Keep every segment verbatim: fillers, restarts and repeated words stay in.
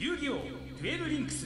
遊戯王デュエルリンクス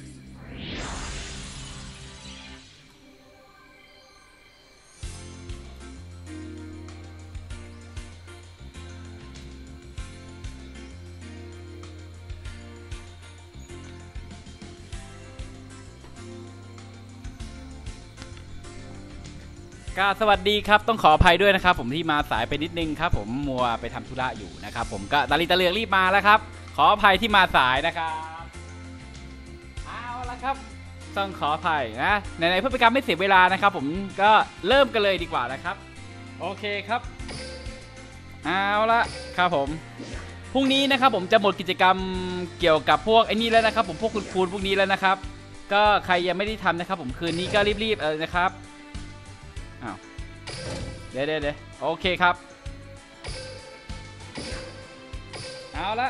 ก็สวัสดีครับต้องขออภัยด้วยนะครับผมที่มาสายไปนิดนึงครับผมมัวไปทำธุระอยู่นะครับผมก็ตาลีตะเลือกรีบมาแล้วครับขออภัยที่มาสายนะครับเอาละครับต้องขออภัยนะในในเพื่อเป็นการไม่เสียเวลานะครับผมก็เริ่มกันเลยดีกว่านะครับโอเคครับเอาละครับผมพรุ่งนี้นะครับผมจะหมดกิจกรรมเกี่ยวกับพวกไอ้นี่แล้วนะครับผมพวกคุณคูณพวกนี้แล้วนะครับก็ใครยังไม่ได้ทำนะครับผมคืนนี้ก็รีบๆเออนะครับอ้าวเดี๋ยวเดี๋ยวเดี๋ยวโอเคครับเอาละ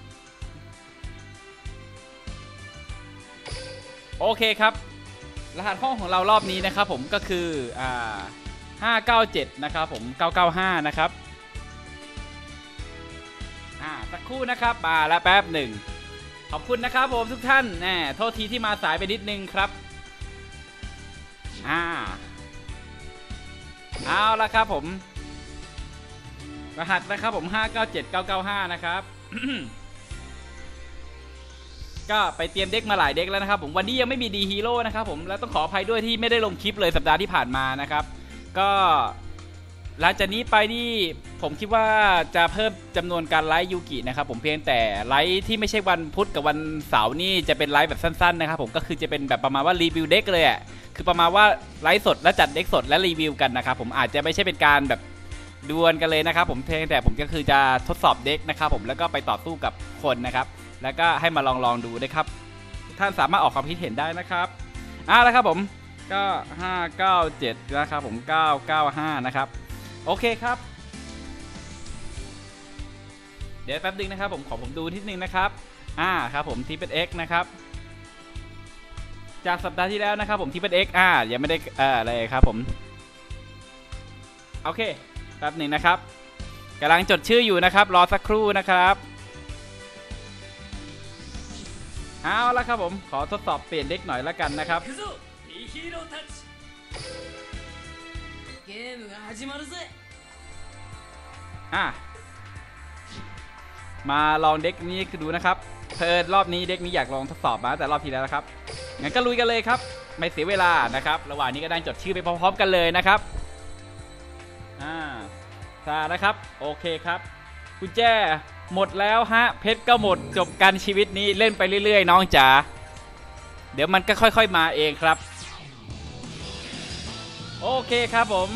โอเคครับรหัสห้องของเรารอบนี้นะครับผมก็คืออ่าห้าเก้าเจ็ดนะครับผมเก้าเก้าห้านะครับอ่าสักครู่นะครับมาแล้วแป๊บหนึ่งขอบคุณนะครับผมทุกท่านแหมโทษทีที่มาสายไปนิดนึงครับอ่าเอาละครับผมรหัสนะครับผมห้าเก้าเจ็ดเก้าเก้าห้านะครับ ก็ไปเตรียมเด็กมาหลายเด็กแล้วนะครับผมวันนี้ยังไม่มีดีฮีโร่นะครับผมแล้วต้องขออภัยด้วยที่ไม่ได้ลงคลิปเลยสัปดาห์ที่ผ่านมานะครับก็หลังจากนี้ไปนี่ผมคิดว่าจะเพิ่มจำนวนการไลฟ์ยูกินะครับผมเพียงแต่ไลฟ์ที่ไม่ใช่วันพุธกับวันเสาร์นี่จะเป็นไลฟ์แบบสั้นๆนะครับผมก็คือจะเป็นแบบประมาณว่ารีวิวเด็กเลยอ่ะคือประมาณว่าไลฟ์สดและจัดเด็กสดและรีวิวกันนะครับผมอาจจะไม่ใช่เป็นการแบบดวลกันเลยนะครับผมเพียงแต่ผมก็คือจะทดสอบเด็กนะครับผมแล้วก็ไปต่อสู้กับคนนะครับแล้วก็ให้มาลองลองดูนะครับท่านสามารถออกความคิดเห็นได้นะครับอ่ะแล้วครับผมก็ห้าเก้าเจ็ดนะครับผมเก้าเก้าห้านะครับโอเคครับเดี๋ยวแป๊บนึงนะครับผมขอผมดูนิดนึงนะครับอ่าครับผมที่เป็น X นะครับจากสัปดาห์ที่แล้วนะครับผมที่เป็น X อ่ายังไม่ได้เอ่ออะไรครับผมโอเคแป๊บนึงนะครับกำลังจดชื่ออยู่นะครับรอสักครู่นะครับเอาละครับผมขอทดสอบเปลี่ยนเด็กหน่อยละกันนะครับอ่ะมาลองเด็กนี้ดูนะครับเพิร์ดรอบนี้เด็กนี้อยากลองทดสอบมาแต่รอบที่แล้วนะครับงั้นก็ลุยกันเลยครับไม่เสียเวลานะครับระหว่างนี้ก็ได้จดชื่อไปพร้อมๆกันเลยนะครับอ่าซานะครับโอเคครับกุญแจหมดแล้วฮะเพชรก็หมดจบกันชีวิตนี้เล่นไปเรื่อยๆน้องจ๋าเดี๋ยวมันก็ค่อยๆมาเองครับโอเคครับผม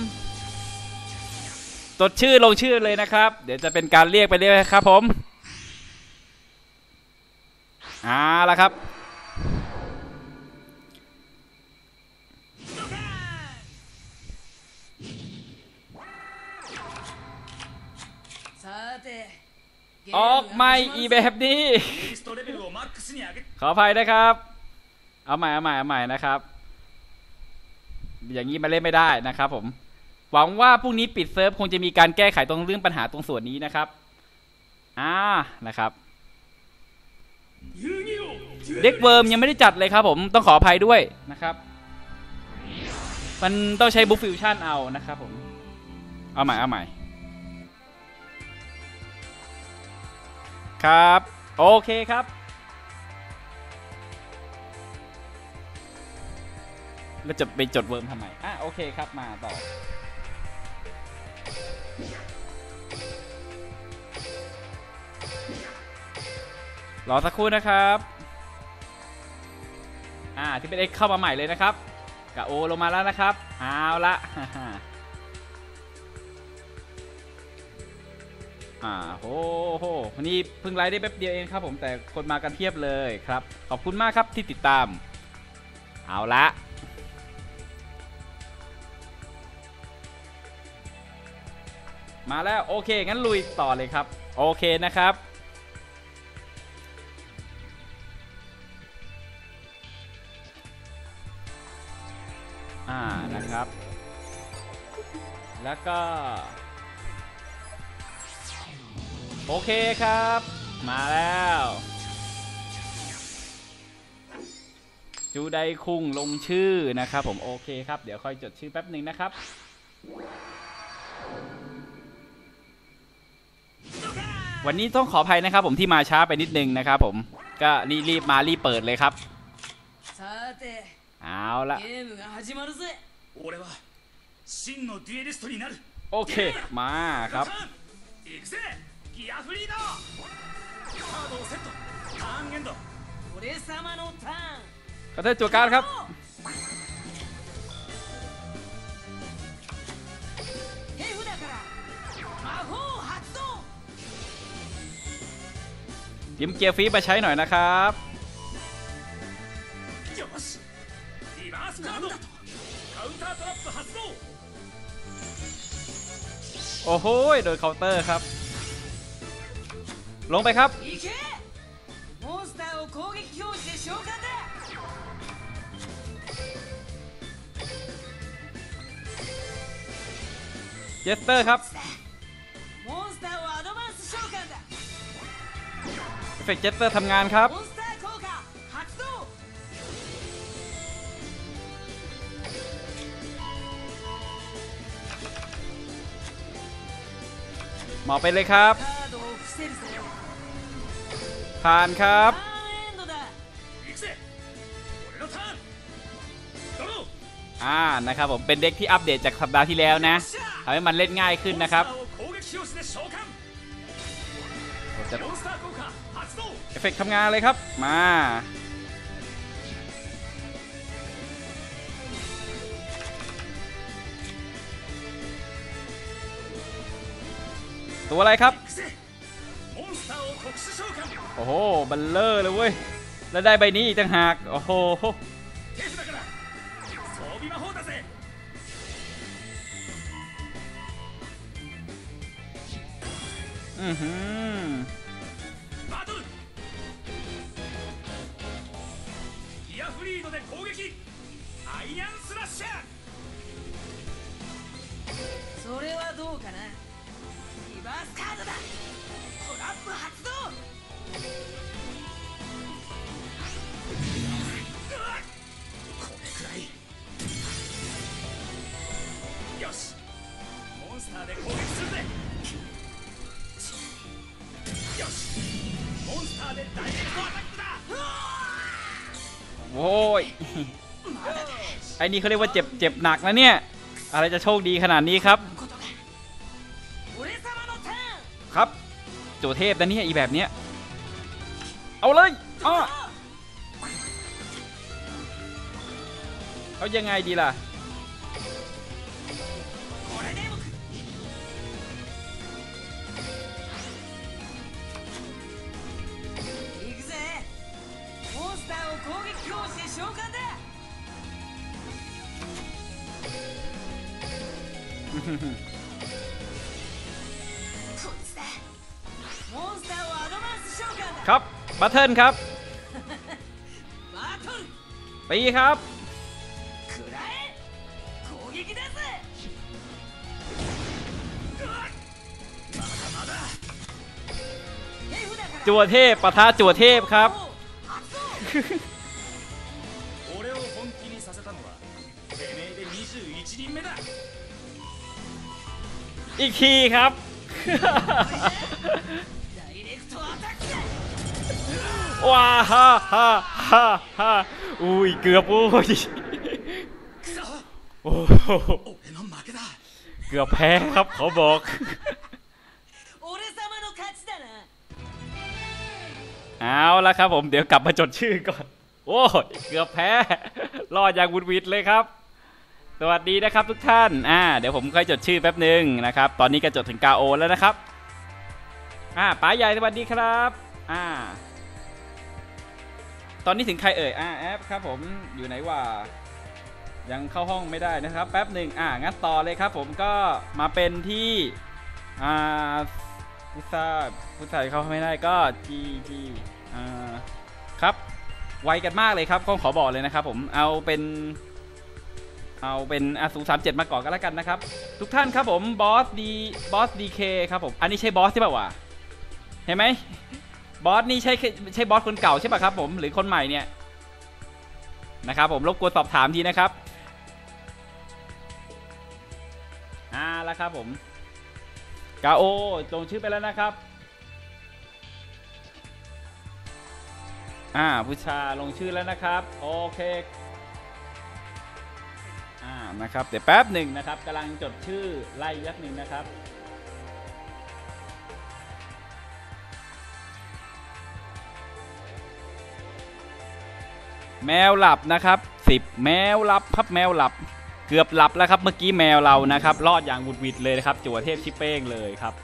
จดชื่อลงชื่อเลยนะครับเดี๋ยวจะเป็นการเรียกไปเรื่อยครับผมอ่าละครับออกไม่อีแบบนี้ขออภัยนะครับเอาใหม่เอาใหม่เอาใหม่นะครับอย่างนี้มาเล่นไม่ได้นะครับผมหวังว่าพรุ่งนี้ปิดเซิร์ฟคงจะมีการแก้ไขตรงเรื่องปัญหาตรงส่วนนี้นะครับอ่านะครับเด็กเวิร์มยังไม่ได้จัดเลยครับผมต้องขออภัยด้วยนะครับมันต้องใช้บุ๊คฟิวชั่นเอานะครับผมเอาใหม่เอาใหม่ครับโอเคครับแล้วจะไปจดเวิร์มทำไมอ่ะโอเคครับมาต่อรอสักครู่นะครับอ่าที่เป็น X เข้ามาใหม่เลยนะครับกะโอลงมาแล้วนะครับเอาละอ่าโหโหวันนี้เพิ่งไลฟ์ได้แป๊บเดียวเองครับผมแต่คนมากันเพียบเลยครับขอบคุณมากครับที่ติดตามเอาละมาแล้วโอเคงั้นลุยต่อเลยครับโอเคนะครับอ่านะครับแล้วก็โอเคครับมาแล้วจูไดคุงลงชื่อนะครับผมโอเคครับเดี๋ยวค่อยจดชื่อแป๊บหนึ่งนะครับวันนี้ต้องขออภัยนะครับผมที่มาช้าไปนิดนึงนะครับผมก็รีบมารีบเปิดเลยครับเอาละโอเคมาครับกระเทยจั่วการ์ดครับยิ้มเกียร์ฟีมาใช้หน่อยนะครับโอ้โหโดนเคาน์เตอร์ครับลงไปครับเจสเตอร์ครับเอฟเฟกต์เจสเตอร์ทำงานครับหมอไปเลยครับผ่านครับอ่านะครับผมเป็นเด็กที่อัปเดตจากสัปดาห์ที่แล้วนะทำให้มันเล่นง่ายขึ้นนะครับเอฟเฟกต์ทำงานเลยครับมาตัวอะไรครับโอ้โหบัลเลอร์เลยเว้ยแล้วได้ใบนี้อีกต่างหากโอ้โหอือหือโว้ยไอ้นี่เขาเรียกว่าเจ็บเจ็บหนักนะเนี่ยอะไรจะโชคดีขนาดนี้ครับครับโจเทพนะเนี่ยอีแบบเนี้ยเอาเลยอ้อเขายังไงดีล่ะครับบัตเทิลครับตีครับจั่วเทพปะทะจั่วเทพครับอีกทีครับว้าฮ่าฮ่าฮ่าฮ่าอุ้ยเกือบโอ้ยโอ้เกือบแพ้ครับเขาบอกเอาละครับผมเดี๋ยวกลับมาจดชื่อก่อนโอ้เกือบแพ้รอดอย่างวุดวิดเลยครับสวัสดีนะครับทุกท่านอ่าเดี๋ยวผมค่อยจดชื่อแป๊บหนึ่งนะครับตอนนี้ก็จดถึงกาโอแล้วนะครับอ่าป๋าใหญ่สวัสดีครับอ่าตอนนี้ถึงใครเอ่ยอ่าแอปครับผมอยู่ไหนวะยังเข้าห้องไม่ได้นะครับแป๊บหนึ่งอ่างั้นต่อเลยครับผมก็มาเป็นที่อ่าพุทธาพุทธาเข้าไม่ได้ก็จีจีอ่าครับไวกันมากเลยครับก็ขอบอกเลยนะครับผมเอาเป็นเอาเป็นอาสูสามเจ็ดมาก่อนก็แล้วกันนะครับทุกท่านครับผมบอสดีบอสดีเคครับผมอันนี้ใช่บอสใช่ป่าววะเห็นไหมบอสนี่ใช่ใช่บอสคนเก่าใช่ป่ะครับผมหรือคนใหม่เนี่ยนะครับผมรบกวนสอบถามทีนะครับอ่าแล้วครับผมกาโอลงชื่อไปแล้วนะครับอ่าพุชาลงชื่อแล้วนะครับโอเคอ่านะครับเดี๋ยวแป๊บหนึ่งนะครับกำลังจดชื่อไล่ยักหนึ่งนะครับแมวหลับนะครับสิบแมวหลับครับแมวหลับเกือบหลับแล้วครับเมื่อกี้แมวเรานะครับรอดอย่างวุดวิดเลยนะครับจั่วเทพชิปเป้งเลยครับ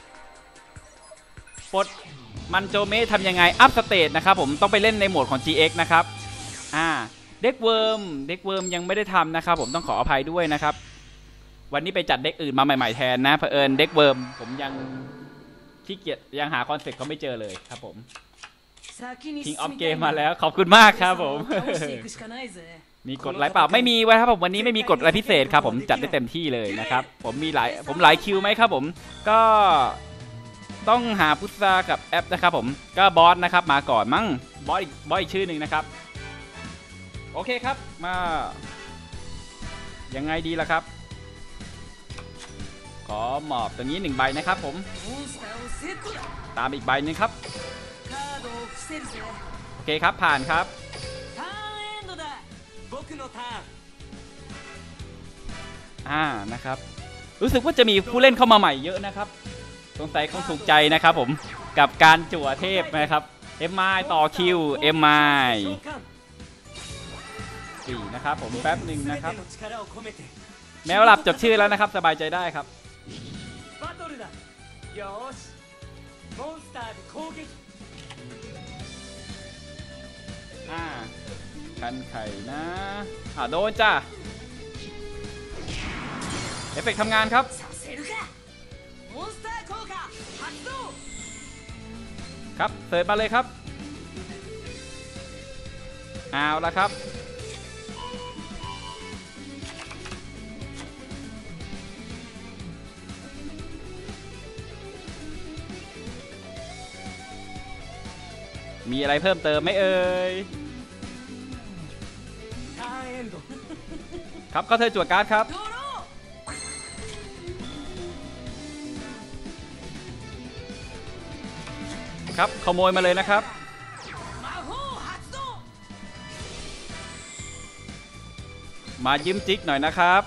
ปลดมันโจเมทำยังไงอัพสเตตนะครับผมต้องไปเล่นในโหมดของ จี เอ็กซ์ นะครับอ่าเด็กเวิร์มเด็กเวิร์มยังไม่ได้ทำนะครับผมต้องขออภัยด้วยนะครับวันนี้ไปจัดเด็กอื่นมาใหม่ๆแทนนะเผอิญเด็กเวิร์มผมยังขี้เกียจยังหาคอนเซ็ปต์เขาไม่เจอเลยครับผมKing of Game มาแล้วขอบคุณมากครับผมมีกฎอะไรเปล่าไม่มีไว้ครับผมวันนี้ไม่มีกฎอะไรพิเศษครับผมจัดได้เต็มที่เลยนะครับผมมีหลายผมหลายคิวไหมครับผมก็ต้องหาพุทธากับแอปนะครับผมก็บอสนะครับมาก่อนมั้งบอสอีกบอสอีกชื่อหนึ่งนะครับโอเคครับมายังไงดีล่ะครับขอหมอบตรงนี้หนึ่งใบนะครับผมตามอีกใบนึงครับโอเคครับผ่านครับอ่านะครับรู้สึกว่าจะมีผู้เล่นเข้ามาใหม่เยอะนะครับสงสัยคงถูกใจนะครับผมกับการจั่วเทพนะครับเอ็มไอต่อคิวเอ็มไอสี่นะครับผมแป๊บหนึ่งนะครับแมวหลับจดชื่อแล้วนะครับสบายใจได้ครับอ่าคันไข่นะอ่าโดนจ้าเอฟเฟกต์ทำงานครับครับเสิร์ฟมาเลยครับเอาละครับมีอะไรเพิ่มเติมไหมเอ่ยครับก็เธอจั่วการ์ดครับครับขโมยมาเลยนะครับมายิ้มจิ๊กหน่อยนะครับ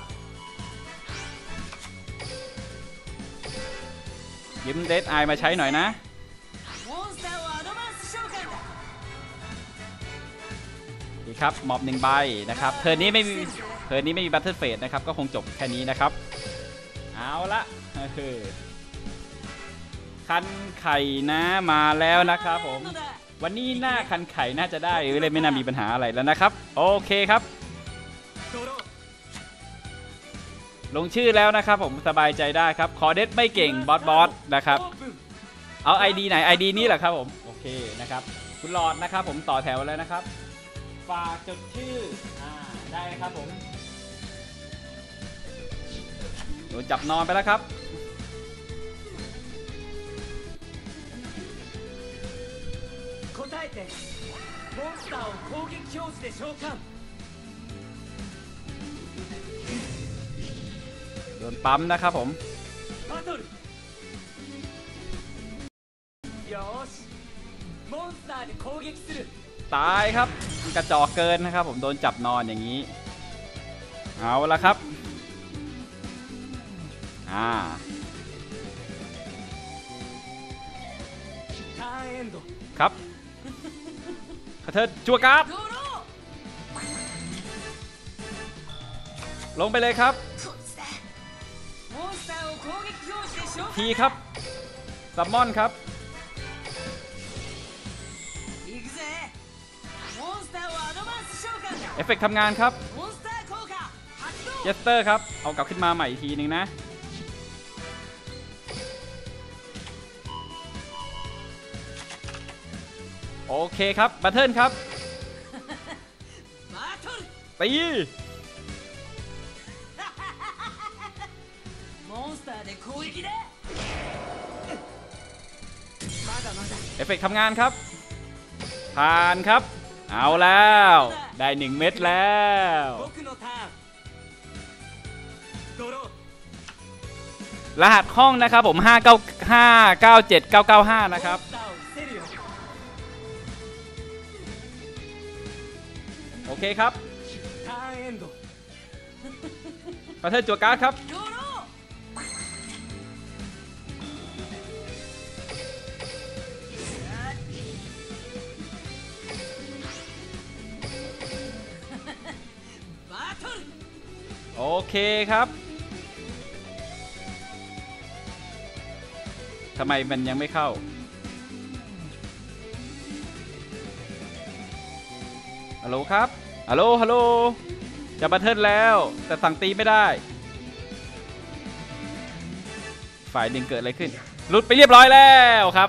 ยิ้มเดดไอมาใช้หน่อยนะดีครับมอบหนึ่งใบนะครับเทิร์นนี้ไม่มีเทิร์นนี้ไม่มีบัตเทิลเฟสนะครับก็คงจบแค่นี้นะครับเอาละคือคันไข่นะมาแล้วนะครับผมวันนี้หน้าคันไข่น่าจะได้เลยไม่น่ามีปัญหาอะไรแล้วนะครับโอเคครับลงชื่อแล้วนะครับผมสบายใจได้ครับขอเด็ดไม่เก่งบอสบอสนะครับเอา ไอ ดี ไหน ไอ ดี นี้แหละครับผมโอเคนะครับคุณหลอดนะครับผมต่อแถวแล้วนะครับฝากจดชื่ออ่าได้ครับผมโดนจับนอนไปแล้วครับโดนปั๊มนะครับผมตายครับกระจอกเกินนะครับผมโดนจับนอนอย่างนี้เอาละครับอ่าครับเธอจั่วการ์ดลงไปเลยครับทีครับซัมมอนครับเอฟเฟกต์ทำงานครับเจสเตอร์ครับเอากลับขึ้นมาใหม่อีกทีนึงนะโอเคครับบัตเทิลครับตีเอฟเฟกต์ทำงานครับผ่านครับเอาแล้วได้หนึ่งเม็ดแล้วรหัสห้องนะครับผมห้าเก้าห้าเก้าเจ็ดเก้าเก้าห้านะครับโอเคครับประเทศจั่วการ์ดครับโอเคครับทำไมมันยังไม่เข้าฮัลโหลครับฮัลโหลฮัลโหลจะบัตเทิลแล้วแต่สั่งตีไม่ได้ฝ่ายหนึ่งเกิดอะไรขึ้นหลุดไปเรียบร้อยแล้วครับ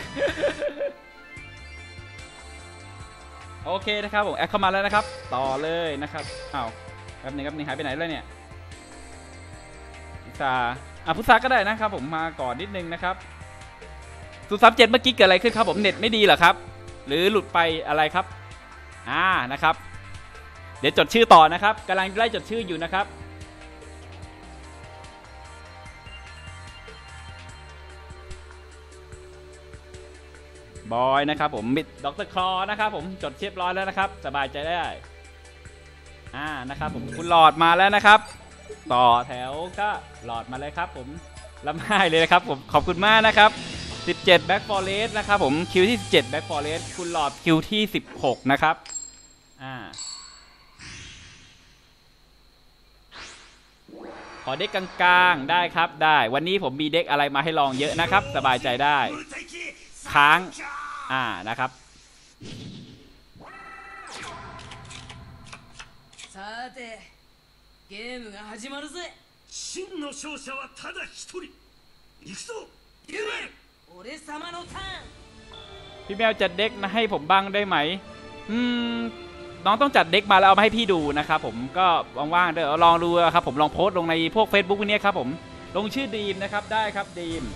โอเคนะครับผมแอดเข้ามาแล้วนะครับต่อเลยนะครับอ้าวแป๊บนึงครับนี่หายไปไหนแล้วเนี่ยพุทราอ่ะพุทราก็ได้นะครับผมมาก่อนนิดนึงนะครับศูนย์สามเจ็ดเมื่อกี้เกิดอะไรขึ้นครับผมเน็ตไม่ดีเหรอครับหรือหลุดไปอะไรครับอ่านะครับเดี๋ยวจดชื่อต่อนะครับกำลังไล่จดชื่ออยู่นะครับบอยนะครับผมมิดด็อกเตอร์คลอนะครับผมจดเรียบร้อยแล้วนะครับสบายใจได้อ่านะครับผมคุณหลอดมาแล้วนะครับต่อแถวก็หลอดมาเลยครับผมรับให้เลยนะครับผมขอบคุณมากนะครับสิบเจ็ด Back Forest นะครับผมคิวที่สิบเจ็ด Back Forest คุณหลอดคิวที่สิบหกนะครับอ่าขอเด็กกลางๆได้ครับได้วันนี้ผมมีเด็กอะไรมาให้ลองเยอะนะครับสบายใจได้ค้างอ่านะครับゲームが始まるぜ。真の勝者はただ一人。行くぞ。ユーエル。俺様のターン。 พี่แมวจัดเด็กมาให้ผมบ้างได้ไหมอืมน้องต้องจัดเด็กมาแล้วเอามาให้พี่ดูนะครับผมก็ว่างๆเดี๋ยวลองดูครับผมลองโพสต์ลงในพวก Facebook วันนี้ครับผมลงชื่อดีมนะครับได้ครับดีม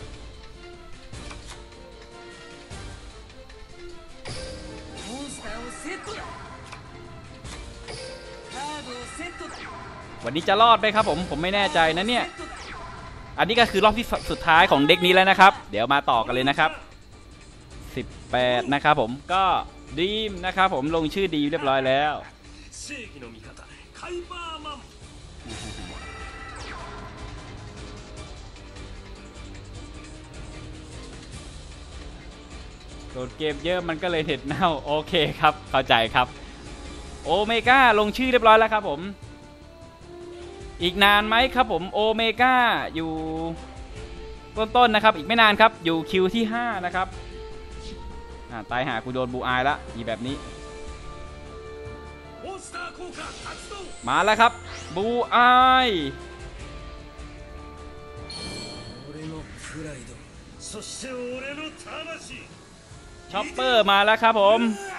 วันนี้จะรอดไหมครับผมผมไม่แน่ใจนะเนี่ยอันนี้ก็คือรอบที่สุดท้ายของเด็กนี้แล้วนะครับเดี๋ยวมาต่อกันเลยนะครับสิบแปดนะครับผมก็ดีมนะครับผมลงชื่อดีเรียบร้อยแล้วโดนเกมเยอะมันก็เลยเน็ตเน่าโอเคครับเข้าใจครับโอเมก้าลงชื่อเรียบร้อยแล้วครับผมอีกนานไหมครับผมโอเมก้าอยู่ต้นๆนะครับอีกไม่นานครับอยู่คิวที่ห้านะครับตายหากูโดนบูอายละอีแบบนี้มาแล้วครับบูอายช็อปเปอร์มาแล้วครับผม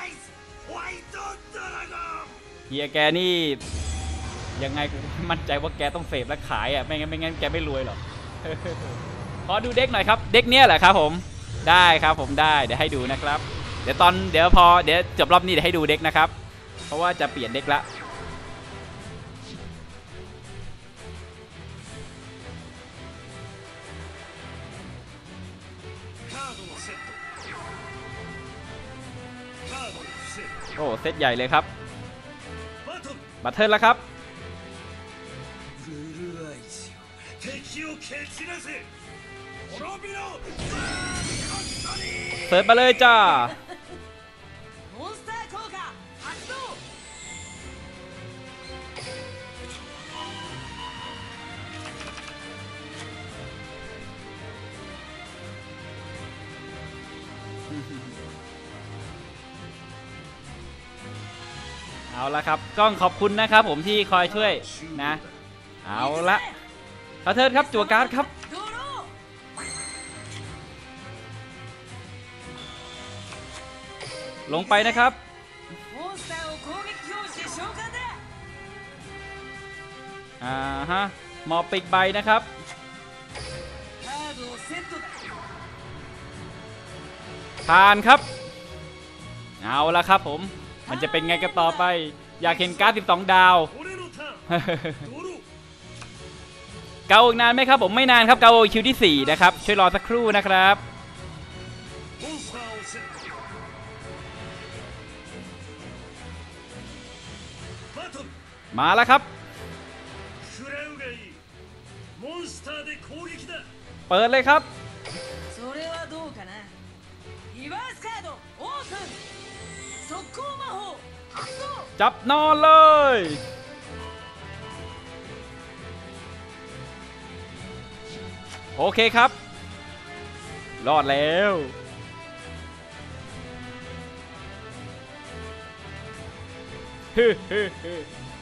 เฮียแกนี่ยังไงกูมั่นใจว่าแกต้องเสพและขายอ่ะไม่งั้นไม่งั้นแกไม่รวยหรอกขอดูเด็กหน่อยครับเด็กเนี้ยแหละครับผมได้ครับผมได้เดี๋ยวให้ดูนะครับเดี๋ยวตอนเดี๋ยวพอเดี๋ยวจบรอบนี้เดี๋ยวให้ดูเด็กนะครับเพราะว่าจะเปลี่ยนเด็กละโอ้เซตใหญ่เลยครับบัตเทิลแล้วครับเสิร์ฟมาเลยจ้าเอาละครับกล้องขอบคุณนะครับผมที่คอยช่วยนะเอาละขอเทิร์นครับจั่วการ์ดครับลงไปนะครับอ่าฮะหมอบปิกใบนะครับผ่านครับเอาละครับผมมันจะเป็นไงกันต่อไป อยากเห็นการ์ดสิบสองดาว俺のターンドローเกาอีกนานไหมครับผมไม่นานครับเกาคิวที่สี่นะครับช่วยรอสักครู่นะครับモンスターをセットバトルมาแล้วครับ食らうがいいモンスターで攻撃だเปิดเลยครับそれはどうかなリバースカードオープン速攻魔法発動จับนอนเลย โอเคครับ รอดแล้วฮึฮึฮึ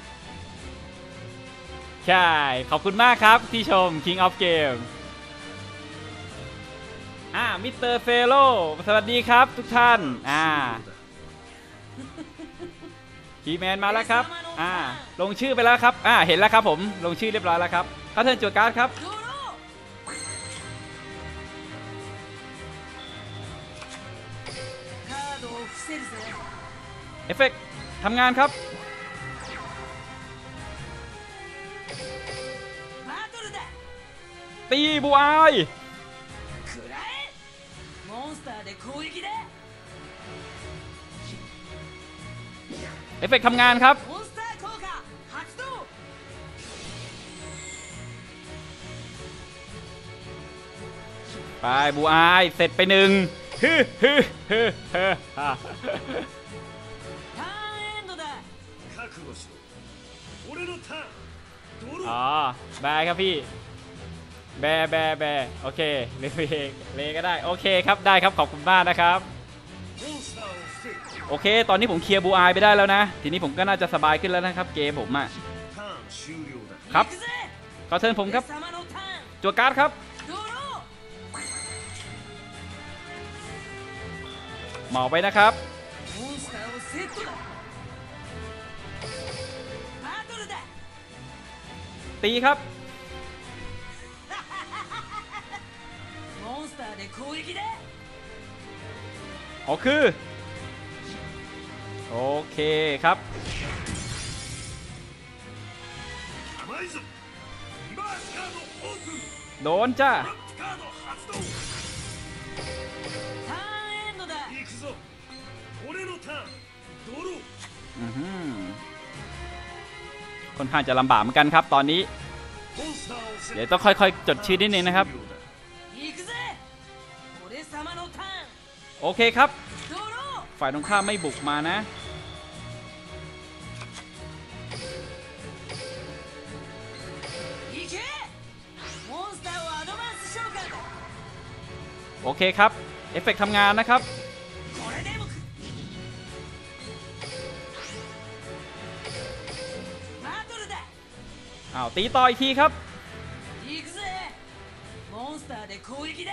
ใช่ ขอบคุณมากครับที่ชม King of Game อ่ามิสเตอร์เฟโลสวัสดีครับทุกท่าน อ่าคีแมนมาแล้วครับ อ่า ลงชื่อไปแล้วครับ อ่า เห็นแล้วครับผม ลงชื่อเรียบร้อยแล้วครับเข้าเทิร์นจั่วการ์ดครับドローカードを伏せるぜเอฟเฟกต์ทำงานครับバトルだตีบูอาย食らえモンスターで攻撃だเอฟเฟกต์ทำงานครับモンスター効果発動ไปบูอายเสร็จไปหนึ่งฮึฮึฮึฮึฮ่าターンエンドだ覚悟しろ俺のターンドロอ๋อーแบร์ครับพี่ แบร์แบร์แบร์โอเคเลเลเลก็ได้ โอเคครับ ได้ครับ ขอบคุณมากนะครับモンスターを伏せるโอเค ตอนนี้ผมเคลียร์บูอายไปได้แล้วนะ ทีนี้ผมก็น่าจะสบายขึ้นแล้วนะครับ เกมผมอ่ะターン終了だครับ行くぜขอเชิญผมครับ俺様のターンจั่วการ์ดครับドローหมอบไว้นะครับモンスターをセットだバトルだตีครับモンスターで攻撃だอ๋อคือ โอเคครับ甘いぞリバースカードオープンโดนจ้าトラップカード発動ターンエンドだ行くぞ俺のターンドローอื้อหือค่อนข้างจะลำบากเหมือนกันครับ ตอนนี้モンスターをセットเดี๋ยวต้องค่อยๆ จดชื่อนิดนึงนะครับ行くぜ俺様のターンโอเคครับドローฝ่ายตรงข้ามไม่บุกมานะ行けモンスターをアドバンス召喚だโอเคครับ เอฟเฟกต์ทำงานนะครับこれでもくバトルだอ้าว ตีต่ออีกทีครับ行くぜモンスターで攻撃だ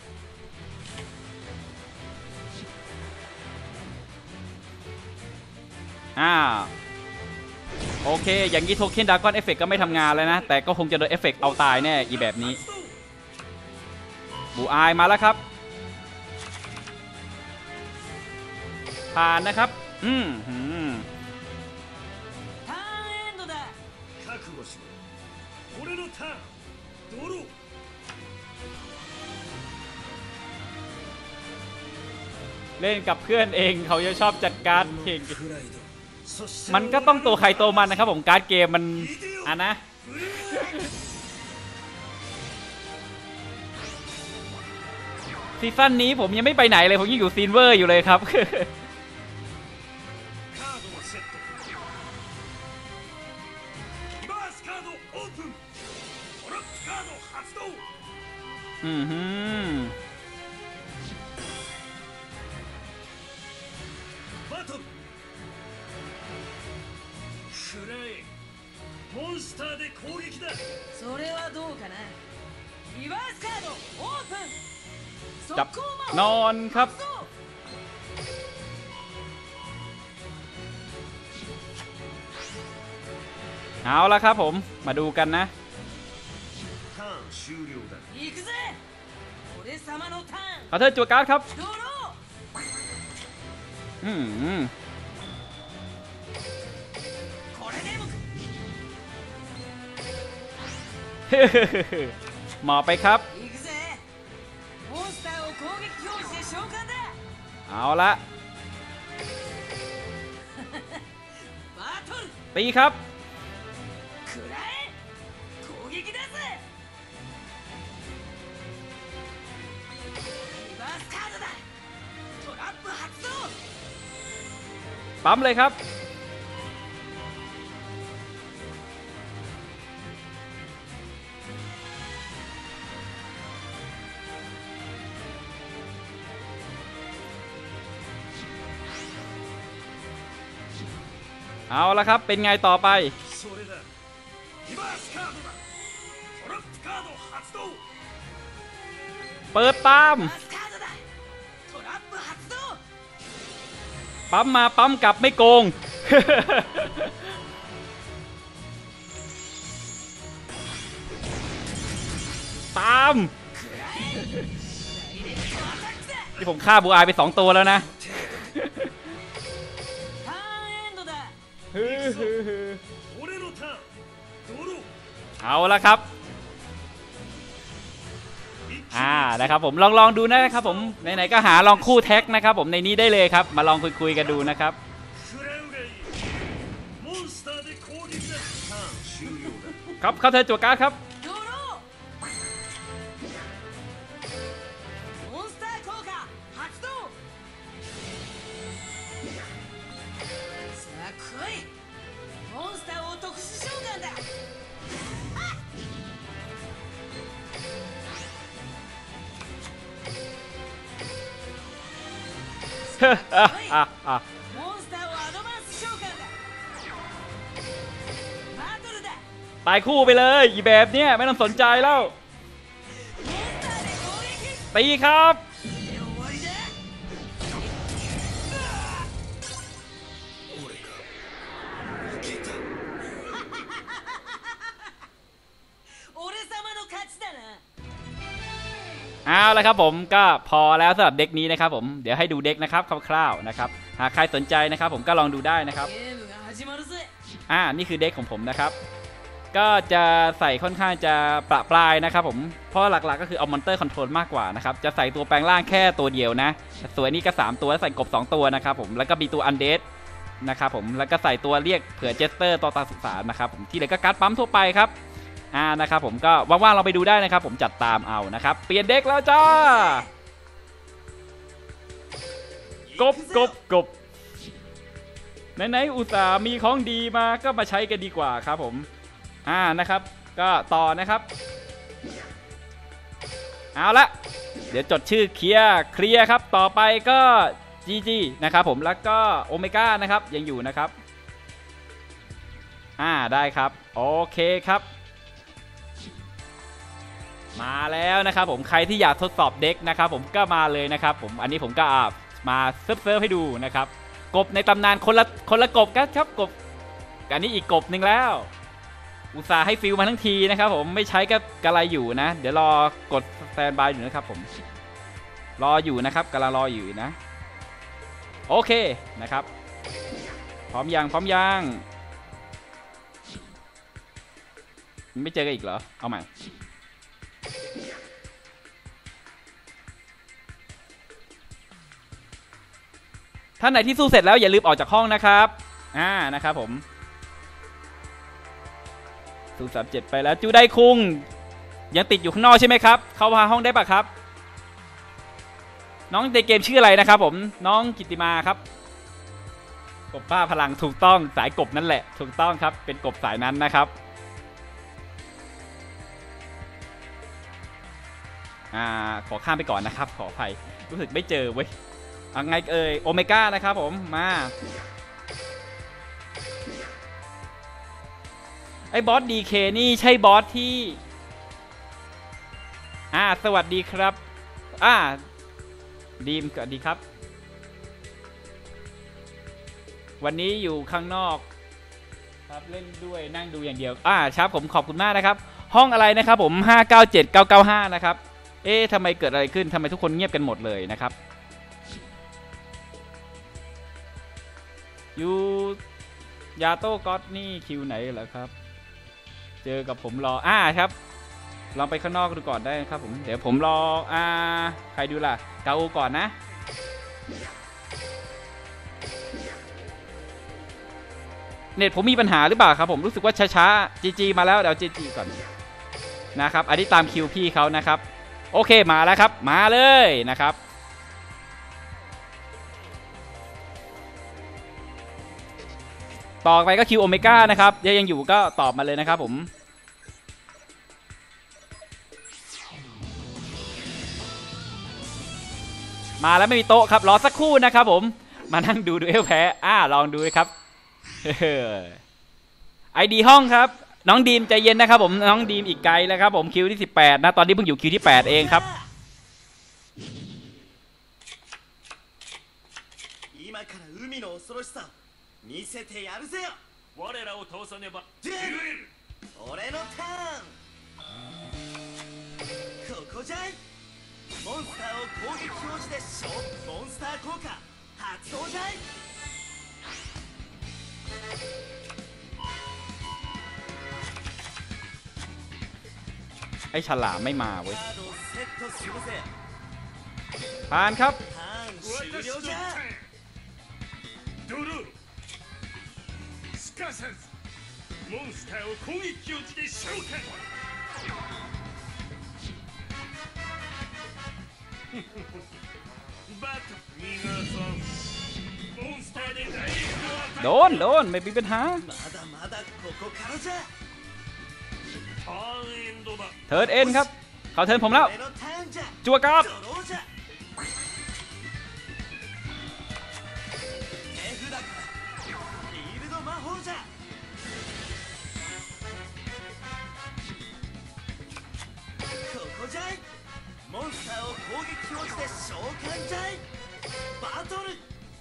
อ่า โอเค อย่างนี้โทเค็นดากอนเอฟเฟกก็ไม่ทำงานแล้วนะ แต่ก็คงจะโดนเอฟเฟกเอาตายแน่อีแบบนี้ บูอายมาแล้วครับ ผ่านนะครับ อืมหืมターンエンドだ覚悟しろ俺のターンドローเล่นกับเพื่อนเองเขาจะชอบจัดการเก่งプライドそしてมันก็ต้องตัวใครตัวมันนะครับผมการ์ดเกมมันอ่ะนะ ซีซั่นนี้ผมยังไม่ไปไหนเลย ผมยังอยู่ซีนเวอร์อยู่เลยครับカードをセットリバースカードオープントラップカード発動อือหือバトル食らえモンスターで攻撃だそれはどうかなリバースカードオープンจับนอนครับ เอาละครับผม มาดูกันนะターン終了だ行くぜ俺様のターンขอเธอจั่วการ์ดครับドローอืมหมอไปครับ行くぜモンスターを攻撃表示で召喚だเอาละバトルตีครับ食らえ攻撃だぜリバースカードだトラップ発動ปั๊มเลยครับเอาละครับเป็นไงต่อไปそれだリバースカードだトラップカード発動เปิดตามリバースカードだトラップ発動ปั๊มมาปั๊มกลับไม่โกง ตามที่ผมฆ่าบูอายไปสองตัวแล้วนะターンエンドだ俺のターンドローเอาละครับอ่านะครับผมลองลองดูนะครับผมไหนๆก็หาลองคู่แท็กนะครับผมในนี้ได้เลยครับมาลองคุยคุยกันดูนะครับ食らうがいいモンスターで攻撃だターン終了だครับเข้าเธอจั่วการ์ดครับドローモンスター効果発動さあ来いモンスターを特殊召喚だอ่ะอ่ะモンスターをアドバンス召喚だバトルだตายคู่ไปเลยอีแบบเนี้ยไม่ต้องสนใจแล้วモンスターで攻撃ตีครับで終わりだ俺か負けた俺様の勝ちだなเอาละครับผมก็พอแล้วสำหรับเด็กนี้นะครับผมเดี๋ยวให้ดูเด็กนะครับคร่าวๆนะครับหากใครสนใจนะครับผมก็ลองดูได้นะครับゲームが始まるぜอ่านี่คือเด็กของผมนะครับก็จะใส่ค่อนข้างจะประปรายนะครับผมเพราะหลักๆก็คือเอามอนเตอร์คอนโทรลมากกว่านะครับจะใส่ตัวแปลงร่างแค่ตัวเดียวนะส่วนนี้ก็สามตัวแล้วใส่กบสองตัวนะครับผมแล้วก็มีตัวอันเดดนะครับผมแล้วก็ใส่ตัวเรียกเผื่อเจสเตอร์ต่อตาสุสานนะครับผมที่เหลือก็การ์ดปั๊มทั่วไปครับอ่านะครับผมก็ว่างๆเราไปดูได้นะครับผมจัดตามเอานะครับเปลี่ยนเด็กแล้วจ้ากบกบกบไหนๆอุตส่าห์มีของดีมาก็มาใช้กันดีกว่าครับผมอ่านะครับก็ต่อนะครับเอาละเดี๋ยวจดชื่อเคลียร์เคลียร์ครับต่อไปก็ จี จี นะครับผมแล้วก็โอเมก้านะครับยังอยู่นะครับอ่าได้ครับโอเคครับมาแล้วนะครับผมใครที่อยากทดสอบเด็กนะครับผมก็มาเลยนะครับผมอันนี้ผมก็มาเซิร์ฟเซิร์ฟให้ดูนะครับกบในตำนานคนละคนละกบกันครับกบอันนี้อีกกบหนึ่งแล้วอุตส่าห์ให้ฟิลมาทั้งทีนะครับผมไม่ใช้ก็กระไรอยู่นะเดี๋ยวรอกดสแตนบายอยู่นะครับผมรออยู่นะครับกำลังรออยู่นะโอเคนะครับพร้อมยังพร้อมยังไม่เจอกันอีกเหรอเอาใหม่ท่านไหนที่สู้เสร็จแล้วอย่าลืมออกจากห้องนะครับอ่านะครับผมสู้สามเจ็ดไปแล้วจูได้คุงยังติดอยู่ข้างนอกใช่ไหมครับเข้ามาห้องได้ปะครับน้องในเกมชื่ออะไรนะครับผมน้องกิติมาครับกบป้าพลังถูกต้องสายกบนั่นแหละถูกต้องครับเป็นกบสายนั้นนะครับอ่าขอข้ามไปก่อนนะครับขออภัยรู้สึกไม่เจอเว้ยเอาไงเอ่ยโอเมก้านะครับผมมาไอ้บอส ดี เค นี่ใช่บอสที่อ่าสวัสดีครับอ่าดีมก็ดีครับวันนี้อยู่ข้างนอกครับเล่นด้วยนั่งดูอย่างเดียวอ่าครับผมขอบคุณมากนะครับห้องอะไรนะครับผมห้าเก้าเจ็ดเก้าเก้าห้านะครับเอ๊ะทำไมเกิดอะไรขึ้นทำไมทุกคนเงียบกันหมดเลยนะครับยูยาโต้ก็อตนี่คิวไหนเหรอครับเจอกับผมรออ่าครับลองไปข้างนอกดูก่อนได้ครับผมเดี๋ยวผมรออ่าใครดูล่ะกาโอก่อนนะเน็ตผมมีปัญหาหรือเปล่าครับผมรู้สึกว่าช้าๆจีจีมาแล้วเดี๋ยวจีจีก่อนนะครับอันนี้ตามคิวพี่เขานะครับโอเคมาแล้วครับมาเลยนะครับต่อไปก็คิวโอเมก้านะครับยังอยู่ก็ตอบมาเลยนะครับผมมาแล้วไม่มีโต๊ะครับรอสักครู่นะครับผมมานั่งดูดูเอลแพ้อ่าลองดูครับไอดีห้องครับน้องดีมใจเย็นนะครับผมน้องดีมอีกไกลแล้วครับผมคิวที่สิบแปดนะตอนนี้เพิ่งอยู่คิวที่แปดเองครับ見せてやるぜよ我らを倒さねばデュエル俺のターンここじゃいモンスターを攻撃表示でショーモンスター効果発動じゃいไอ้ฉลามไม่มาเว้ยผ่านครับモンスターを攻撃表示で召喚バトニガーさんモンスターでダイレクトアタックโดนโดนไม่มีปัญหาまだまだここからじゃターンエンドだเทิร์นเอ็นครับเขาเทิร์นผมแล้วจั่วการ์ดモンスターを攻撃表示で召喚じゃいバトル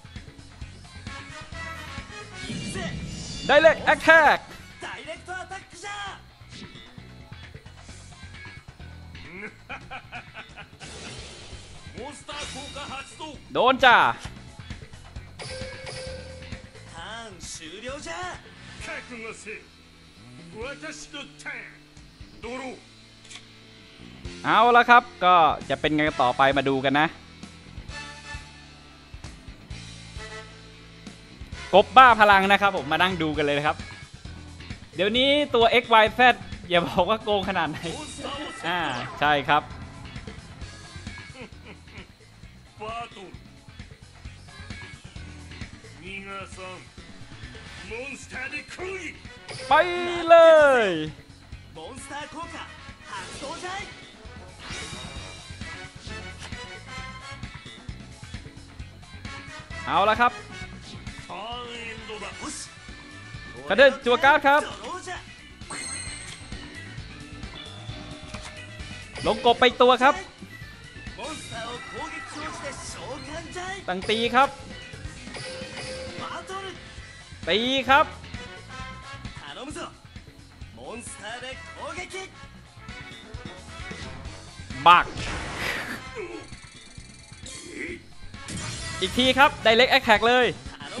行くぜダイレクトアタックダイレクトアタックじゃモンスター効果発動โดนจ้าターン終了じゃ覚悟せ私のターンドローเอาละครับก็จะเป็นไงต่อไปมาดูกันนะกบบ้าพลังนะครับผมมานั่งดูกันเลยนะครับเดี๋ยวนี้ตัว เอ็กซ์ วาย แซด อย่าบอกว่าโกงขนาดไหนอ่าใช่ครับไปเลยเอาละครับกระเดินจั่วการ์ดครับลงกบไปตัวครับตั้งตีครับตีครับบักอีกทีครับไดเรกแอคแท็กเลย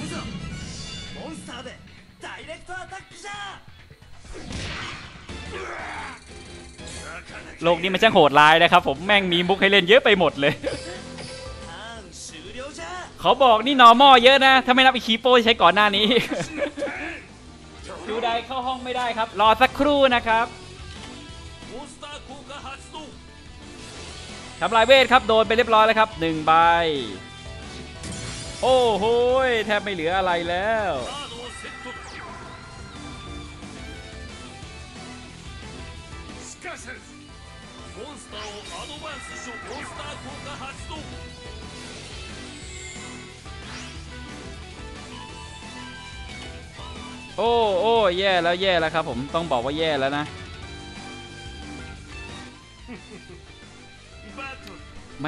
โลกนี้มันช่างโหดร้ายนะครับผมแม่งมีมุกให้เล่นเยอะไปหมดเลยเขาบอกนี่นอร์มอลเยอะนะถ้าไม่นับอีคีโป้ใช้ก่อนหน้านี้ดูได้เข้าห้องไม่ได้ครับรอสักครู่นะครับทำลายเวทครับโดนไปเรียบร้อยแล้วครับหนึ่งใบโอ้โหแทบไม่เหลืออะไรแล้วโอ้โอ้แย่แล้วแย่แล้วครับผมต้องบอกว่าแย่แล้วนะแหม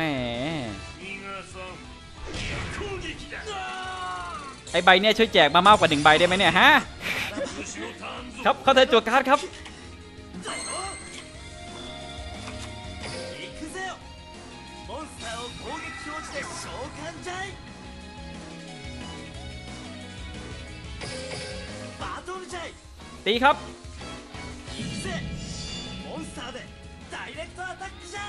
ไอใบเนี่ยช่วยแจกมามากกว่าหนึ่งใบได้ไหมเนี่ยฮะครับเขาเทิร์นจั่วการ์ดครับตีครับレクトアタックじゃ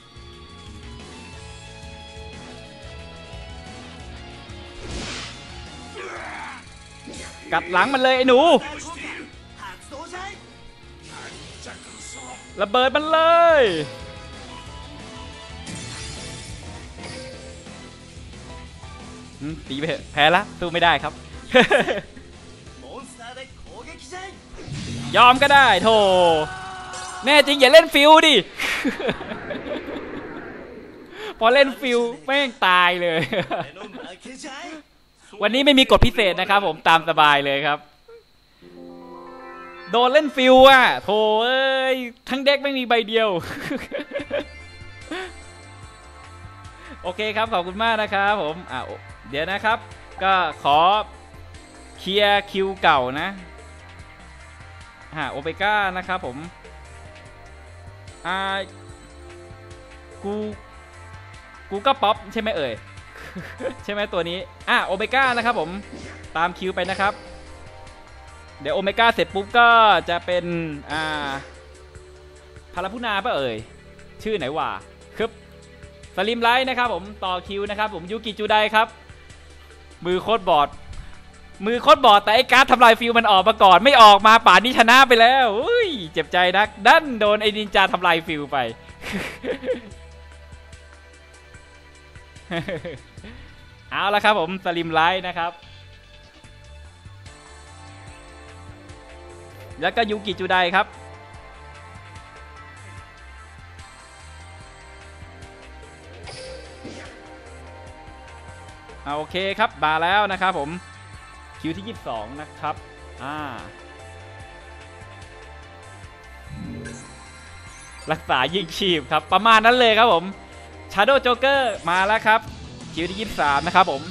กัดหลังมันเลยไอ้หนู発動じゃいระเบิดมันเลยอืมตีไปเถอะแพ้ละสู้ไม่ได้ครับモンスターで攻撃じゃいยอมก็ได้โถแน่จริงอย่าเล่นฟิวดิ พอเล่นฟิวแม่งตายเลย俺の負けじゃいวันนี้ไม่มีกฎพิเศษนะครับผมตามสบายเลยครับ โดนเล่นฟิวอ่ะโถเอ้ยทั้งเด็กไม่มีใบเดียว โอเคครับขอบคุณมากนะครับผมอ่ะเดี๋ยวนะครับ ก็ขอเคลียร์คิวเก่านะฮะโอเปก้านะครับผมอ่ากูกูก็ป๊อปใช่ไหมเอ่ย ใช่ไหมตัวนี้อ่ะโอเมก้านะครับผมตามคิวไปนะครับ เดี๋ยวโอเมก้าเสร็จปุ๊บก็จะเป็นอ่าพาราพุนาป่ะเอ่ยชื่อไหนวะครับสลิมไลท์นะครับผมต่อคิวนะครับผมยูกิจูไดครับมือโคตรบอดมือโคตรบอดแต่ไอ้การ์ดทำลายฟิวมันออกมาก่อนไม่ออกมาป่านนี้ชนะไปแล้วอุ้ยเจ็บใจนักดันโดนไอ้นินจาทำลายฟิวไป เอาละครับผมสลิมไลท์นะครับแล้วก็ยูกิจูไดครับเอาโอเคครับมาแล้วนะครับผมคิวที่ยี่สิบสองนะครับอ่ารักษายิงชีพครับประมาณนั้นเลยครับผม Shadow Joker มาแล้วครับคิวที่ยี่สิบสามนะครับผม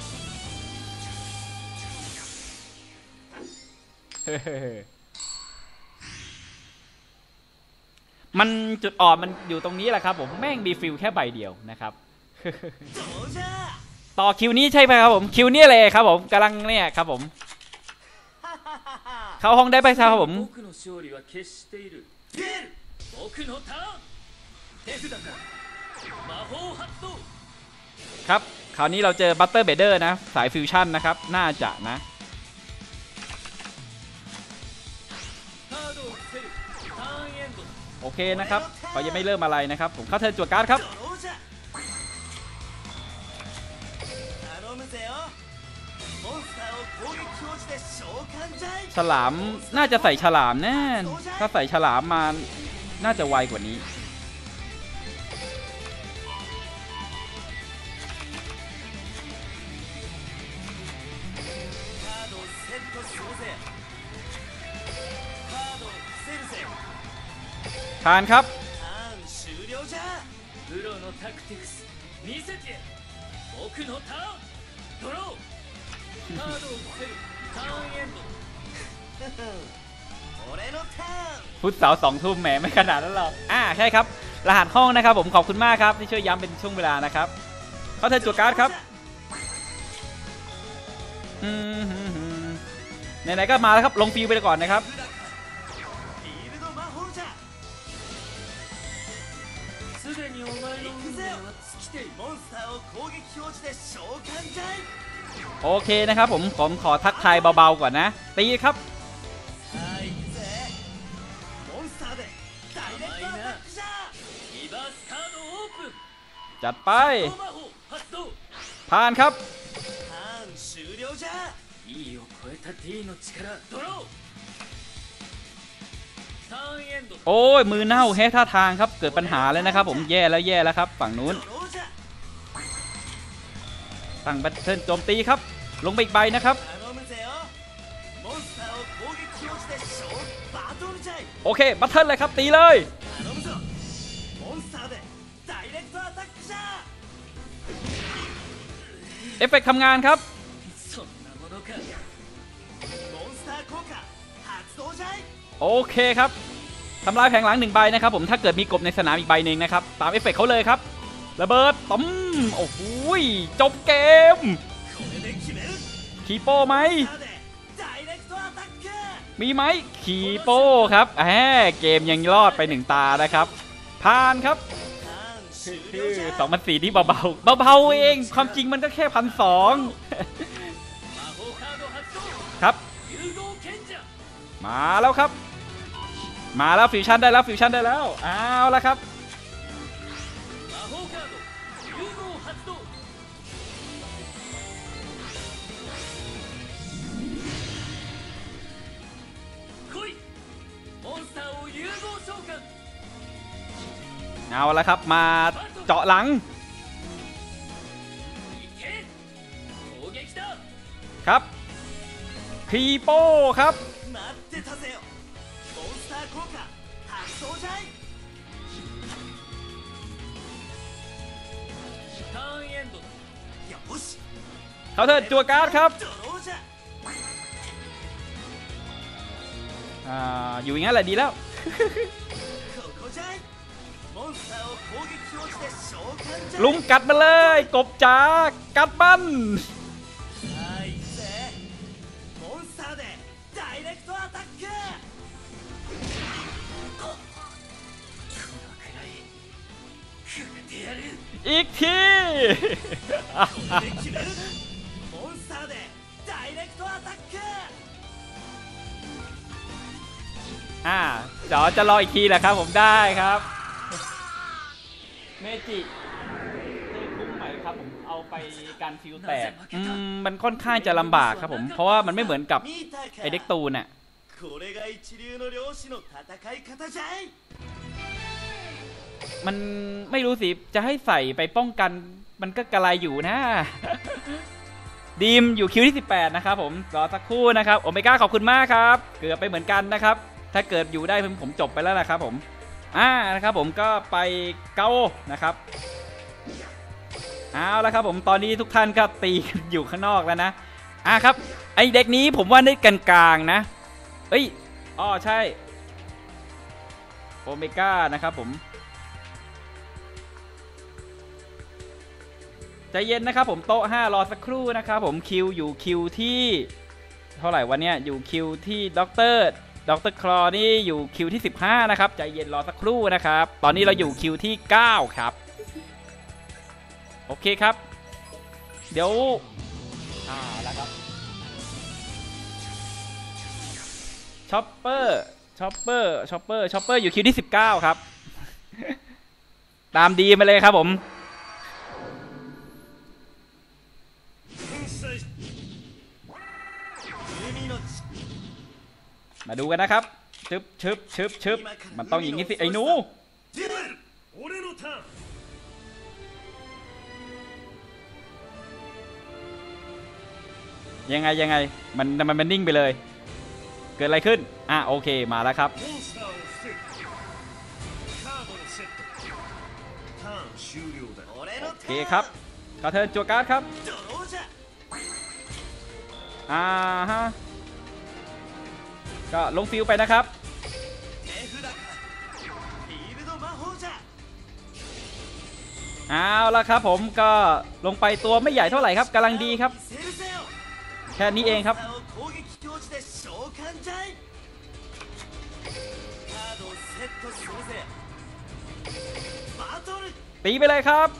มันจุดอ่อนมันอยู่ตรงนี้แหละครับผมแม่งมีฟิลแค่ใบเดียวนะครับ ต่อคิวนี้ใช่ไหมครับผมคิวนี้เลยครับผมกำลังเนี่ยครับผมเข้าห้องได้ไปครับผมครับคราวนี้เราเจอบัตเตอร์เบเดอร์นะสายฟิวชั่นนะครับน่าจะนะโอเคนะครับเขายังไม่เริ่มอะไรนะครับผมเข้าเทิร์นจั่วการ์ดครับฉลามน่าจะใส่ฉลามแน่ถ้าใส่ฉลามมาน่าจะไวกว่านี้ผ่านครับพุธเสาร์สองทุ่มแหมไม่ขนาดนั้นหรอกอ่าใช่ครับรหัสห้องนะครับผมขอบคุณมากครับที่ช่วยย้ำเป็นช่วงเวลานะครับเขาเทิร์นจั่วการ์ดครับไหนๆก็มาแล้วครับลงฟิวไปก่อนนะครับโอเคนะครับผมผมขอทักทายเบาๆก่อนนะตีครับจัดไปผ่านครับโอ้ยมือเน่าแฮท่าทางครับเกิดปัญหาเลยนะครับผมแย่แล้วแย่แล้วครับฝั่งนู้นตั้งบัตเทิลโจมตีครับลงไปอีกใบนะครับโอเคบัตเทิลเลยครับตีเลยเอฟเฟกต์ทำงานครับโอเคครับทำลายแผงหลังหนึ่งใบนะครับผมถ้าเกิดมีกบในสนามอีกใบหนึ่งนะครับตามเอฟเฟกต์เขาเลยครับระเบิดต้มโอ้โหจบเกมคีโป้ไหมมีไหมคีโป้ครับแหมเกมยังรอดไปหนึ่งตานะครับผ่านครับターン終คือ了じゃสองพันสี่ที่เบาๆเบาๆเองความจริงมันก็แค่พันสอง魔法カード発動ครับ融合賢者มาแล้วครับ มาแล้วฟิวชั่นได้แล้วฟิวชั่นได้แล้วเอาละครับ魔法カード融合発動来いモンスターを融合召喚เอาละครับมาเจาะหลังいけ攻撃だครับคีโป้ครับ待ってたぜよモンスター効果発動じゃいターンエンドだよしเขาเทิร์นจัวการ์ดครับドローじゃอ่าอยู่อย่างนั้นแหละดีแล้วここじゃいモンスターを攻撃表示で召喚じゃいลุงกัดมาเลยกบจ๋ากัดมันはいぜモンスターでダイレクトアタックこのくらいくれてやるอีกทีこれで決めるモンスターでダイレクトアタックอ่าเดี๋ยวจะรออีกทีแหละครับผมได้ครับเมจิคุ้มไหมครับผมเอาไปการฟิวแตกอืมมันค่อนข้างจะลำบากครับผมเพราะว่ามันไม่เหมือนกับ見たかไอเด็กตูนน่ะこれが一流の漁師の戦い方じゃいมันไม่รู้สิจะให้ใส่ไปป้องกันมันก็กระไรอยู่นะ ดีมอยู่คิวที่สิบแปดนะครับผมรอสักครู่นะครับโอเมก้าขอบคุณมากครับเกือบไปเหมือนกันนะครับถ้าเกิดอยู่ได้ผมผมจบไปแล้วนะครับผมอ่านะครับผมก็ไปเกานะครับเอาละครับผมตอนนี้ทุกท่านก็ตีกันอยู่ข้างนอกแล้วนะอ่าครับไอเด็กนี้ผมว่าได้กันกลางนะเอ้ยอ๋อใช่โอเมก้านะครับผมใจเย็นนะครับผมโต๊ะห้ารอสักครู่นะครับผมคิวอยู่คิวที่เท่าไหร่วันนี้อยู่คิวที่ด็อกเตอร์ด็อกเตอร์คลอนี่อยู่คิวที่สิบห้านะครับใจเย็นรอสักครู่นะครับตอนนี้เราอยู่คิวที่เก้าครับโอเคครับเดี๋ยวอ่าแล้วครับช็อปเปอร์ช็อปเปอร์ช็อปเปอร์ช็อปเปอร์อยู่คิวที่สิบเก้าครับ ตามดีมาเลยครับผมมาดูกันนะครับชึบชึบชึบชึบมันต้องอย่างนี้สิไอ้หนูยังไงยังไงมันมันมันนิ่งไปเลยเกิดอะไรขึ้นอ่ะโอเคมาแล้วครับโอเคครับก็เทิร์นจั่วการ์ดครับอ่าฮะก็ลงฟิวไปนะครับเอาละครับผมก็ลงไปตัวไม่ใหญ่เท่าไหร่ครับกำลังดีครับแค่นี้เองครับตีไปเลยครับ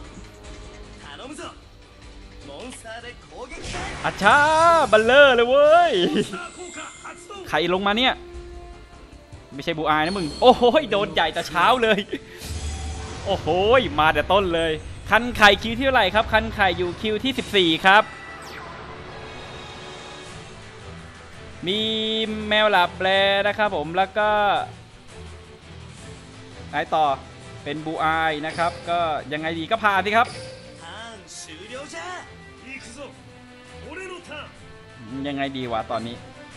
อาชาบัลเลอร์เลยเว้ยใครลงมาเนี่ยไม่ใช่บูอายนะมึงโอ้โหโดนใหญ่แต่เช้าเลยโอ้โหมาแต่ต้นเลยคันไข่คิวที่เท่าไหร่ครับคันไข่อยู่คิวที่สิบสี่ครับมีแมวหลับแปลนะครับผมแล้วก็ไหนต่อเป็นบูอายนะครับก็ยังไงดีก็พาสิครับยังไงดีวะตอนนี้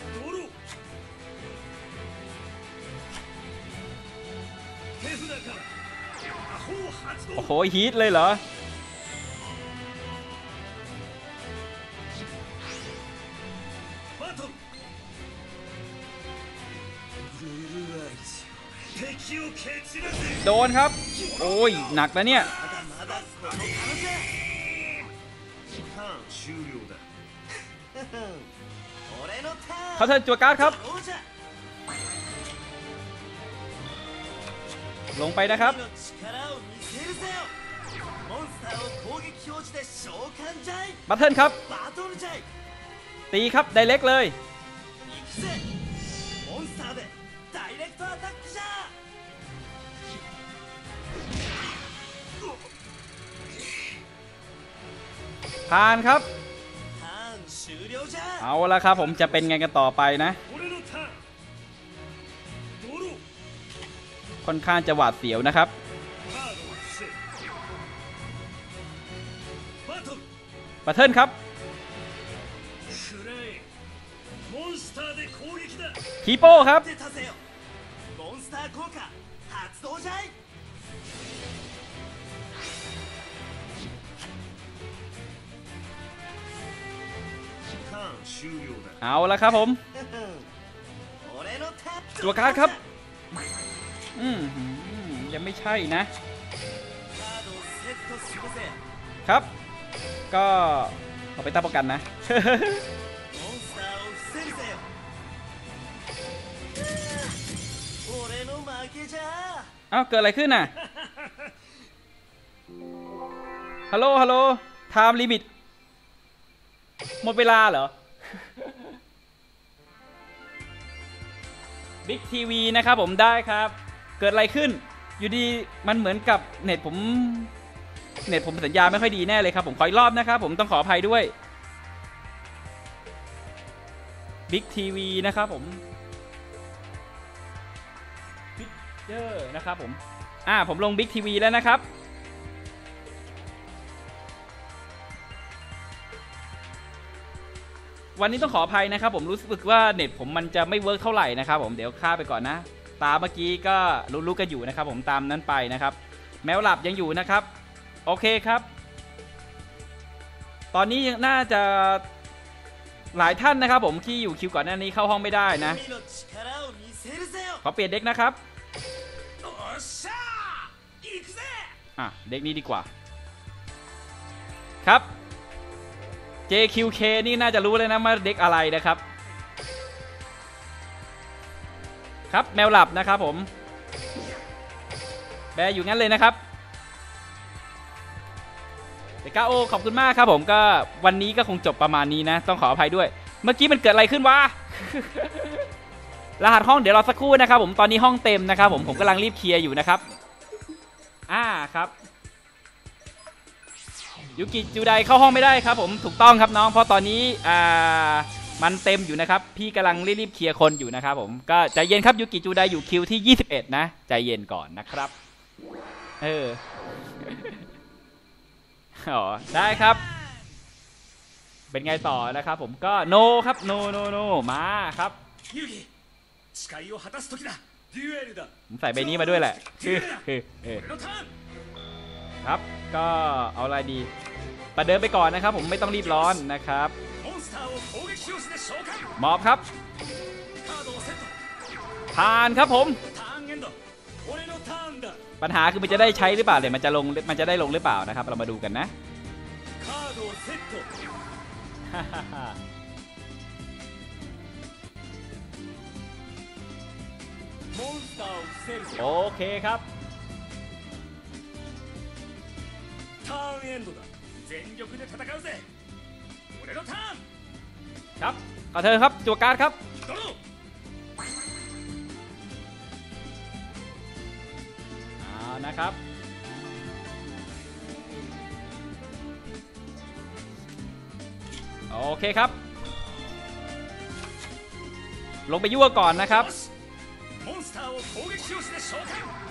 โอ้โหฮีทเลยเหรอโดนครับโอ้ยหนักนะเนี่ยเขาเทิร์นจั่วการ์ดครับลงไปนะครับを見せるぜよモンスターを攻撃表示で召喚じゃいบัตเทิลครับバトルじゃいตีครับไดเรกเลย行くぜモンスターでダイレクトアタックじゃผ่านครับターン終了じゃเอาละครับผมจะเป็นไงกันต่อไปนะ俺のターンドローค่อนข้างจะหวาดเสียวนะครับカードを伏せバトルบัตเทิลครับくらえモンスターで攻撃だคีโป้ครับ出たぜよモンスター効果発動じゃいターン終了だเอาละครับผม俺のターンตัวการ์ดครับ อืมยังไม่ใช่นะカードをセットするぜครับ ก็เอาไปตั้งประกันนะモンスターを伏せるぜよ俺の負けじゃเอ้าเกิดอะไรขึ้นน่ะ ฮัลโหล ฮัลโหล ไทม์ลิมิต หมดเวลาเหรอ บิ๊กทีวีนะครับผมได้ครับ เกิดอะไรขึ้น อยู่ดีมันเหมือนกับเน็ตผม เน็ตผมสัญญาณไม่ค่อยดีแน่เลยครับผมขออีกรอบนะครับผมต้องขออภัยด้วย บิ๊กทีวีนะครับผมบิ๊กเจอร์นะครับผม อ่าผมลงบิ๊กทีวีแล้วนะครับ วันนี้ต้องขออภัยนะครับผมรู้สึกว่าเน็ตผมมันจะไม่เวิร์กเท่าไหร่นะครับผมเดี๋ยวข้าไปก่อนนะ ตามเมื่อกี้ก็รู้ๆกันอยู่นะครับผมตามนั้นไปนะครับ แมวหลับยังอยู่นะครับโอเคครับ ตอนนี้ยังน่าจะหลายท่านนะครับผมที่อยู่คิวก่อนหน้านี้เข้าห้องไม่ได้นะ君の力を見せるぜよขอเปลี่ยนเด็กนะครับおっしゃー行くぜอ่ะเด็กนี้ดีกว่าครับ เจ คิว เค นี่น่าจะรู้เลยนะว่าเด็กอะไรนะครับครับแมวหลับนะครับผมแบร์อยู่งั้นเลยนะครับเดก้าโอขอบคุณมากครับผมก็วันนี้ก็คงจบประมาณนี้นะต้องขออภัยด้วยเมื่อกี้มันเกิดอะไรขึ้นวะ รหัสห้องเดี๋ยวรอสักครู่นะครับผมตอนนี้ห้องเต็มนะครับผมผมกำลังรีบเคลียร์อยู่นะครับอ่าครับยูกิจูไดเข้าห้องไม่ได้ครับผมถูกต้องครับน้องเพราะตอนนี้อ่ามันเต็มอยู่นะครับพี่กำลังรีบเคลียร์คนอยู่นะครับผมก็ใจเย็นครับยูกิจูไดอยู่คิวที่ยี่สิบเอ็ดนะใจเย็นก่อนนะครับเออ อ๋อได้ครับเป็นไงต่อนะครับผมก็โนครับโนโนโนมาครับユギ誓いを果たす時だデュエルだผมใส่ใบนี้มาด้วยแหละデュエルだเออเออ俺のターンครับก็เอาอะไรดีประเดิมไปก่อนนะครับผมไม่ต้องรีบร้อนนะครับモンスターを攻撃表示で召喚มอบครับカードをセットผ่านครับผมターンエンド俺のターンだปัญหาคือมันจะได้ใช้หรือเปล่าเลยมันจะลงมันจะได้ลงหรือเปล่านะครับเรามาดูกันนะカードをセットモンスターを伏せるぜโอเคครับターンエンドだ全力で戦うぜ俺のターンครับขอเธอครับจั่วการ์ดครับドローเอานะครับโอเคครับลงไปยั่วก่อนนะครับよしモンスターを攻撃表示で召喚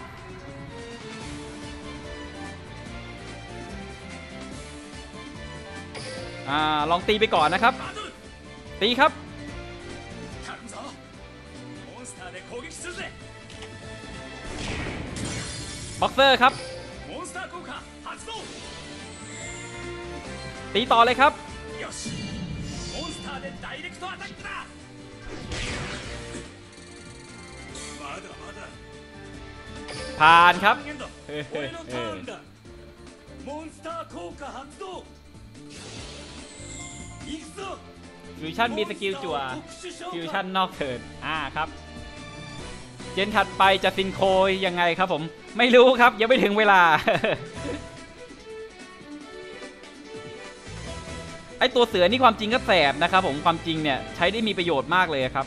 อ่าลองตีไปก่อนนะครับバトルตีครับ頼むぞモンスターで攻撃するぜบ็อกเซอร์ครับモンスター効果発動ตีต่อเลยครับよしモンスターでダイレクトアタックだまだまだผ่านครับターンエンド俺のターンだモンスター効果発動行くぞฟิวชั่นมีสกิลจั่วฟิวชั่นนอกเทิร์นอ่าครับเจนถัดไปจะซินโคยังไงครับผมไม่รู้ครับยังไม่ถึงเวลา ไอตัวเสือนี่ความจริงก็แสบนะครับผมความจริงเนี่ยใช้ได้มีประโยชน์มากเลยครับ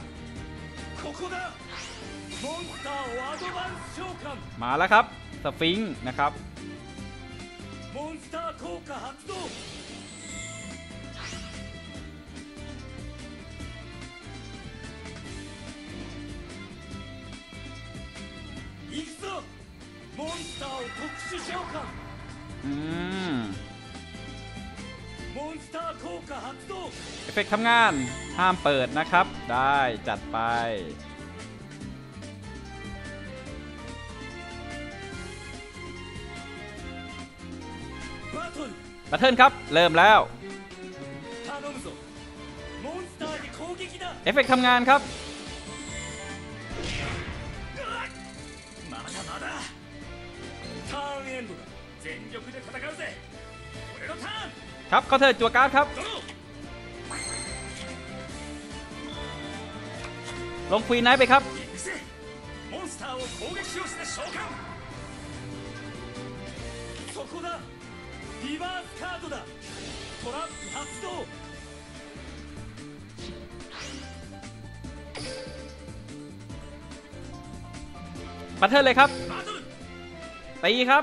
มาแล้วครับสฟิงค์นะครับอืมเอฟเฟกต์ทำงานห้ามเปิดนะครับได้จัดไปบัตเทิลครับเริ่มแล้วเอฟเฟกต์ทำงานครับครับเขาเทิร์นจั่วการ์ดครับลงควีนไนท์ไปครับบัตเทิลเลยครับตีครับ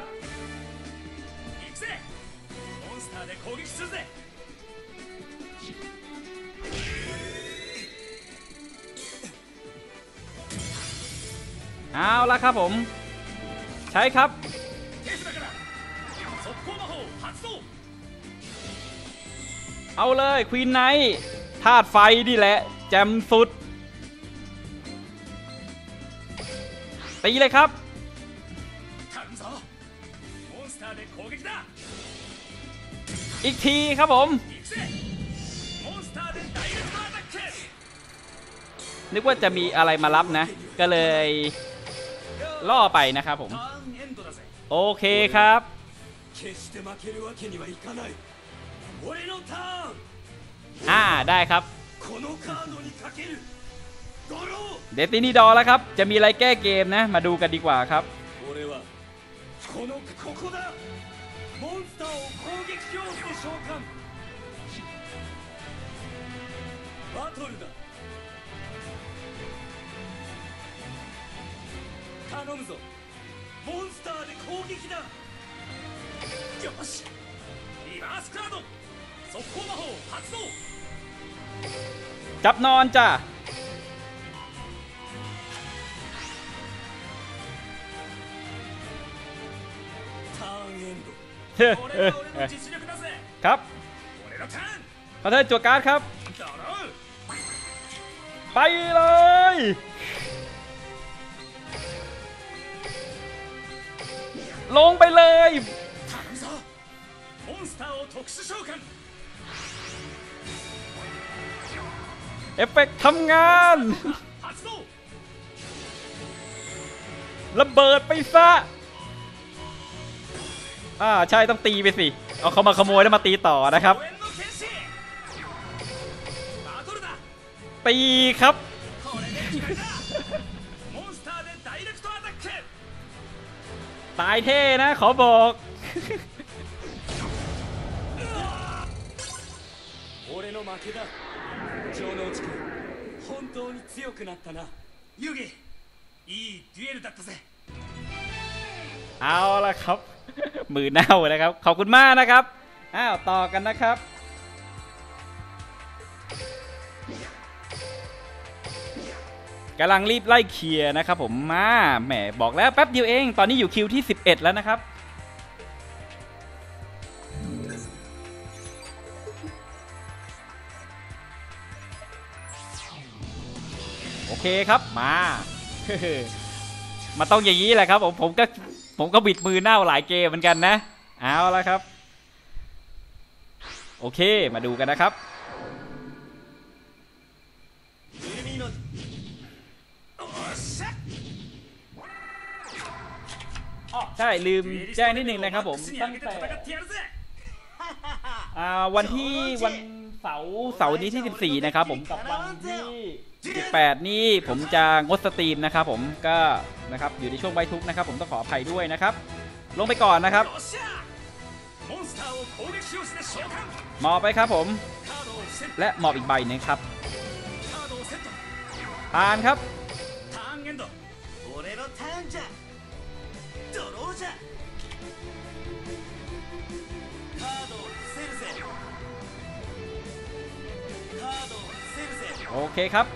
เอาละครับผมใช้ครับเอาเลยควีนไนท์ธาตุไฟนี่แหละแจมสุดตีเลยครับอีกทีครับผมนึกว่าจะมีอะไรมารับนะก็เลยล่อไปนะครับผมโอเคครับอ่าได้ครับเดสตินีดอแล้วครับจะมีอะไรแก้เกมนะมาดูกันดีกว่าครับจับนอนจ้ะครับขอเทิร์นจั่วการ์ดครับไปเลยลงไปเลยเอฟเฟกต์ทำงานระเบิดไปซะอ่าใช่ต้องตีไปสิเอาเขามาขโมยแล้วมาตีต่อนะครับตีครับตายเท่นะขอบอกเอาละครับมือเน่านะครับขอบคุณมากนะครับอ้าวต่อกันนะครับกำลังรีบไล่เคลียร์นะครับผมมาแหมบอกแล้วแป๊บเดียวเองตอนนี้อยู่คิวที่สิบเอ็ดแล้วนะครับโอเคครับมามาต้องอย่างนี้แหละครับผมผมก็ผมก็บิดมือเน่าหลายเกมเหมือนกันนะเอาละครับโอเคมาดูกันนะครับใช่ลืมแจ้งนิดนึงนะครับผมตั้งแต่วันที่วันเสาร์เสาร์นี้ที่สิบสี่นะครับผมกับวันที่สิบแปดนี่ผมจะงดสตรีมนะครับผมก็นะครับอยู่ในช่วงไวทุกนะครับผมต้องขออภัยด้วยนะครับลงไปก่อนนะครับหมอบไปครับผมและหมอบอีกใบหนึงครับผ่านครับโอเคครับ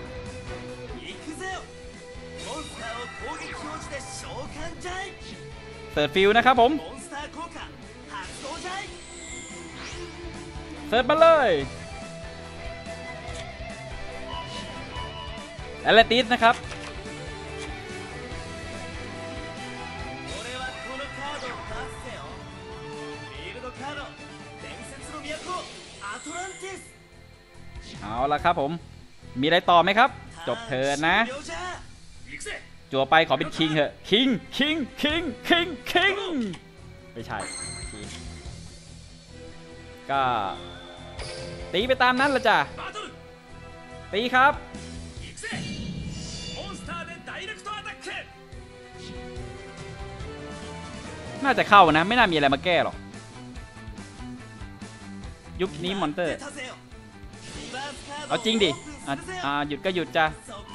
เสิร์ฟฟิลนะครับผมเสิร์ฟมาเลยแอตเลติสนะครับเอาละครับผมมีอะไรต่อไหมครับจบเทิร์นนะจั่วไปขอเป็นคิงเถอะคิงคิงคิงคิงคิงไม่ใช่ก็ตีไปตามนั้นละจ้ะตีครับน่าจะเข้านะไม่น่ามีอะไรมาแก้หรอกยุคนี้มอนเตอร์เอาจริงดิอ่ะอ่าหยุดก็หยุดจ้ะ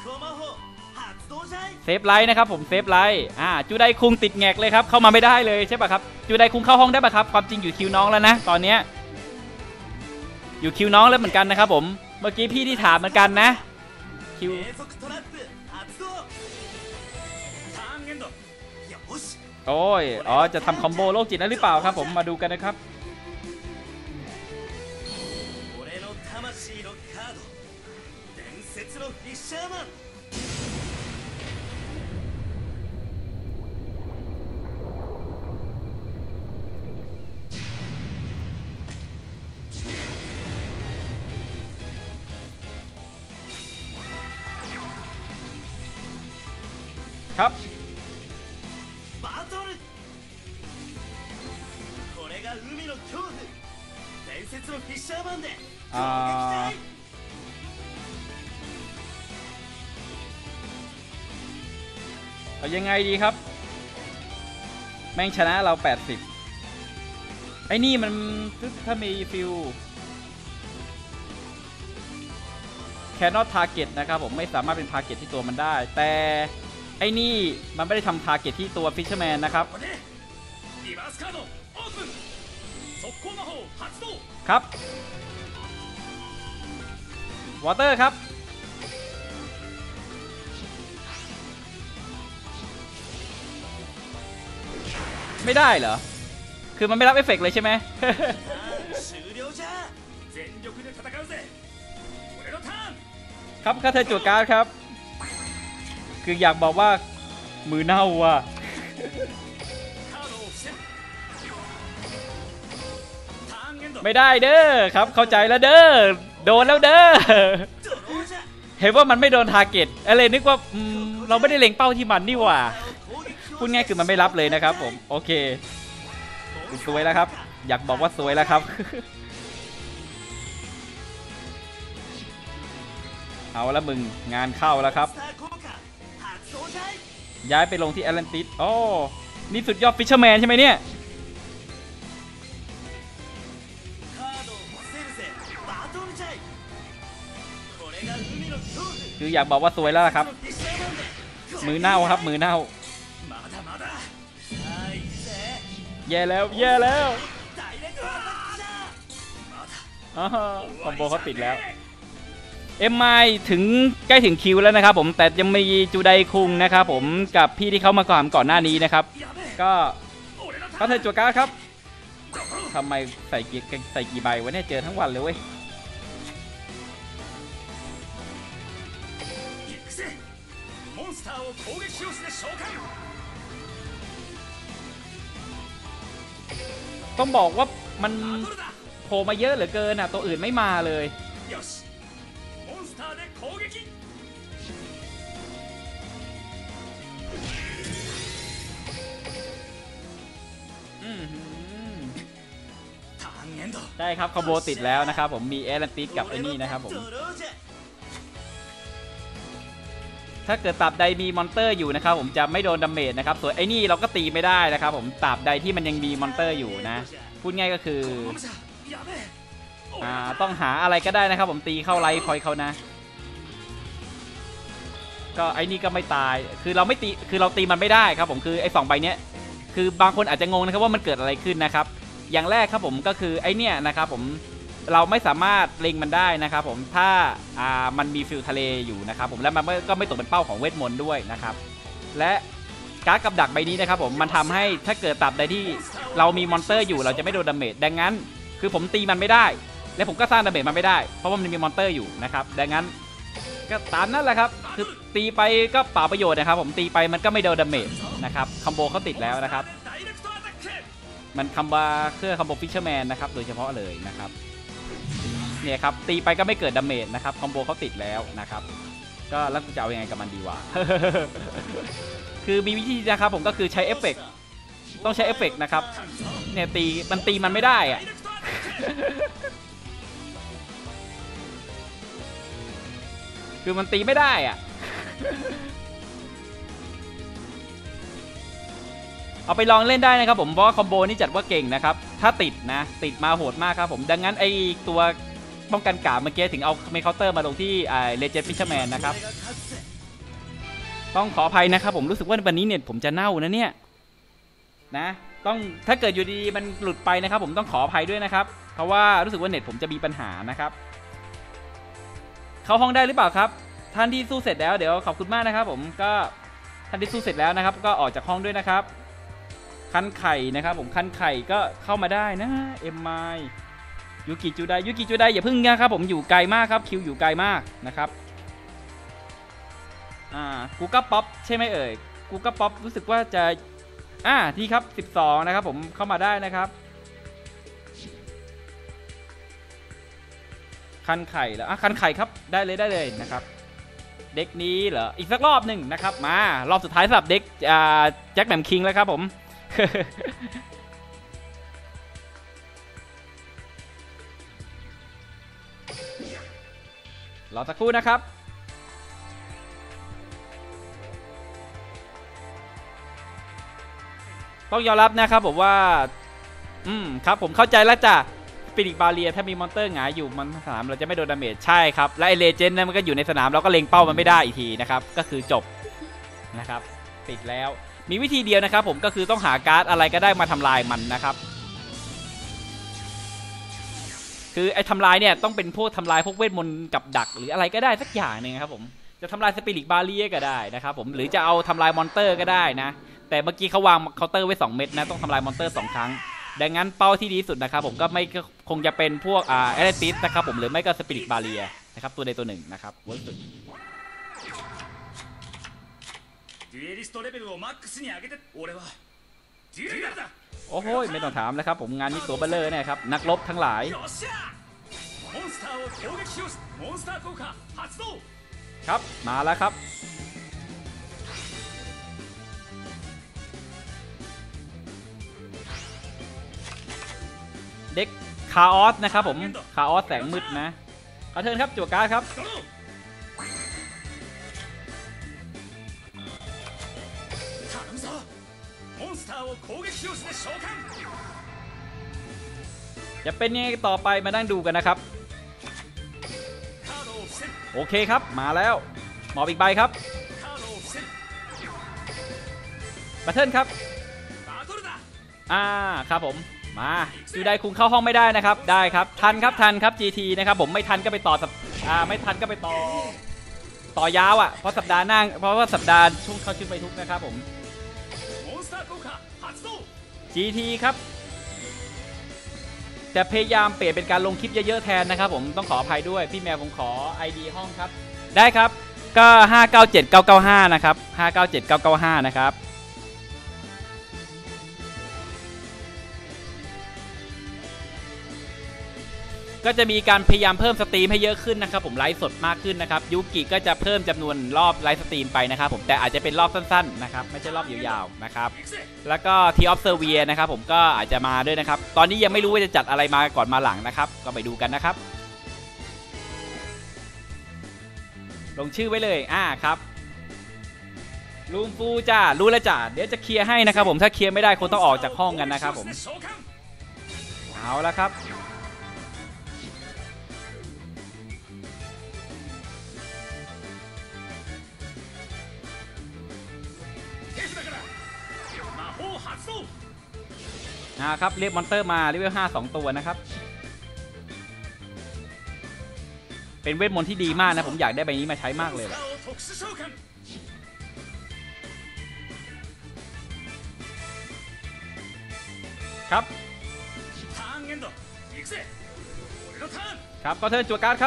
เซฟไลท์นะครับผมเซฟไลท์อ่าจูไดคุงติดแงกเลยครับเข้ามาไม่ได้เลยใช่ป่ะครับจูไดคุงเข้าห้องได้ป่ะครับความจริงอยู่คิวน้องแล้วนะตอนเนี้ยอยู่คิวน้องแล้วเหมือนกันนะครับผมเมื่อกี้พี่ที่ถามเหมือนกันนะคิวโอ้ยอ๋อจะทำคอมโบโรคจิตนั้นหรือเปล่าครับผมมาดูกันนะครับครับอ่าเอายังไงดีครับแม่งชนะเราแปดสิบไอ้นี่มันถ้ามีฟิลแคนนอตทาร์เก็ตนะครับผมไม่สามารถเป็นทาร์เก็ตที่ตัวมันได้แต่ไอ้นี่มันไม่ได้ทำทาร์เก็ตที่ตัวฟิชเชอร์แมนนะครับครับวอเตอร์ครับไม่ได้เหรอคือมันไม่รับเอฟเฟกต์เลยใช่ไหม ครับค่าเธอจั่วการ์ดครับคืออยากบอกว่ามือเน่าว่ะไม่ได้เด้อครับเข้าใจแล้วเด้อโดนแล้วเด้อเห็นว่ามันไม่โดนทาร์เก็ตอะไรนึกว่าเราไม่ได้เล็งเป้าที่มันนี่หว่าพูดง่ายคือมันไม่รับเลยนะครับผมโอเคสวยแล้วครับอยากบอกว่าสวยแล้วครับเอาละมึงงานเข้าแล้วครับย้ายไปลงที่แอตแลนติสโอ้นี่สุดยอดฟิชเชอร์แมนใช่ไหมเนี่ยคืออยากบอกว่าสวยแล้วครับมือเน่าครับมือเน่าแย่แล้วแย่แล้วอ๋อคอมโบเขาติดแล้วเอ็มไอถึงใกล้ถึงคิวแล้วนะครับผมแต่ยังมีจูไดคุงนะครับผมกับพี่ที่เขามาก่อนก่อนหน้านี้นะครับก็เขาเธอจั่วการ์ดครับทำไมใส่กี่ใส่กี่ใบวะเนี่ยเจอทั้งวันเลยเว้ยต้องบอกว่ามันโผล่มาเยอะเหลือเกินอ่ะตัวอื่นไม่มาเลยใช่ครับคอมโบติดแล้วนะครับผมมีแอตแลนติสกับไอ้นี่นะครับผมถ้าเกิดตราบใดมีมอนเตอร์อยู่นะครับผมจะไม่โดนดาเมจนะครับส่วนไอ้นี่เราก็ตีไม่ได้นะครับผมตราบใดที่มันยังมีมอนเตอร์อยู่นะพูดง่ายก็คืออ่าต้องหาอะไรก็ได้นะครับผมตีเข้าไลท์คอยเขานะก็ไอ้นี่ก็ไม่ตายคือเราไม่ตีคือเราตีมันไม่ได้ครับผมคือไอ้สองใบเนี้ยคือบางคนอาจจะงงนะครับว่ามันเกิดอะไรขึ้นนะครับอย่างแรกครับผมก็คือไอ้นี่นะครับผมเราไม่สามารถเล็งมันได้นะครับผมถ้าอ่ามันมีฟิลทะเลอยู่นะครับผมและมันก็ไม่ตกเป็นเป้าของเวทมนต์ด้วยนะครับและการ์ดกับดักใบนี้นะครับผมมันทำให้ถ้าเกิดตราบใดที่เรามีมอนสเตอร์อยู่เราจะไม่โดนดาเมจดังนั้นคือผมตีมันไม่ได้และผมก็สร้างดาเมจมันไม่ได้เพราะว่ามันมีมอนสเตอร์อยู่นะครับดังนั้นก็ตามนั่นแหละครับคือตีไปก็เปล่าประโยชน์นะครับผมตีไปมันก็ไม่โดนดาเมจนะครับคอมโบเขาติดแล้วนะครับมันคำว่าเครื่องคอมโบฟิชเชอร์แมนนะครับโดยเฉพาะเลยนะครับเนี่ยครับตีไปก็ไม่เกิดดาเมจนะครับคอมโบเขาติดแล้วนะครับก็แล้วจะเอายังไงกับมันดีวะ คือมีวิธีนะครับผมก็คือใช้เอฟเฟกต์ต้องใช้เอฟเฟกต์นะครับเนี่ยตีมันตีมันไม่ได้อะ คือมันตีไม่ได้อะ เอาไปลองเล่นได้นะครับผมเพราะว่าคอมโบนี่จัดว่าเก่งนะครับถ้าติดนะติดมาโหดมากครับผมดังนั้นไอตัวป้องกันกาเมื่อกี้ถึงเอาเมคเคาน์เตอร์มาลงที่ไอเลเจนด์ฟิชเชอร์แมนนะครับต้องขออภัยนะครับผมรู้สึกว่าวันนี้เน็ตผมจะเน่านะเนี่ยนะต้องถ้าเกิดอยู่ดีๆมันหลุดไปนะครับผมต้องขออภัยด้วยนะครับเพราะว่ารู้สึกว่าเน็ตผมจะมีปัญหานะครับเข้าห้องได้หรือเปล่าครับท่านที่สู้เสร็จแล้วเดี๋ยวขอบคุณมากนะครับผมก็ท่านที่สู้เสร็จแล้วนะครับก็ออกจากห้องด้วยนะครับคันไข่นะครับผมคันไข่ก็เข้ามาได้นะเอ็มไมยูกิจูไดยูกิจูไดอย่าพึ่งนะครับผมอยู่ไกลมากครับคิวอยู่ไกลมากนะครับอ่ากูก็ป๊อปใช่ไหมเอ่ยกูก็ป๊อปรู้สึกว่าจะอ่าที่ครับสิบสองนะครับผมเข้ามาได้นะครับคันไข่แล้วอ่ะคันไข่ครับได้เลยได้เลยนะครับเด็กนี้เหรออีกสักรอบหนึ่งนะครับมารอบสุดท้ายสำหรับเด็กอ่าแจ็คแหม่มคิงแล้วครับผม รอสักครู่นะครับต้องยอมรับนะครับผมว่าอืมครับผมเข้าใจแล้วจ้ะสปิริตบาเรียถ้ามีมอนเตอร์หงายอยู่มันสนามเราจะไม่โดนดาเมจใช่ครับและไอเลเจนด์นั้นมันก็อยู่ในสนามเราก็เล็งเป้ามันไม่ได้อีกทีนะครับก็คือจบนะครับติดแล้วมีวิธีเดียวนะครับผมก็คือต้องหาการ์ดอะไรก็ได้มาทำลายมันนะครับคือไอ้ทำลายเนี่ยต้องเป็นพวกทำลายพวกเวทมนต์กับดักหรืออะไรก็ได้สักอย่างหนึ่งครับผมจะทำลายสปิริตบาเรียก็ได้นะครับผมหรือจะเอาทำลายมอนเตอร์ก็ได้นะแต่เมื่อกี้เขาวางเคาน์เตอร์ไว้สองเม็ดนะต้องทำลายมอนเตอร์สองครั้งดังนั้นเป้าที่ดีสุดนะครับผมก็ไม่คงจะเป็นพวกอ่าแอตแลนติสนะครับผมหรือไม่ก็สปิริตบาเรียนะครับตัวใดตัวหนึ่งนะครับเวิร์กสุดโอ้โหไม่ต้องถามแล้วครับผมงานนี้ตัวเบลเลอร์เนี่ยครับนักรบทั้งหลายครับมาแล้วครับเด็กคาออสนะครับผมคาออสแสงมืดนะเอาเทิร์นครับจั่วการ์ดครับจะเป็นยังไงต่อไปมานั่งดูกันนะครับโอเคครับมาแล้วหมอบอีกใบครับบัตเทิลครับอ่าครับผมมาจูไดคุงเข้าห้องไม่ได้นะครับได้ครับทันครับทันครับ จี ที นะครับผมไม่ทันก็ไปต่ออ่าไม่ทันก็ไปต่อต่อยาวอ่ะเพราะสัปดาห์หน้าเพราะว่าสัปดาห์ช่วงเข้าชื่อไปทุกนะครับผม จี ที ครับแต่พยายามเปลี่ยนเป็นการลงคลิปเยอะๆแทนนะครับผมต้องขออภัยด้วยพี่แมวผมขอ ไอ ดี ห้องครับได้ครับก็ห้าเก้าเจ็ดเก้าเก้าห้านะครับห้าเก้าเจ็ดเก้าเก้าห้านะครับก็จะมีการพยายามเพิ่มสตรีมให้เยอะขึ้นนะครับผมไลฟ์สดมากขึ้นนะครับยูกิก็จะเพิ่มจำนวนรอบไลฟ์สตรีมไปนะครับผมแต่อาจจะเป็นรอบสั้นๆนะครับไม่ใช่รอบยาวๆนะครับแล้วก็ทีออฟเซอร์เวียนะครับผมก็อาจจะมาด้วยนะครับตอนนี้ยังไม่รู้ว่าจะจัดอะไรมาก่อนมาหลังนะครับก็ไปดูกันนะครับลงชื่อไว้เลยอ่าครับลุงฟูจ้ารู้แล้วจ้าเดี๋ยวจะเคลียร์ให้นะครับผมถ้าเคลียร์ไม่ได้คนต้องออกจากห้องกันนะครับผมเอาละครับนะครับเรียกมอนเตอร์มาเลเวลห้าสองตัวนะครับเป็นเวทมนต์ที่ดีมากนะผมอยากได้ใบนี้มาใช้มากเลยครับครับก็เทิร์นจั่วการ์ดครับ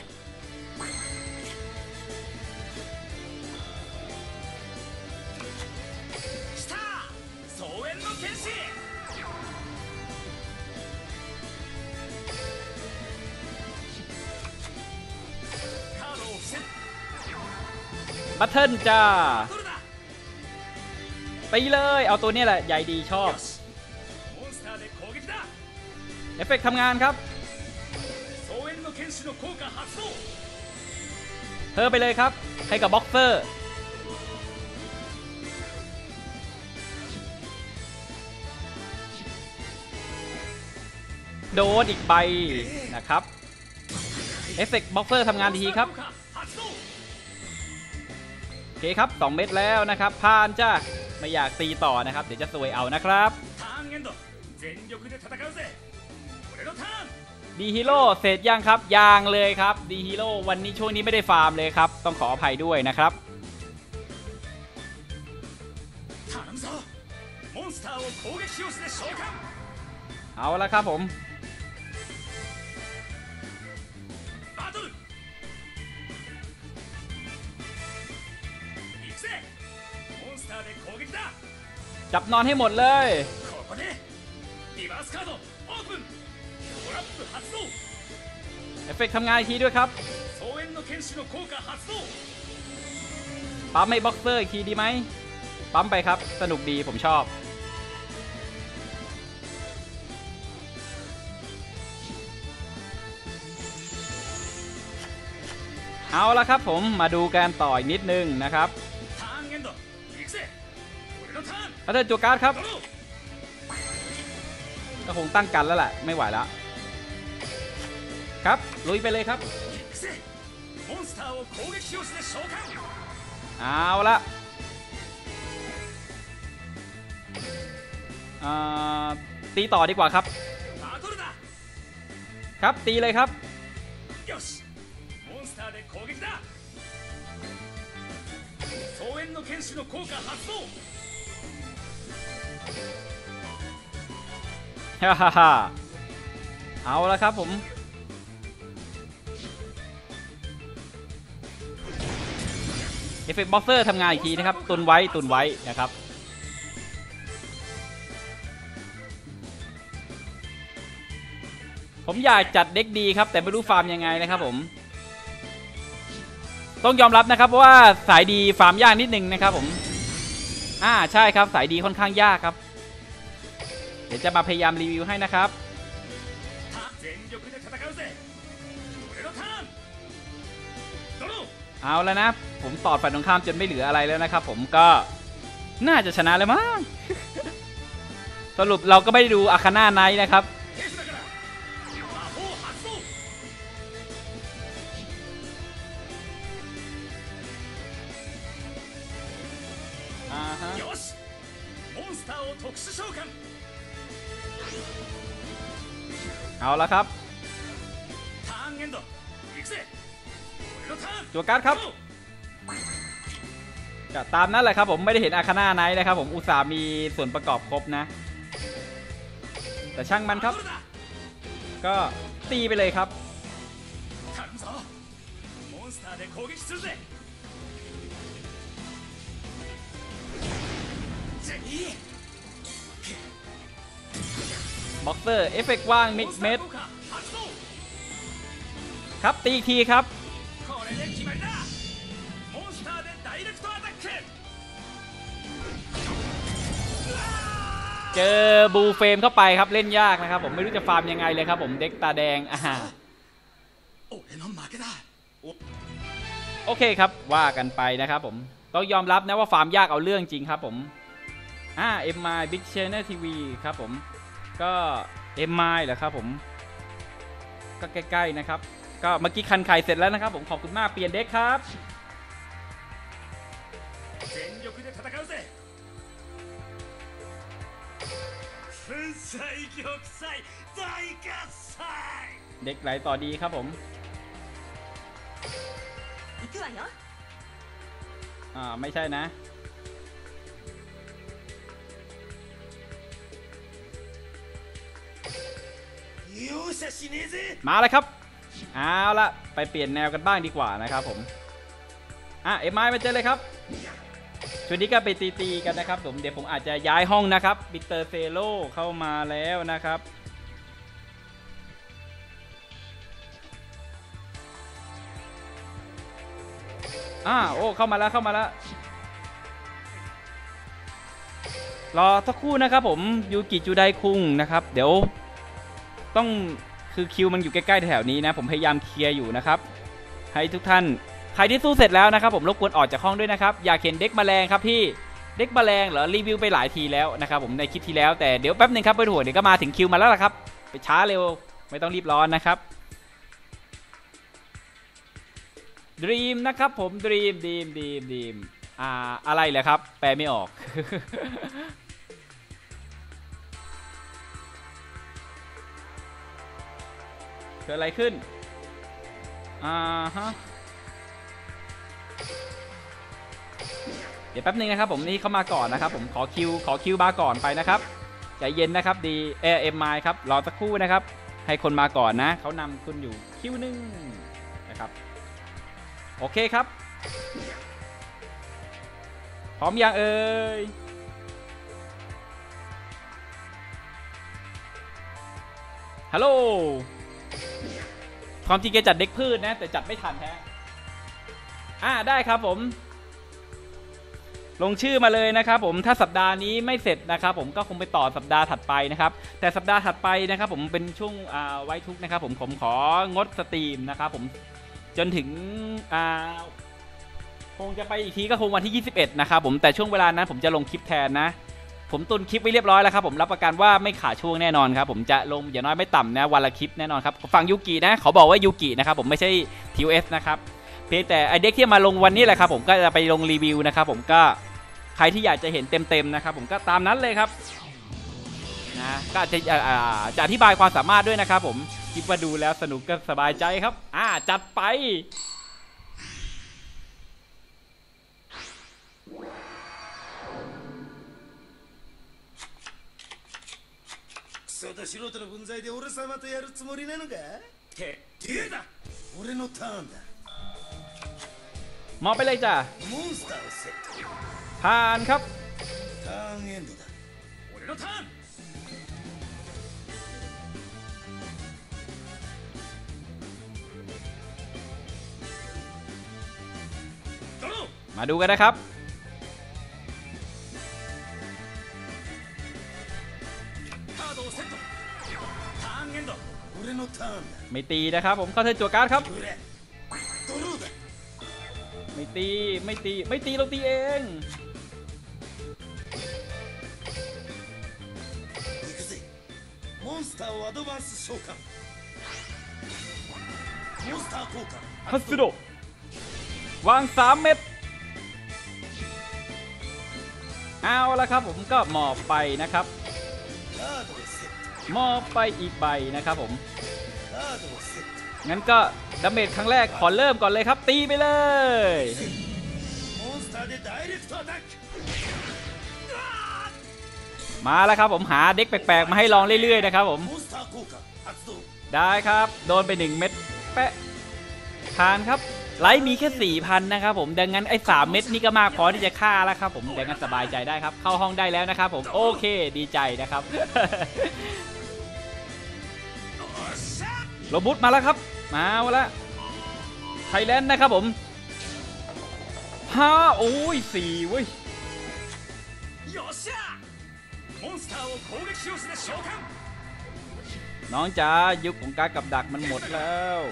บัตเทิลจ้าตีเลยเอาตัวนี้แหละใหญ่ดีชอบเอฟเฟกต์ทำงานครับเธอไปเลยครับให้กับบ็อกเซอร์โดนอีกใบนะครับเอฟเฟกต์บ็อกเซอร์ทำงานทีครับโอเคครับสองเม็ดแล้วนะครับผ่านจ้าไม่อยากตีต่อนะครับเดี๋ยวจะซวยเอานะครับดีฮีโร่เสร็จยังครับยางเลยครับดีฮีโร่วันนี้ช่วงนี้ไม่ได้ฟาร์มเลยครับต้องขออภัยด้วยนะครับเอาละครับผมจับนอนให้หมดเลยเอฟเฟกต์ทำงานอีกทีด้วยครับปั๊มให้บ็อกเซอร์อีกทีดีไหมปั๊มไปครับสนุกดีผมชอบเอาละครับผมมาดูกันต่ออีกนิดนึงนะครับเอาเทิร์นจั่วการ์ดครับก็คงตั้งกันแล้วแหละไม่ไหวแล้วครับลุยไปเลยครับเอาละตีต่อดีกว่าครับครับตีเลยครับฮ่าฮ่าฮ่าเอาละครับผมเอฟเฟกต์บ็อกเซอร์ทำงานอีกทีนะครับตุนไว้ตุนไว้นะครับผมอยากจัดเด็กดีครับแต่ไม่รู้ฟาร์มยังไงนะครับผมต้องยอมรับนะครับว่าสายดีฟาร์มยากนิดนึงนะครับผมอ่าใช่ครับสายดีค่อนข้างยากครับเดี๋ยวจะมาพยายามรีวิวให้นะครับเอาแล้วนะผมตอดฝ่ายตรงข้ามจนไม่เหลืออะไรแล้วนะครับผมก็น่าจะชนะแล้วมั้งสรุปเราก็ไม่ได้ดูอาคาน่าไนท์นะครับเอาละครับจั่วการ์ดครับก็ตามนั้นแหละครับผมไม่ได้เห็นอาคาน่าไนท์นะครับผมอุตส่าห์มีส่วนประกอบครบนะแต่ช่างมันครับก็ตีไปเลยครับบ็อกเซอร์เอฟเฟกต์ว่างมิกเม็ดครับตีอีกทีครับこれで決まりだモンスターでダイレクトアタックเจอบูเฟรมเข้าไปครับเล่นยากนะครับผมไม่รู้จะฟาร์มยังไงเลยครับผมเด็กตาแดงอ่าโอเคครับว่ากันไปนะครับผมต้องยอมรับนะว่าฟาร์มยากเอาเรื่องจริงครับผมอ่าเอ็มไอบิ๊กเชนเนอร์ทีวีครับผมก็เอ็มไอเหรอครับผมก็ใกล้ๆนะครับก็เมื่อกี้คันไข่เสร็จแล้วนะครับผมขอบคุณมากเปลี่ยนเด็กครับ全力で戦うぜ粉砕玉砕大喝采เด็กไหลต่อดีครับผม行くわよอ่าไม่ใช่นะมาเลยครับเอาละไปเปลี่ยนแนวกันบ้างดีกว่านะครับผมอ่ะเอ็มไอมาเจอเลยครับชุดนี้ก็ไปตีๆกันนะครับผมเดี๋ยวผมอาจจะย้ายห้องนะครับบิกเตอร์เซโลเข้ามาแล้วนะครับอ่าโอ้เข้ามาแล้วเข้ามาแล้วรอสักครู่นะครับผมยูกิจูไดคุงนะครับเดี๋ยวต้องคือคิวมันอยู่ใกล้ๆแถวนี้นะผมพยายามเคลียร์อยู่นะครับให้ทุกท่านใครที่สู้เสร็จแล้วนะครับผมรบกวนออกจากห้องด้วยนะครับอยากเห็นเด็กแมลงครับพี่เด็กแมลงเหรอรีวิวไปหลายทีแล้วนะครับผมในคลิปที่แล้วแต่เดี๋ยวแป๊บนึงครับไปดูเดี๋ยวก็มาถึงคิวมาแล้วล่ะครับไปช้าเร็วไม่ต้องรีบร้อนนะครับดรีมนะครับผมดรีมดีมดีมดีมอ่าอะไรเหรอครับแปลไม่ออก เกิดอะไรขึ้นอ่าฮะเดี๋ยวแป๊บนึงนะครับผมนี่เข้ามาก่อนนะครับผมขอคิวขอคิวมาก่อนไปนะครับใจเย็นนะครับดีเอเอ็มไมครับรอสักครู่นะครับให้คนมาก่อนนะเขานำคุณอยู่คิวหนึ่งนะครับโอเคครับพร้อมยังเอ่ยฮัลโหลความจริงแกจัดเด็กพืชนะแต่จัดไม่ทันแฮะอ่าได้ครับผมลงชื่อมาเลยนะครับผมถ้าสัปดาห์นี้ไม่เสร็จนะครับผมก็คงไปต่อสัปดาห์ถัดไปนะครับแต่สัปดาห์ถัดไปนะครับผมเป็นช่วงอ่าไว้ทุกนะครับผมผมของดสตรีมนะครับผมจนถึงอ่าคงจะไปอีกทีก็คงวันที่ยี่สิบเอ็ดนะครับผมแต่ช่วงเวลานั้นผมจะลงคลิปแทนนะผมตุนคลิปไว้เรียบร้อยแล้วครับผมรับประกันว่าไม่ขาดช่วงแน่นอนครับผมจะลงอย่างน้อยไม่ต่ำนะวันละคลิปแน่นอนครับฝั่งยูกินะเขาบอกว่ายูกินะครับผมไม่ใช่ที โอ เอส นะครับเพียงแต่ไอเด็กที่มาลงวันนี้แหละครับผมก็จะไปลงรีวิวนะครับผมก็ใครที่อยากจะเห็นเต็มๆนะครับผมก็ตามนั้นเลยครับนะก็จะจะอธิบายความสามารถด้วยนะครับผมคิดว่าดูแล้วสนุกก็สบายใจครับอ่าจัดไปクソと素人の分際で俺様とやるつもりなのかててだ俺のターンだมอบไปเลยจ้ะモンスターをセットผ่านครับターンエンドだ俺のターンมาดูกันนะครับไม่ตีนะครับผมเข้าเทิร์นจั่วการ์ดครับไม่ตีไม่ตีไม่ตีเราตีเองฮัตสึโดะวางสามเม็ดเอาละครับผมก็มอบไปนะครับมอบไปอีกใบนะครับผมงั้นก็ดาเมจครั้งแรกขอเริ่มก่อนเลยครับตีไปเลยมาแล้วครับผมหาเด็กแปลกๆมาให้ลองเรื่อยๆนะครับผมได้ครับโดนไปหนึ่งเม็ดแปะทานครับไลท์มีแค่ สี่พัน นะครับผมดังนั้นไอ้สามเม็ดนี่ก็มากพอที่จะฆ่าแล้วครับผมดังนั้นสบายใจได้ครับเข้าห้องได้แล้วนะครับผมโอเคดีใจนะครับโรบุตมาแล้วครับมาแล้วไทยแลนด์นะครับผมห้าโอ้ยสี่เว้ยน้องจ๋ายุคของการกับดักมันหมดแล้ว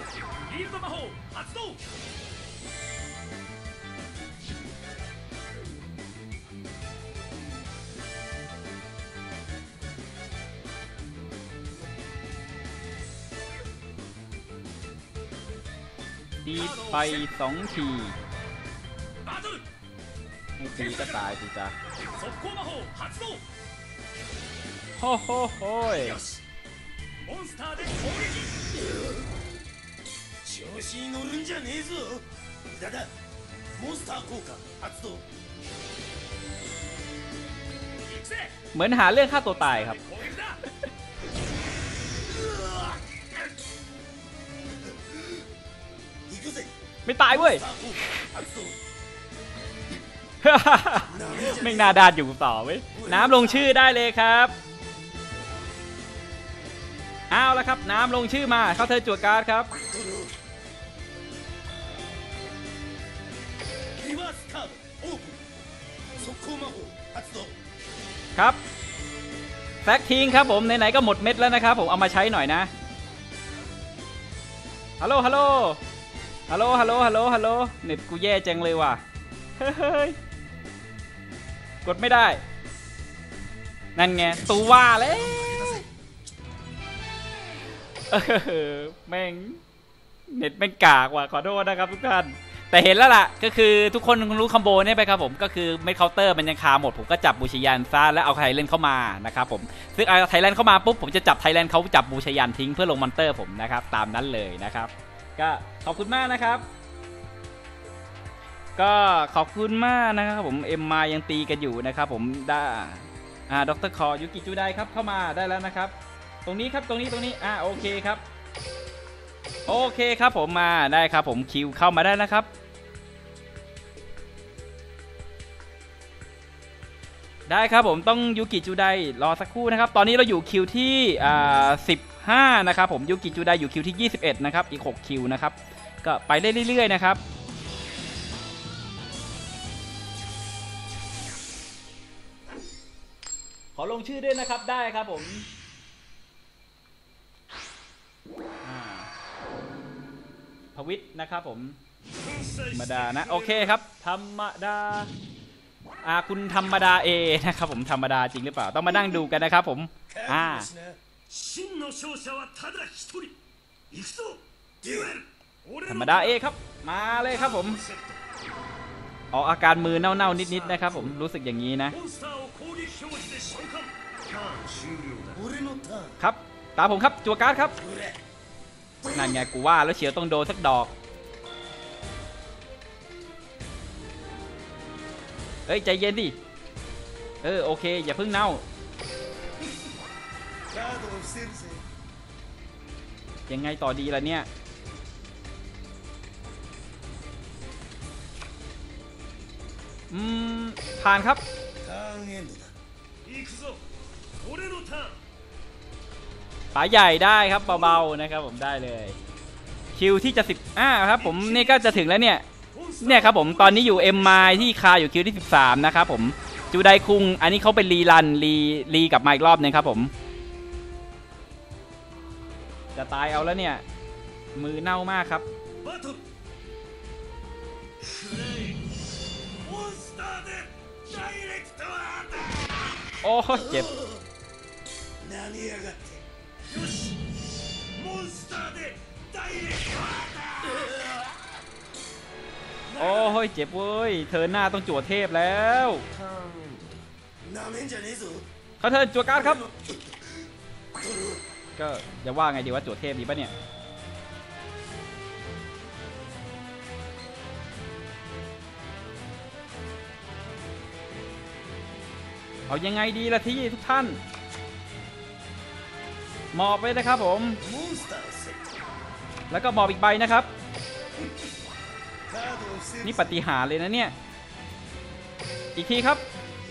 ตีไปสองทีไม่ตีก็ตายสิจ้ะโฮ้โฮ้โฮ้ย調子に乗るんじゃねえぞ。無駄だ。モンスター効果発動。 เหมือนหาเรื่องฆ่าตัวตายครับไม่ตายเว้ยไม่น่าด้านอยู่ต่อเว้ยน้ำลงชื่อได้เลยครับเอาละครับน้ำลงชื่อมาเข้าเธอจั่วการ์ดครับครับแฟกทิ้งครับผมไหนๆก็หมดเม็ดแล้วนะครับผมเอามาใช้หน่อยนะฮัลโหลฮัลโหลฮัลโหลฮัลโหลฮัลโหลฮัลโหลเน็ตกูแย่จังเลยว่ะเฮ้ยกดไม่ได้นั่นไงตัวว่าเลยเออแม่งเน็ตแม่งกากว่ะขอโทษนะครับทุกท่านแต่เห็นแล้วล่ะก็คือทุกคนรู้คอมโบเนี่ยไปครับผมก็คือไม่เคาน์เตอร์มันยังคาหมดผมก็จับบูชยันซะแล้วเอาไทยแลนด์เข้ามานะครับผมซึ่งเอาไทยแลนด์เข้ามาปุ๊บผมจะจับไทยแลนด์เขาจับบูชยันทิ้งเพื่อลงมอนเตอร์ผมนะครับตามนั้นเลยนะครับก็ขอบคุณมากนะครับก็ขอบคุณมากนะครับผมเอ็มมายังตีกันอยู่นะครับผมได้อ่าดร.คอยุกิจูไดครับเข้ามาได้แล้วนะครับตรงนี้ครับตรงนี้ตรงนี้อ่าโอเคครับโอเคครับผมมาได้ครับผมคิวเข้ามาได้นะครับได้ครับผมต้องยุกิจูไดรอสักครู่นะครับตอนนี้เราอยู่คิวที่อ่าสิบห้านะครับผมยุกิจูไดอยู่คิวที่ยี่สิบเอ็ดนะครับอีกหกคิวนะครับก็ไปได้เรื่อยๆนะครับขอลงชื่อด้วยนะครับได้ครับผมพวิทย์นะครับผมธรรมดานะโอเคครับธรรมดาอ่าคุณธรรมดาเอนะครับผมธรรมดาจริงหรือเปล่าต้องมานั่งดูกันนะครับผมอ่าธรรมดาเอครับมาเลยครับผมออกอาการมือเน่าๆนิดๆนะครับผมรู้สึกอย่างนี้นะครับตามผมครับจั่วการ์ดครับนั่นไงกูว่าแล้วเชียวต้องโดนสักดอกเอ้ยใจเย็นดิเออโอเคอย่าเพิ่งเน่ายังไงต่อดีล่ะเนี่ยอืมผ่านครับป๋าใหญ่ได้ครับเบาๆนะครับผมได้เลยคิวที่จะสิบอ่าครับผมนี่ก็จะถึงแล้วเนี่ยเนี่ยครับผมตอนนี้อยู่เอ็มไมที่คาอยู่คิวที่สิบสามนะครับผมจูไดคุงอันนี้เขาเป็นรีรันรีรีกลับมาอีกรอบนึงครับผมจะตายเอาแล้วเนี่ยมือเน่ามากครับโอ้เจ็บโอ้ยเจ็บเว้ยเธอหน้าต้องจั่วเทพแล้วเขาเธอจั่วการ์ดครับก็จะว่าไงดีว่าจั่วเทพดีปะเนี่ยเอายังไงดีล่ะที่ทุกท่านมอบไปนะครับผมแล้วก็มอบอีกใบนะครับนี่ปฏิหารเลยนะเนี่ยอีกทีครับ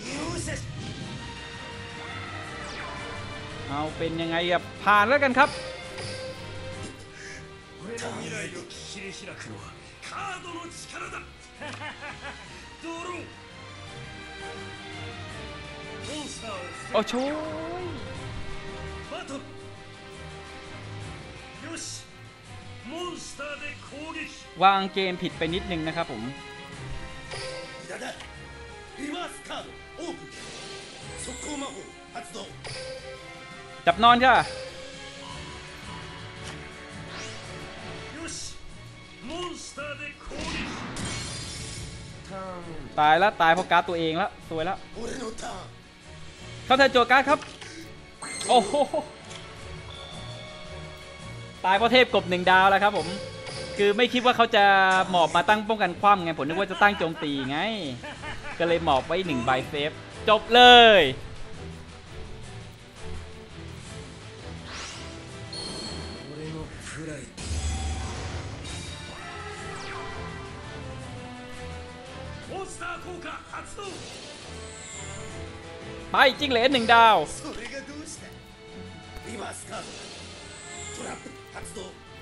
เอาเป็นยังไงอะผ่านแล้วกันครับードの力だドローモンスターをโอ้โชยバトルよしモンスターで攻撃วางเกมผิดไปนิดนึงนะครับผมだだリバースカードオープン速攻魔法発動จับนอนจ้ะよしモンスターで攻撃ターンตายแล้วตายเพราะการ์ดตัวเองแล้วสวยแล้ว俺のターンเข้าเธอโจการ์ดครับโอ้โหตายเพราะเทพกบหนึ่งดาวแล้วครับผมคือไม่คิดว่าเขาจะหมอบมาตั้งป้องกันคว่ำไงผมนึกว่าจะตั้งโจมตีไงก็เลยหมอบไว้หนึ่งใบเซฟจบเลย俺のプライドモンスター効果発動ไปจิ้งเหลนหนึ่งดาวそれがどうしたリバースカードトラップ発動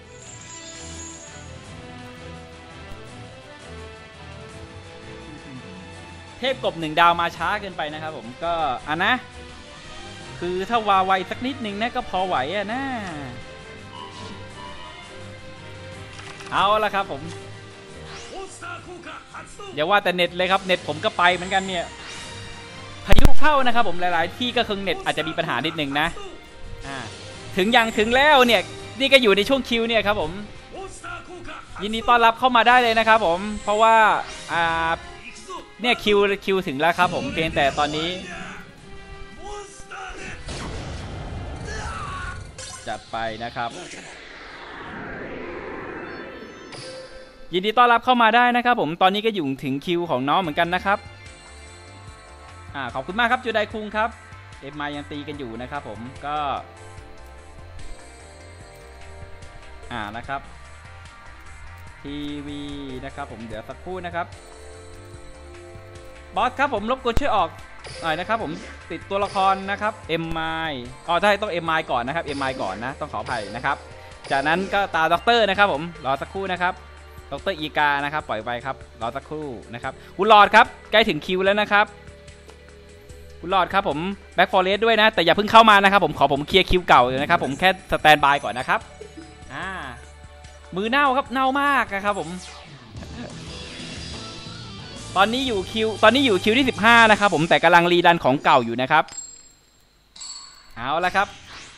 เทพกบหนึ่งดาวมาช้าเกินไปนะครับผมก็อ่ะนะคือถ้าวาไวสักนิดนึงนะก็พอไหวอะนะเอาละครับผมモンスター効果発動อย่าว่าแต่เน็ตเลยครับเน็ตผมก็ไปเหมือนกันเนี่ยพายุเข้านะครับผมหลายๆที่ก็คือเน็ตอาจจะมีปัญหานิดนึงนะอ่าถึงยังถึงแล้วเนี่ยนี่ก็อยู่ในช่วงคิวเนี่ยครับผมモンスター効果ยินดีต้อนรับเข้ามาได้เลยนะครับผมเพราะว่าอ่า行くぞเนี่ยคิวคิวถึงแล้วครับผมเพียงแต่ตอนนี้モンスターでจัดไปนะครับยินดีต้อนรับเข้ามาได้นะครับผมตอนนี้ก็อยู่ถึงคิวของน้องเหมือนกันนะครับอ่าขอบคุณมากครับจูไดคุงครับเอฟมายังตีกันอยู่นะครับผมก็อ่านะครับทีวีนะครับผมเดี๋ยวสักครู่นะครับบอสครับผมรบกวนช่วยออกหน่อยนะครับผมติดตัวละครนะครับเอ็มไมอ๋อใช่ต้องเอ็มไมก่อนนะครับเอ็มไมก่อนนะต้องขออภัยนะครับจากนั้นก็ตาด็อกเตอร์นะครับผมรอสักครู่นะครับดร.อีกานะครับปล่อยไปครับรอสักครู่นะครับคุณหลอดครับใกล้ถึงคิวแล้วนะครับคุณหลอดครับผมแบ็คฟอร์เรสด้วยนะแต่อย่าเพิ่งเข้ามานะครับผมขอผมเคลียร์คิวเก่าอยู่นะครับผมแค่สแตนบายก่อนนะครับอ่ามือเน่าครับเน่ามากนะครับผมตอนนี้อยู่คิวตอนนี้อยู่คิวที่สิบห้านะครับผมแต่กำลังรีดันของเก่าอยู่นะครับเอาละครับ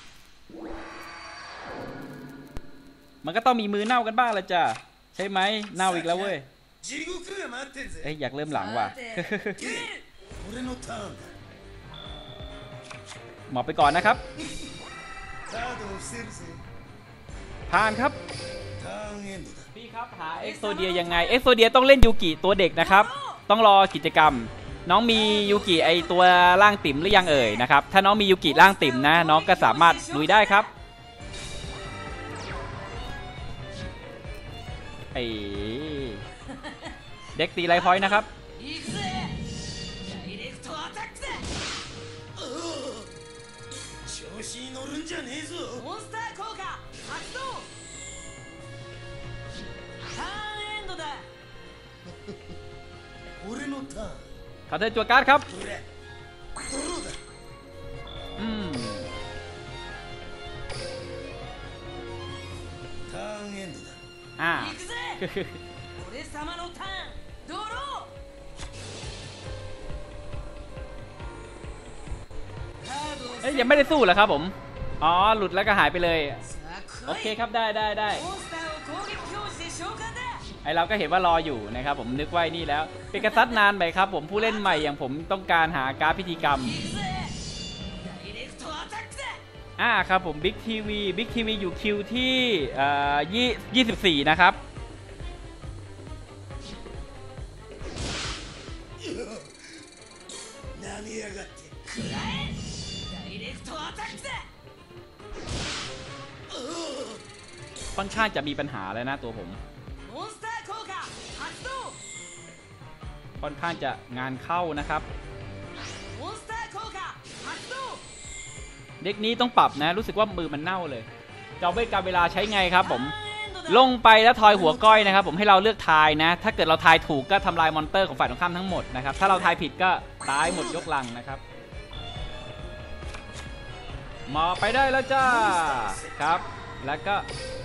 มันก็ต้องมีมือเน่ากันบ้างละจ้ะใช่ไหมเน่าอีกแล้วเว้ย地獄が待ってんぜเอ้ยอยากเริ่มหลังว่ะ俺のターンだหมอบไปก่อนนะครับカードを伏せるぜผ่านครับターンエンドだพี่ครับหาเอ็กโซเดียยังไงเอ็กโซเดียต้องเล่นยูกิตัวเด็กนะครับต้องรอกิจกรรมน้องมียูกิไอตัวร่างติ๋มหรือยังเอ่ยนะครับถ้าน้องมียูกิร่างติ๋มนะน้องก็สามารถลุยได้ครับไอเด็กตีไลฟ์พอยต์นะครับ行くぜダイレクトアタックだ調子に乗るんじゃねえぞモンスター効果発動ターンエンドだ俺のターンเขาเทิร์นจั่วการ์ดครับこれドローだอืมターンエンドだอ่า行くぜ俺様のターンドローカードをเอ้ยยังไม่ได้สู้เหรอครับผมอ๋อหลุดแล้วก็หายไปเลยさあ来โอเคいครับได้ได้ได้モンスターを攻撃表示で召喚だไอเราก็เห็นว่ารออยู่นะครับผมนึกไว้นี่แล้วเป็นกระซัดนานไปครับผมผู้เล่นใหม่อย่างผมต้องการหาการ์ดพิธีกรรม行くぜダイレクトアタックだอ่าครับผมบิ๊กทีวีบิ๊กทีวีอยู่คิวที่เอ่อยี่ยี่สิบสี่นะครับ舐めやがって食らえダイレクトアタックだค่อนข้างจะมีปัญหาแล้วนะตัวผมモンスター効果発動ค่อนข้างจะงานเข้านะครับモンスター効果発動เด็กนี้ต้องปรับนะรู้สึกว่ามือมันเน่าเลยจะเอาไว้การเวลาใช้ไงครับผมターンエンドだลงไปแล้วทอยหัวก้อยนะครับผมให้เราเลือกทายนะ ถ้าเกิดเราทายถูกก็ทำลายมอนเตอร์ของฝ่ายตรงข้ามทั้งหมดนะครับถ้าเราทายผิดก็ตายหมดยกลังนะครับมาไปได้แล้วจ้าครับแล้วก็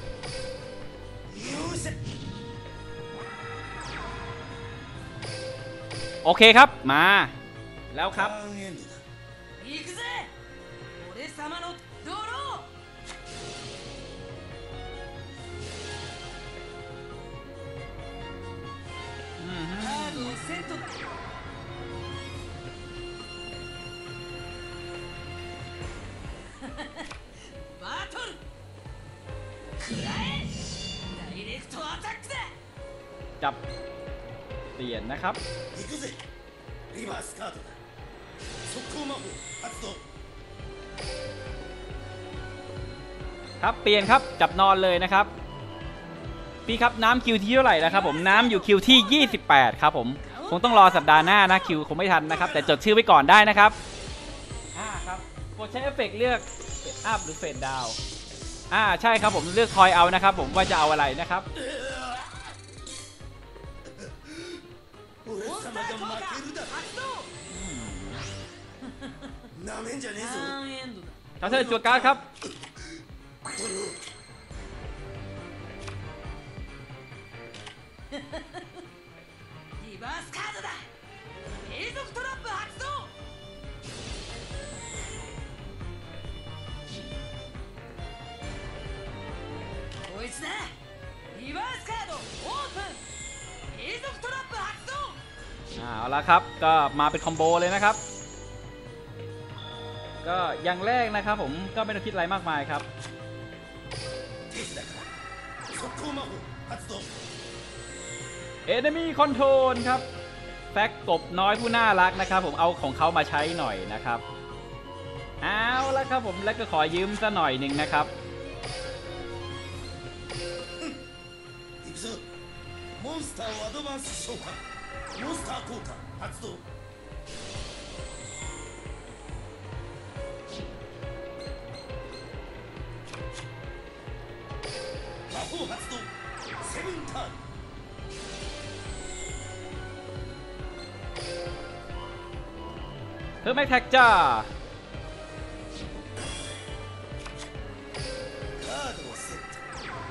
โอเคครับมาแล้วครับ行くぜ俺様のドローカードをセットだバトル食らえダイレクトアタックだจับเปลี่ยนนะครับ行くぜリバースカードだ速攻魔法発動ครับเปลี่ยนครับจับนอนเลยนะครับพี่ครับน้ำคิวที่เท่าไหร่แล้วครับผมน้ำอยู่คิวที่ยี่สิบแปดครับผมคงต้องรอสัปดาห์หน้านะคิวคงไม่ทันนะครับแต่จดชื่อไว้ก่อนได้นะครับอ่าครับกดใช้เอฟเฟกต์เลือกเฟดอัพหรือเฟดดาวอ่าใช่ครับผมเลือกทอยเอานะครับผมว่าจะเอาอะไรนะครับ俺様が負けるだなめんじゃねえぞทัพเทิร์นจั่วการ์ดครับリバースカードだ継続トラップ発動こいつだリバースカードオープン継続トラップ発動เอาละครับก็มาเป็นคอมโบเลยนะครับก็อย่างแรกนะครับผมก็ไม่ต้องคิดอะไรมากมายครับเอเนมี่คอนโทรลครับแฟกกบน้อยผู้น่ารักนะครับผมเอาของเขามาใช้หน่อยนะครับเอาละครับผมแล้วก็ขอยืมซะหน่อยหนึ่งนะครับモンスターをアドバンス召喚モンスター効果発動魔法発動セブンターンเพิ่มแม็กแท็กจ้าカードをセット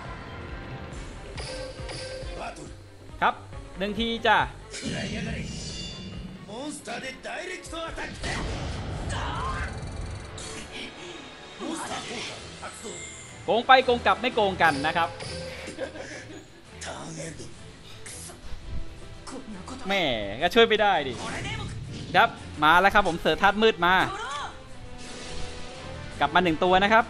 バトルครับหนึ่งทีจ้ะモンスターでダイレクトアタックだモンスター効果発動โกงไปโกงกลับไม่โกงกันนะครับターンエンドแม่ก็ช่วยไม่ได้ดิครับมาแล้วครับผมเสือธาตุมืดมากลับมาหนึ่งตัวนะครับ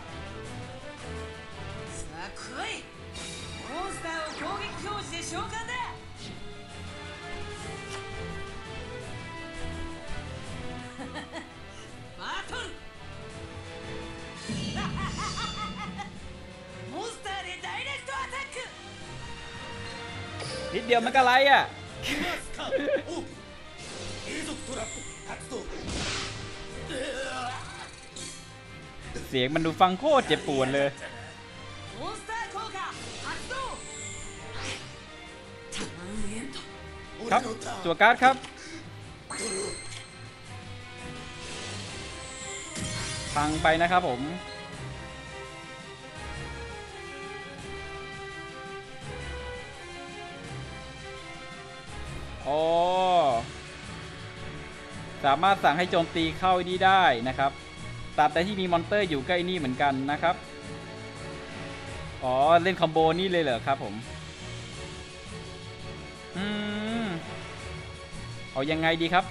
นิดเดียวมันก็ไรอ่ะเสียงมันดูฟังโคตรเจ็บปวดเลยครับจั่วการ์ดครับพังไปนะครับผมอ๋อสามารถสั่งให้โจมตีเข้านี่ได้นะครับตราบใดที่มีมอนเตอร์อยู่ใกล้นี่เหมือนกันนะครับอ๋อเล่นคอมโบนี่เลยเหรอครับผมอืมเอายังไงดีครับ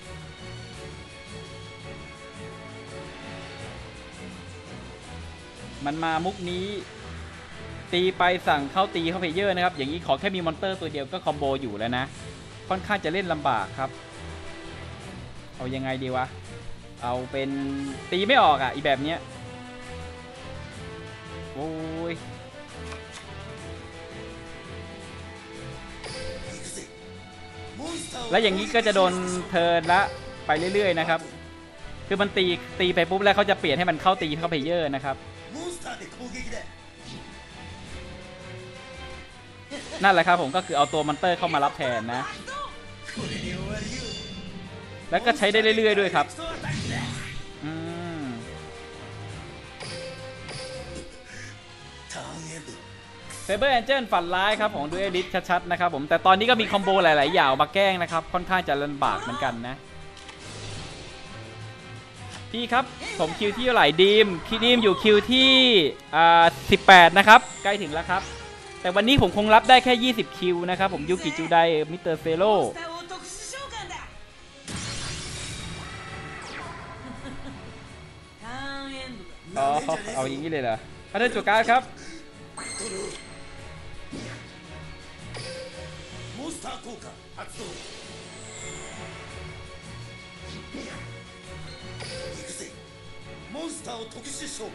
มันมามุกนี้ตีไปสั่งเข้าตีเข้าเพลเยอร์นะครับอย่างนี้ขอแค่มีมอนเตอร์ตัวเดียวก็คอมโบอยู่แล้วนะค่อนข้างจะเล่นลำบากครับเอายังไงดีวะเอาเป็นตีไม่ออกอ่ะอีแบบเนี้ยโอ้ยแล้วอย่างนี้ก็จะโดนเทิร์นละไปเรื่อยๆนะครับคือมันตีตีไปปุ๊บแล้วเขาจะเปลี่ยนให้มันเข้าตีเข้าเพลเยอร์นะครับนั่นแหละครับผมก็คือเอาตัวมอนเตอร์เข้ามารับแทนนะこれで終わりよแล้วก็ใช้ได้เรื่อยๆด้วยครับクソアタックだอืมターンエンドเซเบอร์แอนเจิลฝันร้ายครับของดูเอลิสชัดๆนะครับผมแต่ตอนนี้ก็มีคอมโบหลายๆอย่างมาแกล้งนะครับค่อนข้างจะลำบากเหมือนกันนะพี่ครับผมคิวที่เท่าไหร่ดีมคิวดีมอยู่คิวที่อ่าสิบแปดนะครับใกล้ถึงแล้วครับแต่วันนี้ผมคงรับได้แค่ยี่สิบคิวนะครับผมยูกิจูไดมิสเตอร์เซโร่スターを特殊召喚だターンエンドだอ๋อเอาอย่างนี้เลยเหรอพันเดอร์จูการ์ดครับドローモンスター効果発動行くぜモンスターを特殊召喚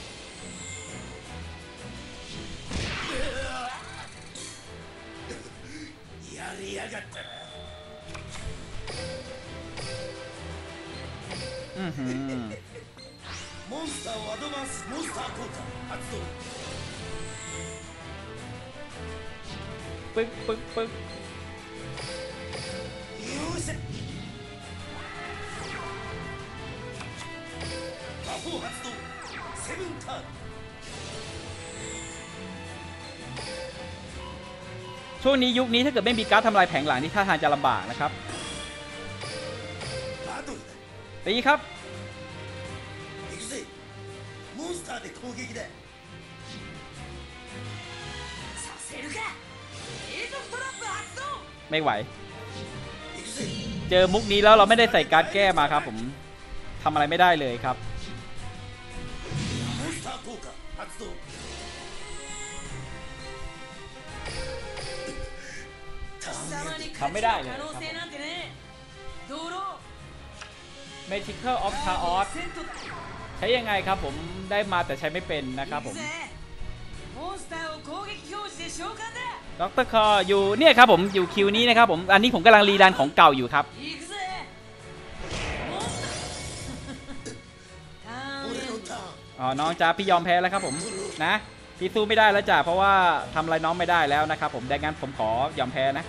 やりやがったなอือหือモンスターをアドバンスモンスター効果発動ปึ๊กปึ๊กปึ๊กよーし魔法発動セブンターンช่วงนี้ยุคนี้ถ้าเกิดไม่มีการ์ดทำลายแผงหลังนี่ท่าทางจะลำบากนะครับバトルだตีครับ行くぜモンスターで攻撃ださせるか永続トラップ発動ไม่ไหว行くぜเจอมุกนี้แล้วเราไม่ได้ใส่การ์ดแก้มาครับผมทำอะไรไม่ได้เลยครับモンスター効果発動貴様にทำไม่ได้เลย可能性なんてねドロー Magical of Chaos セットだใช้ยังไงครับผมได้มาแต่ใช้ไม่เป็นนะครับผม行くぜモンスターを攻撃表示で召喚だด็อกเตอร์คออยู่เนี่ยครับผมอยู่คิวนี้นะครับผมอันนี้ผมกำลังรีดันของเก่าอยู่ครับ行くぜモンスターターン俺エンのドターンอ๋อน้องจ้าพี่ยอมแพ้แล้วครับผมนะพี่สู้ไม่ได้แล้วจ้าเพราะว่าทำอะไรน้องไม่ได้แล้วนะครับผมดังนั้นผมขอยอมแพ้นะ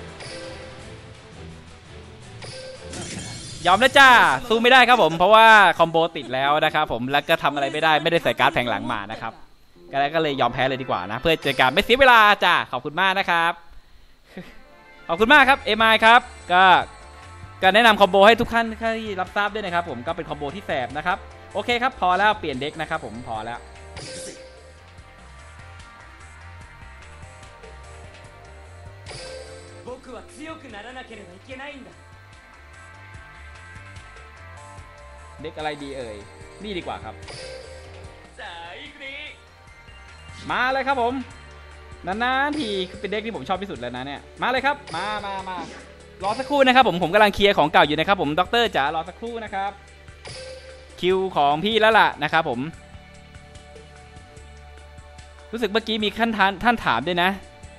ยอมแล้วจ้าสู้ไม่ได้ครับผมเพราะว่าคอมโบติดแล้วนะครับผมแล้วก็ทำอะไรไม่ได้ไม่ได้ใส่การ์ดแผงหลังมานะครับก็เลยก็เลยยอมแพ้เลยดีกว่านะเพื่อจะการไม่เสียเวลาจ้าขอบคุณมากนะครับขอบคุณมากครับเอ็มไอครับก็ก็แนะนำคอมโบให้ทุกท่านที่รับทราบด้วยนะครับผมก็เป็นคอมโบที่แสบนะครับโอเคครับพอแล้วเปลี่ยนเด็กนะครับผมพอแล้ว行くぜ僕は強くならなければいけないんだเด็กอะไรดีเอ่ยนี่ดีกว่าครับさあ行くでมาเลยครับผมนานๆทีเป็นเด็กที่ผมชอบที่สุดแล้วนะเนี่ยมาเลยครับมามามารอสักครู่นะครับผมผมกำลังเคลียร์ของเก่าอยู่นะครับผมด็อกเตอร์จ๋ารอสักครู่นะครับคิวของพี่แล้วล่ะนะครับผมรู้สึกเมื่อกี้มีขั้นท่านท่านถามด้วยนะ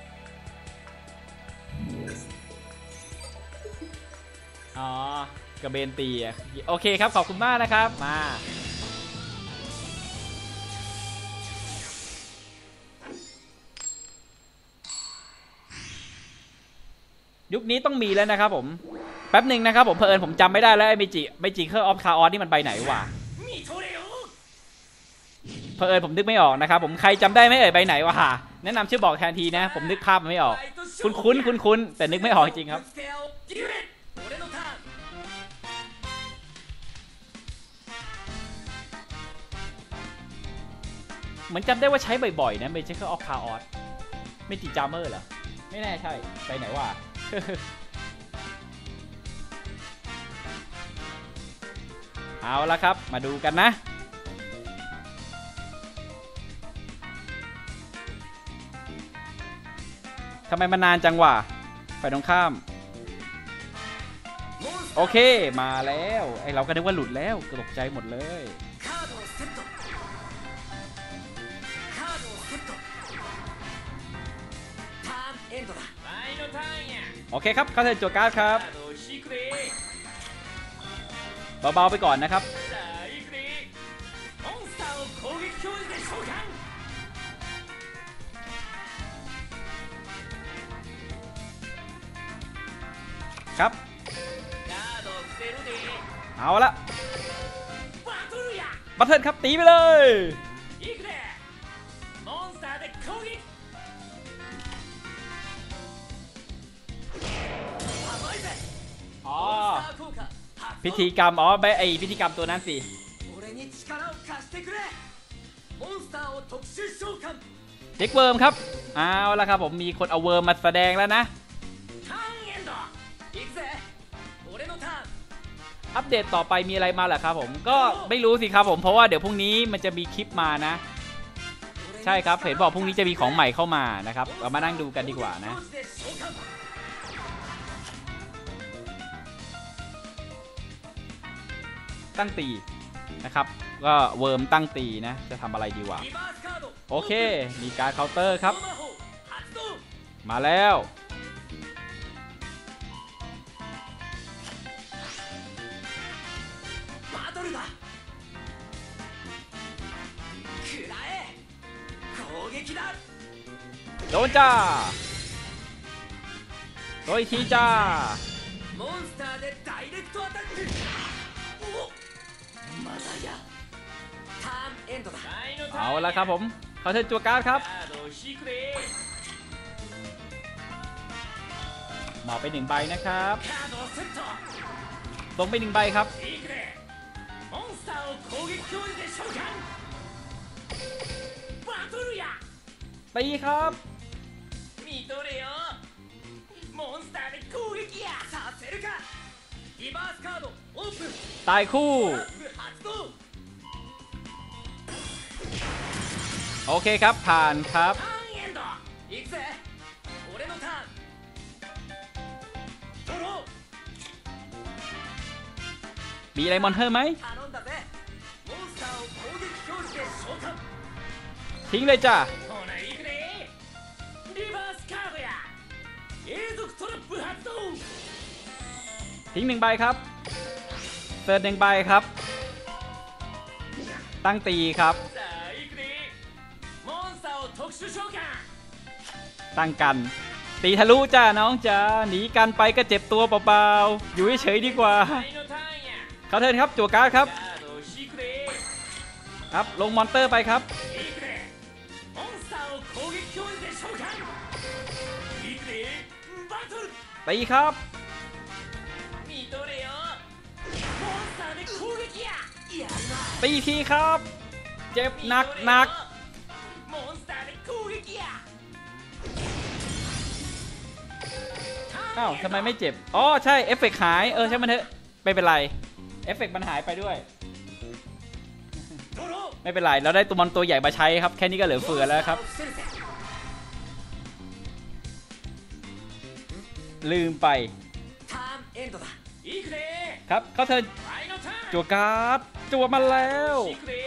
อ๋อกระเบนตีอะโอเคครับขอบคุณมากนะครับมายุคนี้ต้องมีแล้วนะครับผมแป๊บหนึ่งนะครับผมเพอิญผมจำไม่ได้แล้วไอ้เมจิเมจิเคอร์ออฟคาออสนี่มันไปไหนวะ見とれよเพอิญผมนึกไม่ออกนะครับผมใครจำได้ไหมเอ่ยไปไหนวะแนะนำชื่อบอกแทนทีนะผมนึกภาพมันไม่ออกคุ้นคุ้นคุ้นคุ้นๆแต่นึกไม่ออกจริงครับステアをデュエル俺のターンเหมือนจำได้ว่าใช้บ่อยๆนะเมจิเคอร์ออฟคาออสเมจิจามเมอร์เหรอไม่แน่ใช่ไปไหนวะ เอาละครับมาดูกันนะทำไมมันนานจังวะไปตรงข้ามโอเคมาแล้วไอเราก็นึกว่าหลุดแล้วตกใจหมดเลยカードをセットカードをセットターンエンドだ前のターンやโอเคครับเข้าเทิร์นจั่วการ์ดครับカードを引くでเบาๆไปก่อนนะครับさあ行くでモンスターを攻撃表示で召喚ครับเอาละบัตเทิลครับตีไปเลยอ๋อพิธีกรรมอ๋อไปไอพิธีกรรมตัวนั้นสิเด็กเวิร์มครับเอาละครับผมมีคนเอาเวิร์มมาแสดงแล้วนะอัปเดตต่อไปมีอะไรมาเหรอครับผมก็ไม่รู้สิครับผมเพราะว่าเดี๋ยวพรุ่งนี้มันจะมีคลิปมานะใช่ครับเห็นบอกพรุ่งนี้จะมีของใหม่เข้ามานะครับเรามานั่งดูกันดีกว่านะตั้งตีนะครับก็เวิร์มตั้งตีนะจะทำอะไรดีวะโอเคมีการเคาน์เตอร์ครับมาแล้วโดนจ้าโดยทีจ้าเอาละครับผมเขาเทิร์นจั่วการ์ดครับหมอบไปหนึ่งใบนะครับลงไปหนึ่งใบครับตีครับตายคู่โอเคครับผ่านครับมีอะไรมอนเทอร์ไหมทิ้งเลยจ้ะทิ้งหนึ่งใบครับเติร์ดหนึ่งใบครับตั้งตีครับตั้งกันตีทะลุจ้าน้องจ้าหนีกันไปก็เจ็บตัวเปล่าๆอยู่เฉยๆดีกว่าเขาเทิร์นครับจั่วการ์ดครับครับลงมอนเตอร์ไปครับตีครับตีทีครับเจ็บหนักหนักอ้าวทำไมไม่เจ็บอ๋อใช่เอฟเฟกต์หายเออใช่มันเถอะไม่เป็นไรเอฟเฟกต์มันหายไปด้วยไม่เป็นไรเราได้ตัวมอนตัวใหญ่มาใช้ครับแค่นี้ก็เหลือเฟือแล้วครับลืมไปครับเขาเทิร์นจั่วการ์ดจั่วมาแล้ว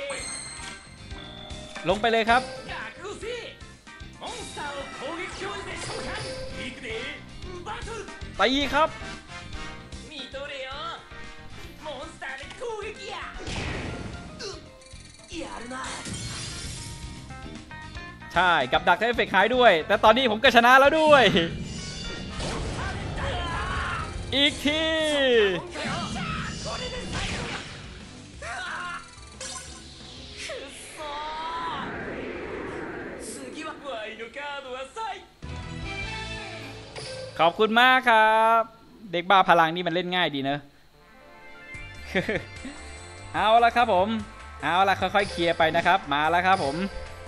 ลงไปเลยครับตีครับใช่กับดักเอฟเฟกต์หายด้วยแต่ตอนนี้ผมก็ชนะแล้วด้วยอีกทีขอบคุณมากครับเด็กบ้าพลังนี่มันเล่นง่ายดีเนอะเอาละครับผมเอาละค่อยๆเคลียร์ไปนะครับมาแล้วครับผม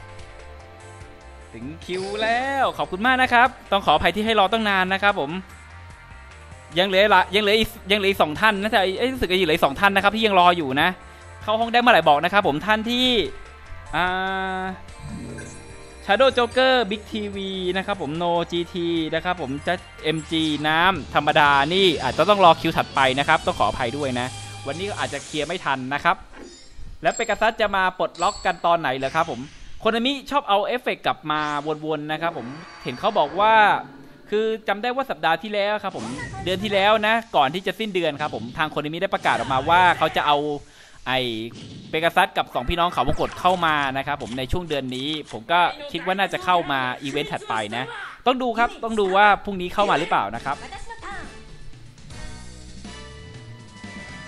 ถึงคิวแล้วขอบคุณมากนะครับต้องขออภัยที่ให้รอตั้งนานนะครับผมยังเหลือละยังเหลืออีกยังเหลืออีกสองท่านนะแต่รู้สึกจะเหลืออีกสองท่านนะครับที่ยังรออยู่นะเข้าห้องได้เมื่อไหร่บอกนะครับผมท่านที่อ่า Shadow Joker Big ที วี นะครับผม No จี ที นะครับผมจะ เอ็ม จี น้ำธรรมดานี่อาจจะต้องรอคิวถัดไปนะครับต้องขออภัยด้วยนะวันนี้อาจจะเคลียร์ไม่ทันนะครับแล้วเปกัสซัสจะมาปลดล็อกกันตอนไหนเหรอครับผมโคนามิชอบเอาเอฟเฟกต์กลับมาวนๆนะครับผมเห็นเขาบอกว่าคือจำได้ว่าสัปดาห์ที่แล้วครับผมเดือนที่แล้วนะก่อนที่จะสิ้นเดือนครับผมทางโคนามิได้ประกาศออกมาว่าเขาจะเอาไอเปกัสซัสกับสองพี่น้องเขาวงกตเข้ามานะครับผมในช่วงเดือนนี้ผมก็คิดว่าน่าจะเข้ามาอีเวนต์ถัดไปนะต้องดูครับต้องดูว่าพรุ่งนี้เข้ามาหรือเปล่านะครับ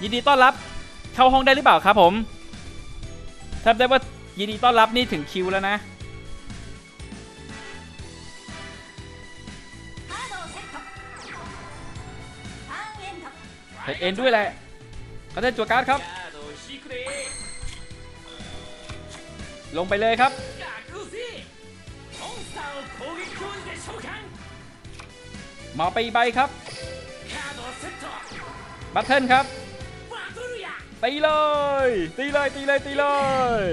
ยินดีต้อนรับเข้าห้องได้หรือเปล่าครับผมทราบได้ว่ายินดีต้อนรับนี่ถึงคิวแล้วนะเห็ดเอ็นด้วยแหละเขาได้จั่วการ์ดครับลงไปเลยครับมาไปใบครับบัตเทิลครับตีเลยตีเลยตีเลยตีเลย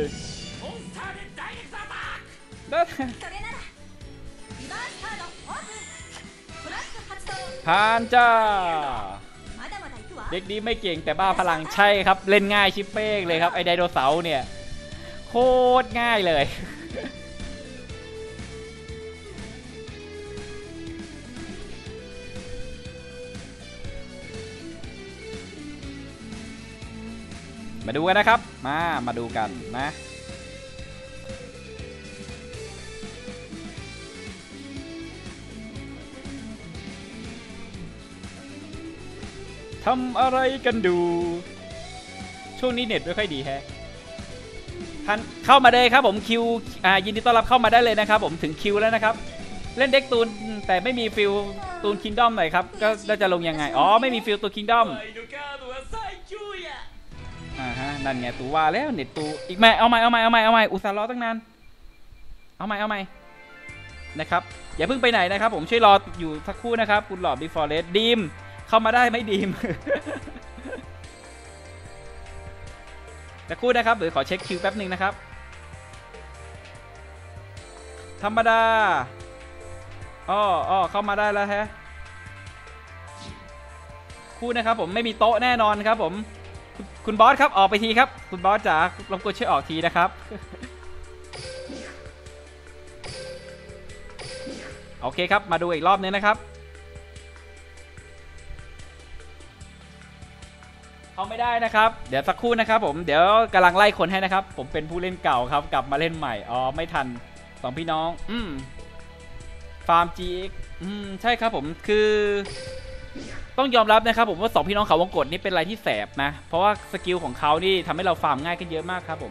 ผ่านจ้าเด็กดีไม่เก่งแต่บ้าพลังใช่ครับเล่นง่ายชิปเป้งเลยครับไอไดโนเสาร์เนี่ยโคตรง่ายเลยมาดูกันนะครับมามาดูกันนะทำอะไรกันดูช่วงนี้เน็ตไม่ค่อยดีแฮะท่านเข้ามาเลยครับผมคิวอ่ายินดีต้อนรับเข้ามาได้เลยนะครับผมถึงคิวแล้วนะครับเล่นเด็กตูนแต่ไม่มีฟิลตูนคิงดอมหน่อยครับก็จะลงยังไงอ๋อไม่มีฟิลตูนคิงดอมอ่าฮะนั่นไงตูว่าแล้วเน็ตตูอีกไหมเอาใหม่เอาใหม่เอาใหม่เอาใหม่อุตส่าห์รอตั้งนานเอาใหม่เอาใหม่นะครับอย่าเพิ่งไปไหนนะครับผมช่วยรออยู่สักครู่นะครับคุณหลอดบีฟอร์เรสดีมเข้ามาได้ไม่ดีมสักครู่นะครับเดี๋ยวขอเช็คคิวแป๊บหนึ่งนะครับธรรมดาอ้ออ้อเข้ามาได้แล้วฮะคู่นะครับผมไม่มีโต๊ะแน่นอนครับผมคุณบอสครับออกไปทีครับคุณบอสจ๋ารบกวนช่วยออกทีนะครับโอเคครับมาดูอีกรอบนึงนะครับเขาไม่ได้นะครับเดี๋ยวสักครู่นะครับผมเดี๋ยวกำลังไล่คนให้นะครับผมเป็นผู้เล่นเก่าครับกลับมาเล่นใหม่อ๋อไม่ทันสองพี่น้องอืมฟาร์ม จี เอ็กซ์ อืมใช่ครับผมคือต้องยอมรับนะครับผมว่าสองพี่น้องเขาวงกฏนี่เป็นอะไรที่แสบนะเพราะว่าสกิลของเขานี่ทำให้เราฟาร์มง่ายขึ้นเยอะมากครับผม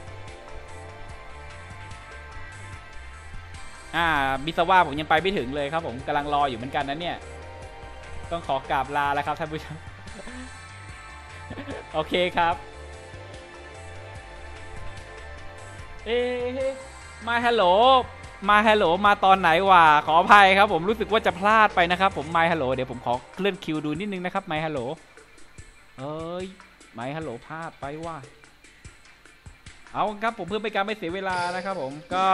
อ่าบิสว่าผมยังไปไม่ถึงเลยครับผมกำลังรออยู่เหมือนกันนะเนี่ยต้องขอกราบลาแล้วครับท่านผู้ชมโอเคครับเอ๊ะมาฮัลโหลมาฮัลโหลมาตอนไหนวะขออภัยครับผมรู้สึกว่าจะพลาดไปนะครับผมมาฮัลโหลเดี๋ยวผมขอเลื่อนคิวดูนิดนึงนะครับมาฮัลโหลเอ้ยมาฮัลโหลพลาดไปว่ะเอาครับผมเพื่อเป็นการไม่เสียเวลานะครับผมก็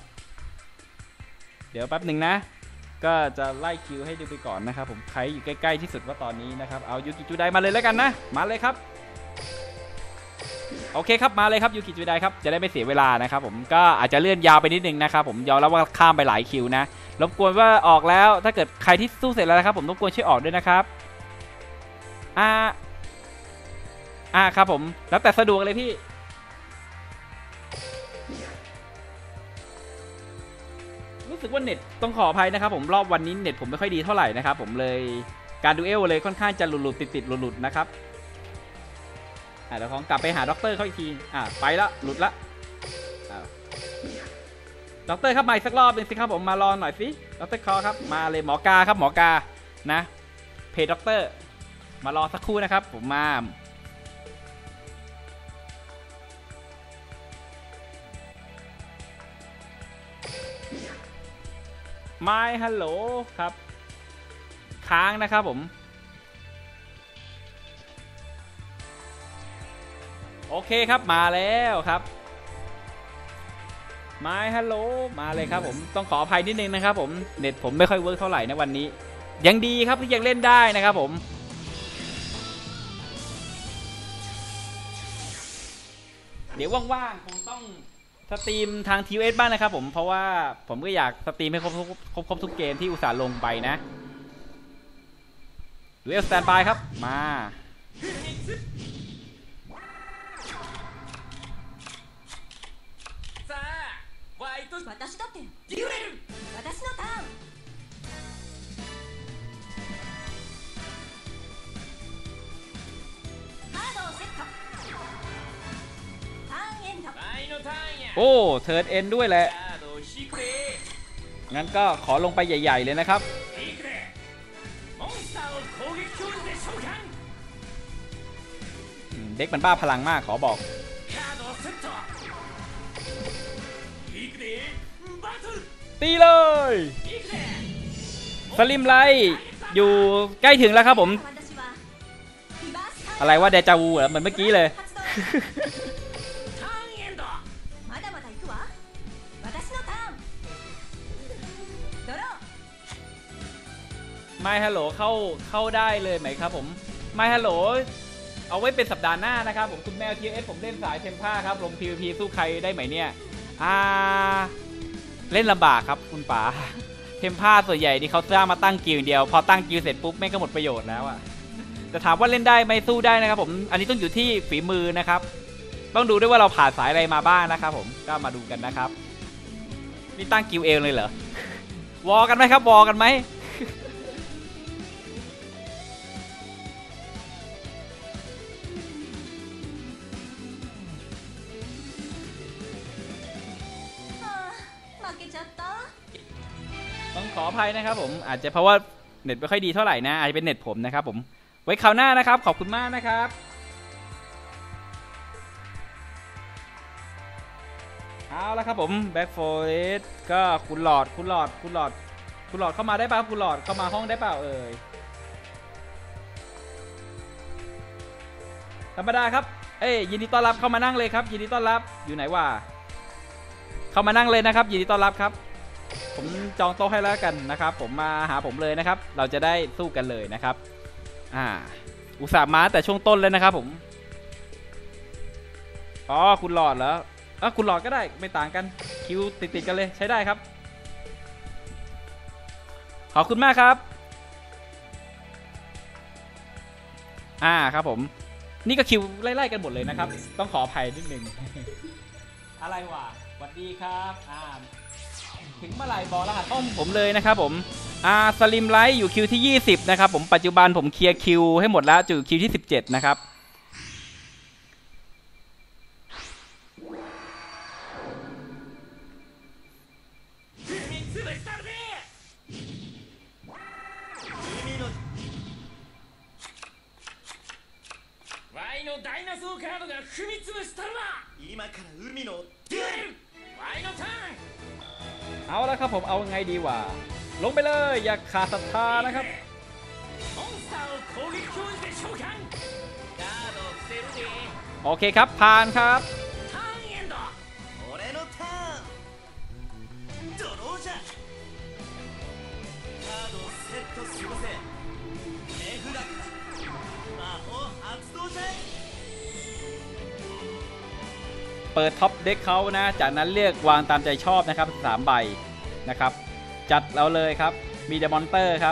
เดี๋ยวแป๊บหนึ่งนะก็จะไล่คิวให้ดูไปก่อนนะครับผมใครอยู่ใกล้ๆที่สุดว่าตอนนี้นะครับเอายูกิจูไดมาเลยแล้วกันนะมาเลยครับโอเคครับมาเลยครับยูกิจูไดครับจะได้ไม่เสียเวลานะครับผมก็อาจจะเลื่อนยาวไปนิดนึงนะครับผมยอมรับว่าข้ามไปหลายคิวนะรบกวนว่าออกแล้วถ้าเกิดใครที่สู้เสร็จแล้วนะครับผมรบกวนช่วยออกด้วยนะครับอ่าอ่าครับผมแล้วแต่สะดวกเลยพี่รู้สึกว่าเน็ตต้องขออภัยนะครับผมรอบวันนี้เน็ตผมไม่ค่อยดีเท่าไหร่นะครับผมเลยการดูเอลเลยค่อนข้างจะหลุดๆติดๆหลุดๆนะครับอ่าเดี๋ยวของกลับไปหาด็อกเตอร์เขาอีกทีอ่าไปละหลุดละด็อกเตอร์ครับมาอีกสักรอบนึงสิครับผมมารอหน่อยสิด็อกเตอร์คอครับมาเลยหมอกาครับหมอกานะเพจด็อกเตอร์มารอสักครู่นะครับผมมาไม่ฮัลโหลครับค้างนะครับผมโอเคครับมาแล้วครับไม่ฮัลโหลมาเลยครับผมต้องขออภัยนิดนึงนะครับผมเน็ตผมไม่ค่อยเวิร์กเท่าไหร่นะวันนี้ยังดีครับที่ยังเล่นได้นะครับผมเดี๋ยวว่างๆคงต้องสตรีมทาง ที เอส บ้างนะครับผมเพราะว่าผมก็อยากสตรีมให้ครบครบครบทุกเกมที่อุตส่าห์ลงไปนะดูเอลสแตนบายครับมา私だってデュエル私のターンカโอ้เทิร์นเอ็นด้วยแหละงั้นก็ขอลงไปใหญ่ๆเลยนะครับเด็กมันบ้าพลังมากขอบอกตีเลยสลิมไลท์อยู่ใกล้ถึงแล้วครับผมอะไรว่าเดจาวูเหรอเหมือนเมื่อกี้เลยไม่ฮัลโหลเข้าเข้าได้เลยไหมครับผมไม่ฮัลโหลเอาไว้เป็นสัปดาห์หน้านะครับผมคุณแมวทีเอสผมเล่นสายเทมผ้าครับลง พี วี พี สู้ใครได้ไหมเนี่ยอ่าเล่นลำบากครับคุณป๋าเทมผ้าส่วนใหญ่ที่เขาสร้างมาตั้งกิลด์เดียวพอตั้งกิลด์เสร็จปุ๊บแม่งก็หมดประโยชน์แล้วอะแต่ถามว่าเล่นได้ไหมสู้ได้นะครับผมอันนี้ต้องอยู่ที่ฝีมือนะครับต้องดูด้วยว่าเราผ่านสายอะไรมาบ้างนะครับผมก็มาดูกันนะครับนี่ตั้งกิลด์เองเลยเหรอวอกันไหมครับวอกันไหมต้องขออภัยนะครับผมอาจจะเพราะว่าเน็ตไม่ค่อยดีเท่าไหร่นะอาจจะเป็นเน็ตผมนะครับผมไว้คราวหน้านะครับขอบคุณมากนะครับเอาละครับผมแบ็คโฟเรสก็คุณหลอดคุณหลอดคุณหลอดคุณหลอดเข้ามาได้ป่ะคุณหลอดเข้ามาห้องได้เปล่าเอ่ยธรรมดาครับเอ้ยยินดีต้อนรับเข้ามานั่งเลยครับยินดีต้อนรับอยู่ไหนวะเข้ามานั่งเลยนะครับยินดีต้อนรับครับผมจองโต๊ะให้แล้วกันนะครับผมมาหาผมเลยนะครับเราจะได้สู้กันเลยนะครับอ่าอุตส่าห์มาแต่ช่วงต้นเลยนะครับผมอ๋อคุณหลอดเหรออ่ะคุณหลอดก็ได้ไม่ต่างกันคิวติดติดกันเลยใช้ได้ครับขอบคุณมากครับอ่าครับผมนี่ก็คิวไล่ๆกันหมดเลยนะครับต้องขออภัยนิดนึง อะไรวะสวัสดีครับอ่าถึงเมื่อไหร่บอกรหัสห้องผมเลยนะครับผมอ่าสลิมไลท์อยู่คิวที่ยี่สิบนะครับผมปัจจุบันผมเคลียร์คิวให้หมดแล้วอยู่คิวที่สิบเจ็ดนะครับเอาแล้วครับผมเอาไงดีวะลงไปเลยอย่าขาดศรัทธานะครับโอเคครับผ่านครับเปิดท็อปเด็กเขานะจากนั้นเลือกวางตามใจชอบนะครับสามใบนะครับจัดเราเลยครับมีเดมอนเตอร์ครับ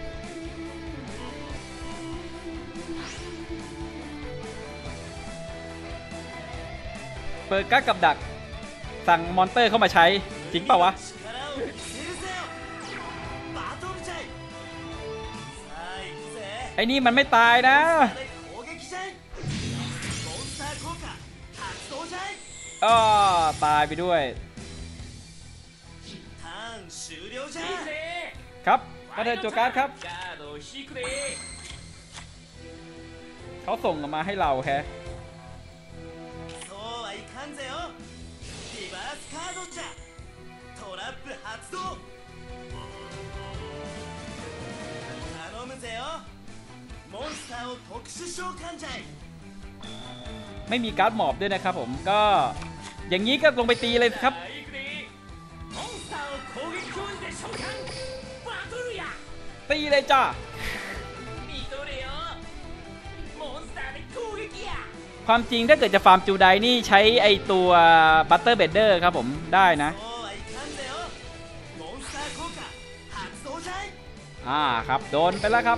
เปิดกั๊กกับดักสั่งมอนเตอร์เข้ามาใช้จริงเปล่าวะไอ้นี่มันไม่ตายนะอ๋อตายไปด้วยครับก็เดินโจการ์ดครับเขาส่งมาให้เราแฮะไม่มีการ์ดหมอบด้วยนะครับผมก็อย่างนี้ก็ลงไปตีเลยครับตีเลยจ้าความจริงถ้าเกิดจะฟาร์มจูไดนี่ใช้ไอตัวบัตเตอร์เบดเดอร์ครับผมได้นะอ่าครับโดนไปแล้วครับ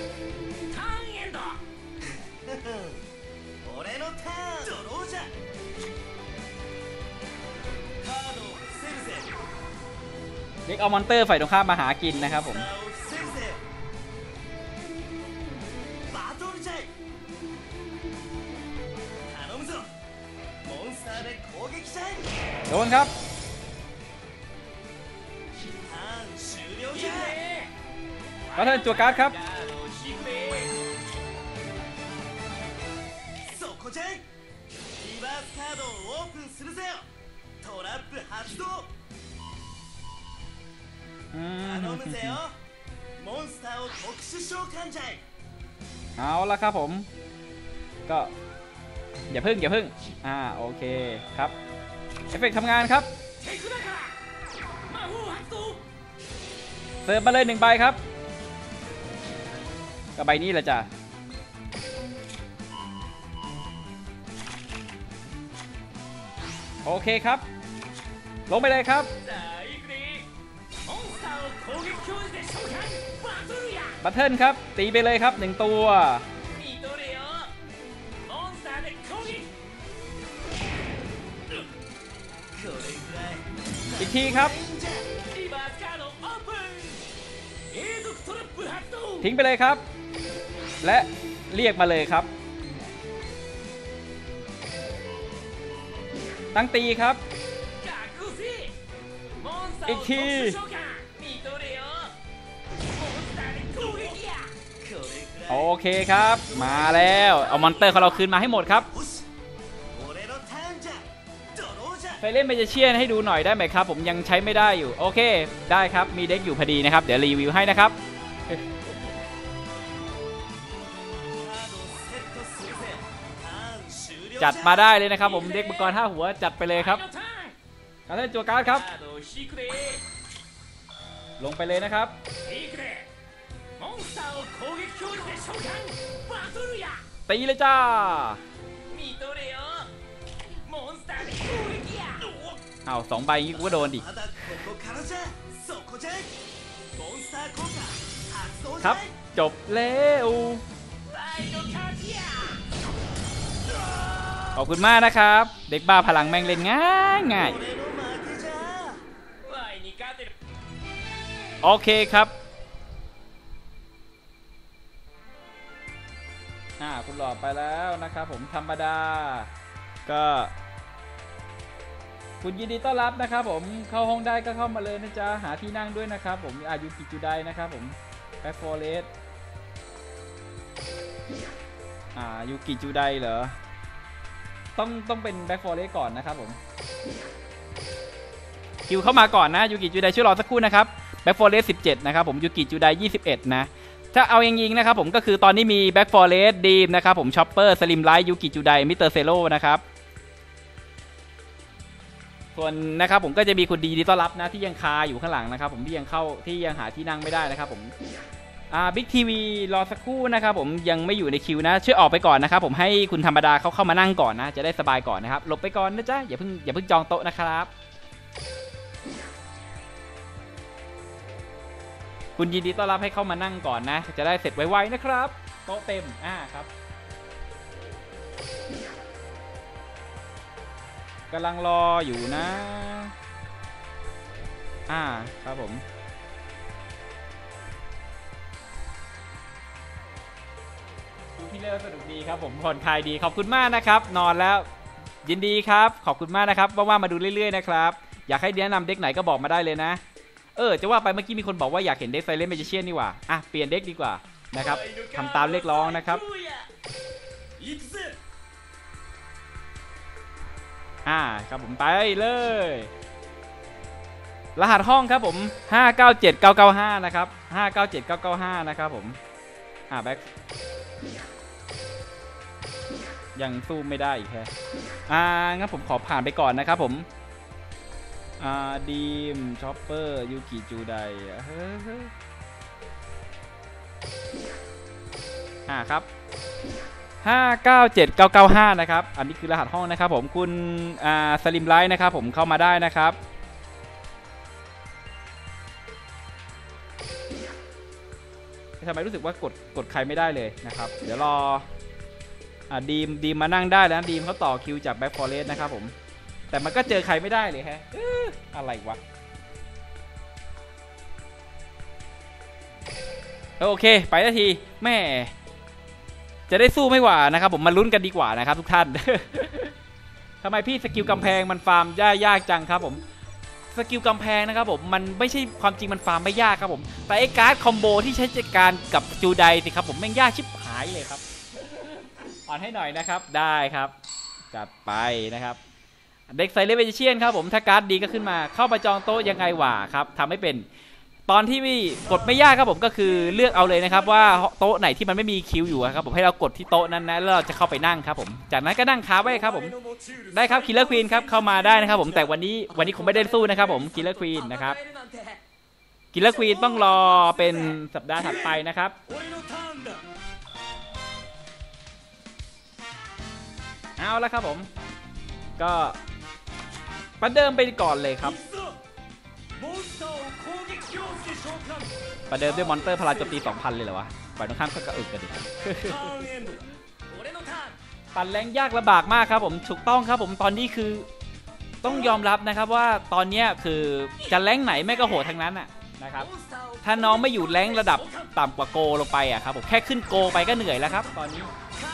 เด็กเอามอนเตอร์ฝ่ายตรงข้ามมาหากินนะครับผมโดโดนครับบัตเทิลจั่วการ์ดครับอืมเอาละครับผมก็อย่าพึ่งอย่าพึ่งอ่าโอเคครับเอฟเฟกต์ทำงานครับเสิร์ฟมาเลยหนึ่งใบครับกับใบนี้แหละจ้ะโอเคครับลงไปเลยครับบัตเทิลครับตีไปเลยครับหนึ่งตัวอีกทีครับทิ้งไปเลยครับและเรียกมาเลยครับตั้งตีครับอีกทีโอเคครับมาแล้วเอามอนเตอร์ของเราคืนมาให้หมดครับไปเล่นเมจิเชียนให้ดูหน่อยได้ไหมครับผมยังใช้ไม่ได้อยู่โอเคได้ครับมีเด็กอยู่พอดีนะครับเดี๋ยวรีวิวให้นะครับจัดมาได้เลยนะครับผมเด็กมังกรห้าหัวจัดไปเลยครับการเล่นจั่วการ์ดครับลงไปเลยนะครับตีเลยจ้าอ้าวสองใบงี้กูก็โดนดิครับจบแล้วขอบคุณมากนะครับเด็กบ้าพลังแม่งเล่นง่ายง่ายโอเคครับอ่าคุณหลอดไปแล้วนะครับผมธรรมดาก็คุณยินดีต้อนรับนะครับผมเข้าห้องได้ก็เข้ามาเลยนะจ๊ะหาที่นั่งด้วยนะครับผมอายุกิจูไดนะครับผมแบ็คฟอเรสอ่ายูกิจูไดเหรอต้องต้องเป็นแบ็คฟอเรสก่อนนะครับผมคิวเข้ามาก่อนนะยูกิจูไดช่วยรอสักครู่นะครับแบ็คฟอเรสสิบเจ็ดนะครับผมยูกิจูไดยี่สิบเอ็ดนะถ้าเอายิงๆนะครับผมก็คือตอนนี้มีแบ็คฟอเรสดีมนะครับผมช็อปเปอร์สลิมไลท์ยูกิจูไดมิสเตอร์เซโร่นะครับส่วนนะครับผมก็จะมีคุณดีดีต้อนรับนะที่ยังคาอยู่ข้างหลังนะครับผมที่ยังเข้าที่ยังหาที่นั่งไม่ได้นะครับผมอ่าบิ๊กทีวีรอสักครู่นะครับผมยังไม่อยู่ในคิวนะช่วยออกไปก่อนนะครับผมให้คุณธรรมดาเขาเข้ามานั่งก่อนนะจะได้สบายก่อนนะครับหลบไปก่อนนะจ๊ะอย่าเพิ่งอย่าเพิ่งจองโต๊ะนะครับคุณยินดีต้อนรับให้เข้ามานั่งก่อนนะจะได้เสร็จไวๆนะครับโต๊ะเต็มอ่าครับกำลังรออยู่นะอ่าครับผมดูพี่เลิศสนุกดีครับผมผ่อนคลายดีขอบคุณมากนะครับนอนแล้วยินดีครับขอบคุณมากนะครับว่างๆมาดูเรื่อยๆนะครับอยากให้แนะนำเด็กไหนก็บอกมาได้เลยนะเออจะว่าไปเมื่อกี้มีคนบอกว่าอยากเห็นเด็กไซเลนต์แมจิเชียนนี่หว่าอ่ะเปลี่ยนเด็กดีกว่านะครับทำตามเรียกร้องนะครับอ่าครับผมไปเลยรหัสห้องครับผมห้าเก้าเจ็ดเก้าเก้าห้านะครับห้าเก้าเจ็ดเก้าเก้าห้านะครับผมอ่าแบ็คยังสู้ไม่ได้อีกแค่อ่างั้นผมขอผ่านไปก่อนนะครับผมอ่าดีมช็อปเปอร์ยูกิจูไดอ่าครับห้าเก้าเจ็ดเก้าเก้าห้านะครับอันนี้คือรหัสห้องนะครับผมคุณอ่าสลิมไลท์นะครับผมเข้ามาได้นะครับทำไมรู้สึกว่ากดกดใครไม่ได้เลยนะครับเดี๋ยวรออ่าดีมดีมมานั่งได้แล้วดีมเขาต่อคิวจากแบ็คฟอเรสต์นะครับผมแต่มันก็เจอใครไม่ได้เลยฮะเอออะไรวะโอเคไปนาทีแม่จะได้สู้ไม่กว่านะครับผมมาลุ้นกันดีกว่านะครับทุกท่านทำไมพี่สกิลกำแพงมันฟาร์มยากยากจังครับผมสกิลกำแพงนะครับผมมันไม่ใช่ความจริงมันฟาร์มไม่ยากครับผมแต่ไอ้การ์ดคอมโบที่ใช้จัดการกับจูไดสิครับผมแม่งยากชิบหายเลยครับอ่อนให้หน่อยนะครับได้ครับจัดไปนะครับเด็กไซเลนเวจิเชียนครับผมถ้าการ์ดดีก็ขึ้นมาเข้ามาจองโต๊ะยังไงวะครับทำให้เป็นตอนที่กดไม่ยากครับผมก็คือเลือกเอาเลยนะครับว่าโต๊ะไหนที่มันไม่มีคิวอยู่ครับผมให้เรากดที่โต๊ะนั้นนะแล้วเราจะเข้าไปนั่งครับผมจากนั้นก็นั่งค้าไว้ครับผมได้ครับคิลเลอร์ควีนครับเข้ามาได้นะครับผมแต่วันนี้วันนี้ผมไม่ได้สู้นะครับผมคิลเลอร์ควีนนะครับคิลเลอร์ควีนต้องรอเป็นสัปดาห์ถัดไปนะครับเอาละครับผมก็ประเดิมไปก่อนเลยครับประเดิมด้วยมอนเตอร์พลังโจมตี สองพัน เลยเหรอวะฝ่ายตรงข้ามก็กระอึกกันดิ ปั่นแรงยากลำบากมากครับผมถูกต้องครับผมตอนนี้คือต้องยอมรับนะครับว่าตอนนี้คือจะแรงไหนแม่ก็โหดทั้งนั้นอ่ะนะครับถ้าน้องไม่อยู่แรงระดับต่ำกว่าโกลงไปอ่ะครับผมแค่ขึ้นโกไปก็เหนื่อยแล้วครับตอนนี้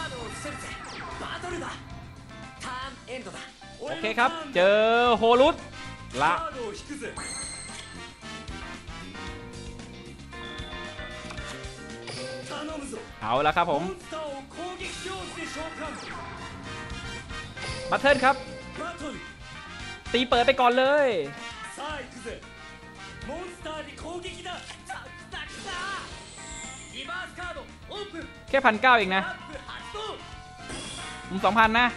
โอเคครับเจอโฮลุสละเอาละครับผมบัตเทิลครับตีเปิดไปก่อนเลยแค่พันเก้าเองนะมึงสองพันนะ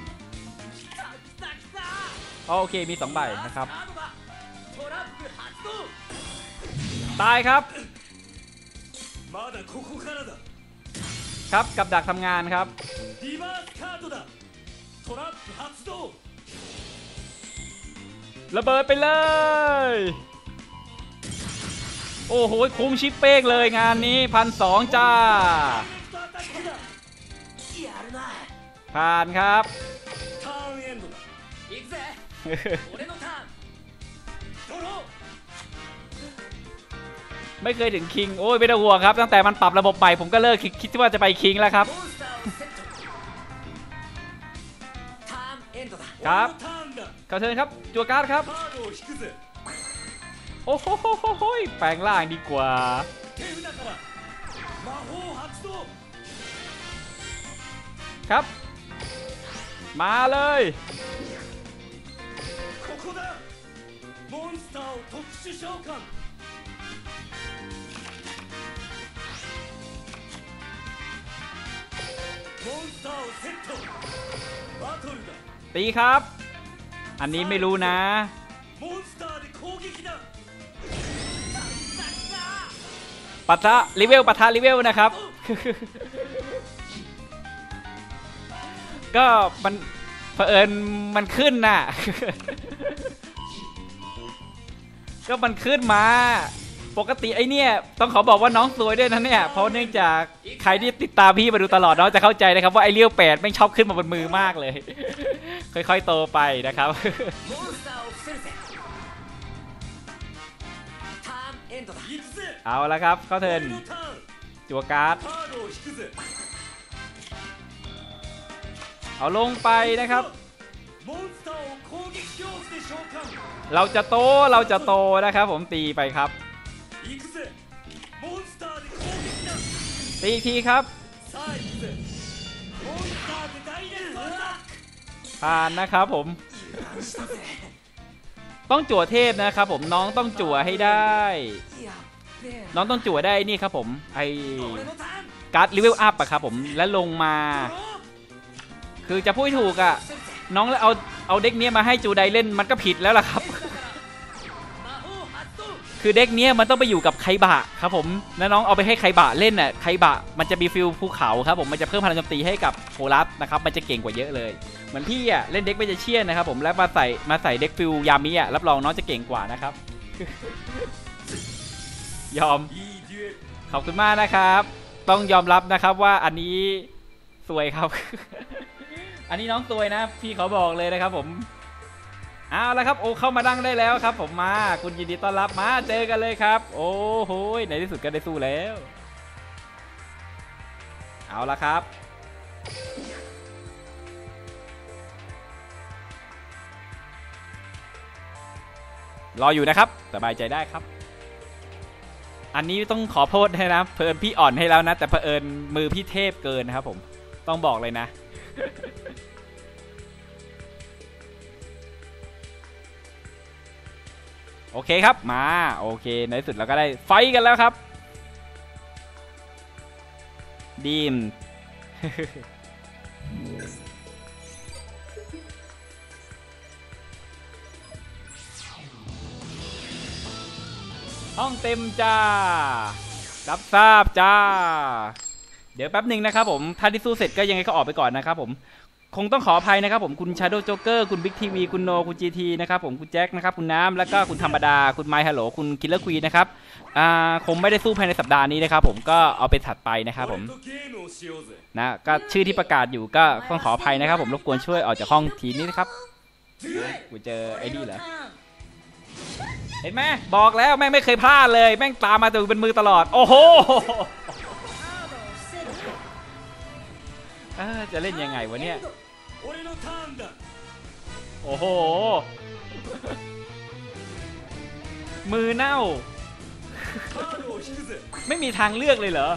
โอเคมีสองใบนะครับตายครับครับกับดักทำงานครับระเบิดไปเลยโอ้โหคุ้มชิปเป้งเลยงานนี้พันสองจ้าผ่านครับไม่เคยถึงคิงโอ้ยไม่ต้องห่วงครับตั้งแต่มันปรับระบบใหม่ผมก็เลิกคิดว่าจะไปคิงแล้วครับครับขอเชิญครับจั่วการ์ดครับโอ้โหแปลงร่างดีกว่าครับมาเลยตีครับอันนี้ไม่รู้นะปัทะลิเวลปัทะลิเวลนะครับ ก็มันเผอิญมันขึ้นน่ะ ก็มันขึ้นมาปกติไอเนี่ยต้องขอบอกว่าน้องสวยด้วยนะเนี่ยเพราะเนื่องจากใครที่ติดตามพี่มาดูตลอดน้องจะเข้าใจนะครับว่าไอเลี้ยวแปดไม่ชอบขึ้นมาบนมือมากเลย ค่อยๆโตไปนะครับ เอาละครับเข้าเทิร์นจั่วการ์ดเอาลงไปนะครับเราจะโตเราจะโตนะครับผมตีไปครับตีอีกทีครับผ่านนะครับผมต้องจั่วเทพนะครับผมน้องต้องจั่วให้ได้น้องต้องจั่วได้นี่ครับผมไอการ์ดเลเวลอัพอะครับผมแล้วลงมาคือจะพูดถูกอะน้องแล้วเอาเอาเด็กเนี้ยมาให้จูไดเล่นมันก็ผิดแล้วล่ะครับ คือเด็กเนี้ยมันต้องไปอยู่กับไคบะครับผมแล้วน้องเอาไปให้ไคบะเล่นน่ะไคบะมันจะมีฟิลภูเขาครับผมมันจะเพิ่มพลังโจมตีให้กับโฮลัสนะครับมันจะเก่งกว่าเยอะเลยเหมือนพี่อะเล่นเด็กเวจิเชียนนะครับผมแล้วมาใส่มาใส่เด็กฟิลยามิอะรับรองน้องจะเก่งกว่านะครับ ยอมขอบคุณมากนะครับต้องยอมรับนะครับว่าอันนี้สวยครับ อันนี้น้องสวยนะพี่เขาบอกเลยนะครับผมเอาละครับโอ้เข้ามาดังได้แล้วครับผมมาคุณยินดีต้อนรับมาเจอกันเลยครับโอ้โหในที่สุดก็ได้สู้แล้วเอาละครับรออยู่นะครับสบายใจได้ครับ อันนี้ต้องขอโทษให้นะเพิ่นพี่อ่อนให้แล้วนะแต่เผอิญมือพี่เทพเกินนะครับผมต้องบอกเลยนะ โอเคครับมาโอเคในที่สุดเราก็ได้ไฟกันแล้วครับดีม ห้องเต็มจ้ารับทราบจ้าเดี๋ยวแป๊บหนึ่งนะครับผมถ้าที่สู้เสร็จก็ยังไงก็ออกไปก่อนนะครับผมคงต้องขออภัยนะครับผมคุณ Shadow Joker คุณ Big ที วี คุณโนคุณ จี ที นะครับผมคุณแจ็คนะครับคุณน้ำแล้วก็คุณธรรมดาคุณไมค์ฮัลโหลคุณ Killer Queen นะครับอ่าคงไม่ได้สู้ภายในสัปดาห์นี้นะครับผมก็เอาไปถัดไปนะครับผมนะก็ชื่อที่ประกาศอยู่ก็ต้องขออภัยนะครับผมรบกวนช่วยออกจากห้องทีนี้นะครับกูเจอไอ้นี่เหรอเห็นไหมบอกแล้วแม่งไม่เคยพลาดเลยแม่งตามมาตัวเป็นมือตลอดโอ้โหจะเล่นยังไงวะเนี่ยโอ้โหมือเน่าไม่มีทางเลือกเลยเหรอ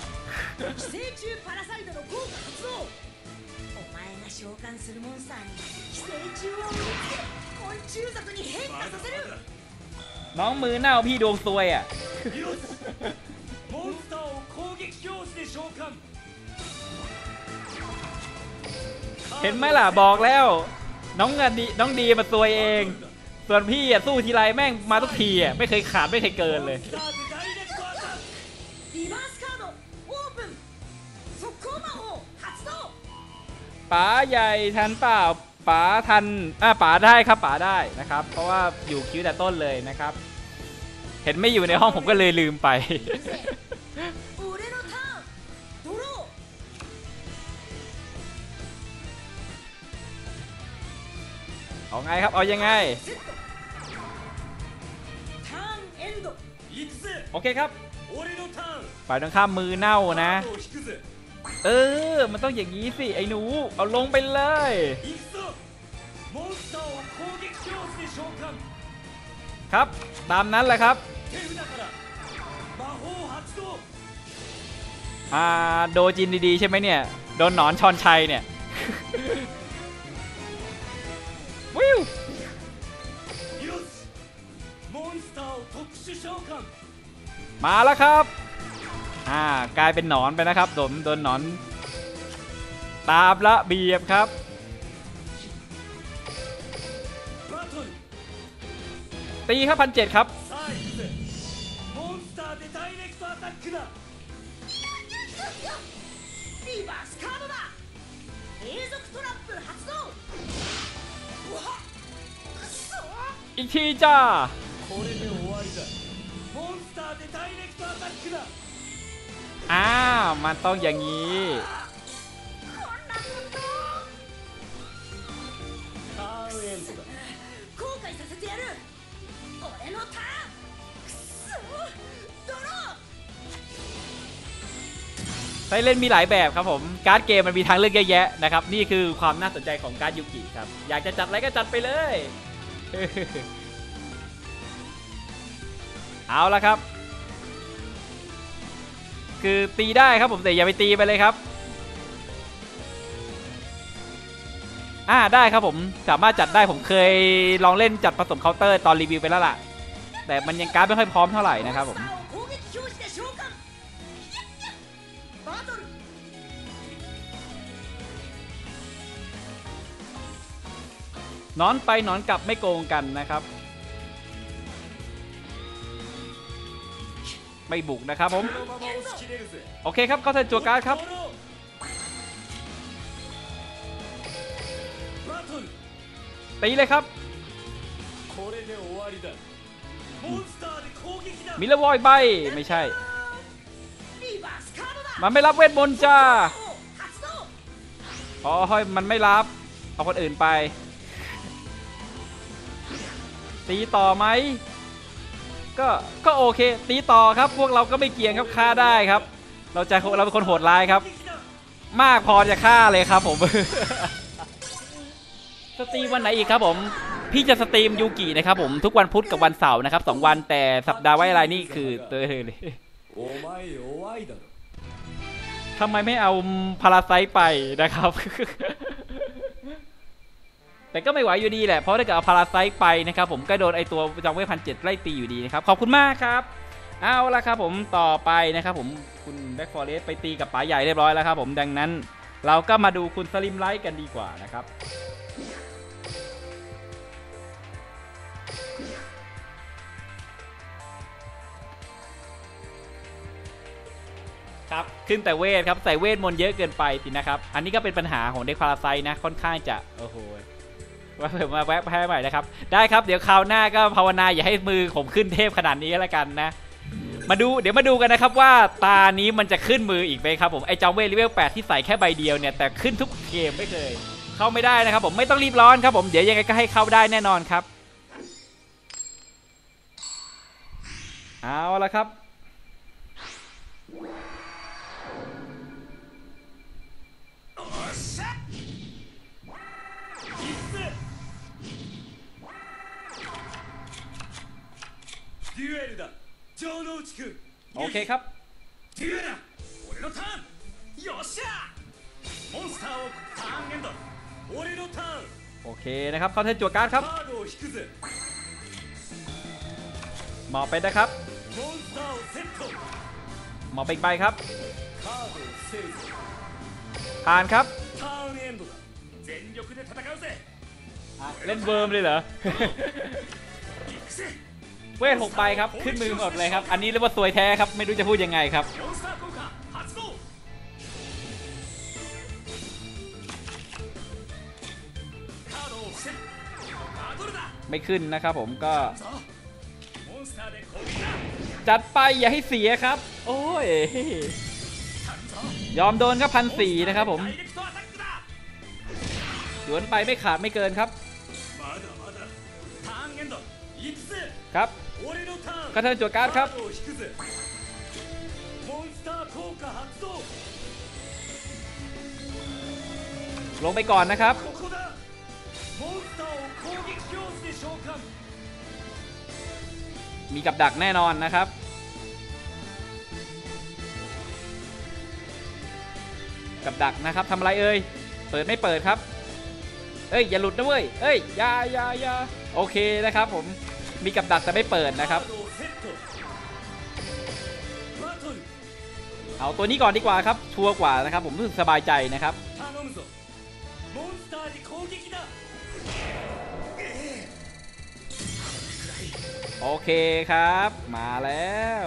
น้องมือเน่าพี่ดวงซวยอ่ะเห็นไหมล่ะบอกแล้วน้องดีน้องดีมาซวยเองส่วนพี่อ่ะสู้ทีไรแม่งมาทุกทีอ่ะไม่เคยขาดไม่เคยเกินเลยป๋าใหญ่ทันเปล่าป๋าทันอ่ะป๋าได้ครับป๋าได้นะครับเพราะว่าอยู่คิวแต่ต้นเลยนะครับเห็นไม่อยู่ในห้องผมก็เลยลืมไปเอาไงครับเอายังไงโอเคครับฝ่ายตรงข้ามมือเน่านะเออมันต้องอย่างนี้สิไอ้หนูเอาลงไปเลยครับตามนั้นแหละครับอ่าโดจินดีๆใช่ไหมเนี่ยโดนหนอนชอนชัยเนี่ยวิวมาแล้วครับอ่ากลายเป็นหนอนไปนะครับโดนโดนหนอนตามละเบียบครับตีครับพันเจ็ดครับอีกทีจ้าอ้าวมันต้องอย่างนี้ไซเลนมีหลายแบบครับผมการ์ดเกมมันมีทางเลือกเยอะแยะนะครับนี่คือความน่าสนใจของการ์ดยูกิครับอยากจะจัดอะไรก็จัดไปเลยเอาละครับคือตีได้ครับผมแต่อย่าไปตีไปเลยครับอ่าได้ครับผมสามารถจัดได้ผมเคยลองเล่นจัดผสมเคาน์เตอร์ตอนรีวิวไปแล้วล่ะแต่มันยังการ์ดไม่ค่อยพร้อมเท่าไหร่นะครับผมนอนไปนอนกลับไม่โกงกันนะครับไม่บุกนะครับผมโอเคครับเข้าเทิร์นจั่วการ์ดครับตีเลยครับมิลเลอร์วอยใบไม่ใช่มันไม่รับเวทมนต์จ้าอ๋อเฮ้ยมันไม่รับเอาคนอื่นไปตีต่อไหมก็ก็โอเคตีต่อครับพวกเราก็ไม่เกี่ยงครับฆ่าได้ครับเราจะเราเป็นคนโหดร้ายครับมากพอจะฆ่าเลยครับผม สตรีวันไหนอีกครับผมเพพี่จะสตรีมยูกินะครับผมทุกวันพุธกับวันเสาร์นะครับสองวันแต่สัปดาห์ไว้อะไรนี่คือเตยเลยทำไมไม่เอาพาราไซต์ไปนะครับ แต่ก็ไม่ไหวอยู่ดีแหละเพราะถ้าเกิดเอาพาราไซต์ไปนะครับผมก็โดนไอตัวจองเวทพันเจ็ดไล่ตีอยู่ดีนะครับขอบคุณมากครับเอาละครับผมต่อไปนะครับผมคุณแบ็คฟอเรสไปตีกับป๋าใหญ่เรียบร้อยแล้วครับผมดังนั้นเราก็มาดูคุณสลิมไลท์กันดีกว่านะครับครับขึ้นแต่เวทครับใส่เวทมนต์เยอะเกินไปสินะครับอันนี้ก็เป็นปัญหาของเด็กพาราไซต์นะค่อนข้างจะโอ้โหว่าผมมาแวะแพ้ใหม่นะครับได้ครับเดี๋ยวคราวหน้าก็ภาวนาอย่าให้มือผมขึ้นเทพขนาดนี้แล้วกันนะมาดูเดี๋ยวมาดูกันนะครับว่าตานี้มันจะขึ้นมืออีกไหมครับผมไอจอมเวทเลเวลแปดที่ใส่แค่ใบเดียวเนี่ยแต่ขึ้นทุกเกมไม่เคยเข้าไม่ได้นะครับผมไม่ต้องรีบร้อนครับผมเดี๋ยวยังไงก็ให้เข้าได้แน่นอนครับเอาละครับโอเคครับโอเคนะครับเข้าเทิร์นจั่วการ์ดครับหมอบไปนะครับหมอบไปอีกใบครับผ่านครับเล่นเวิร์มเลยเหรอ เวทหกใบครับขึ้นมือหมดเลยครับอันนี้เรียกว่าสวยแท้ครับไม่รู้จะพูดยังไงครับไม่ขึ้นนะครับผมก็จัดไปอย่าให้เสียครับโอ้ยยอมโดนครับพันสี่นะครับผมหยวนไปไม่ขาดไม่เกินครับครับกระเทินจั่วการ์ดครับลงไปก่อนนะครับมีกับดักแน่นอนนะครับกับดักนะครับทำอะไรเอ่ยเปิดไม่เปิดครับเอ้ยอย่าหลุดนะเว้ยเอ้ยอย่าอย่าอย่าโอเคนะครับผมมีกับดักแต่ไม่เปิดนะครับเอาตัวนี้ก่อนดีกว่าครับชัวร์กว่านะครับผมรู้สึกสบายใจนะครับโอเคครับมาแล้ว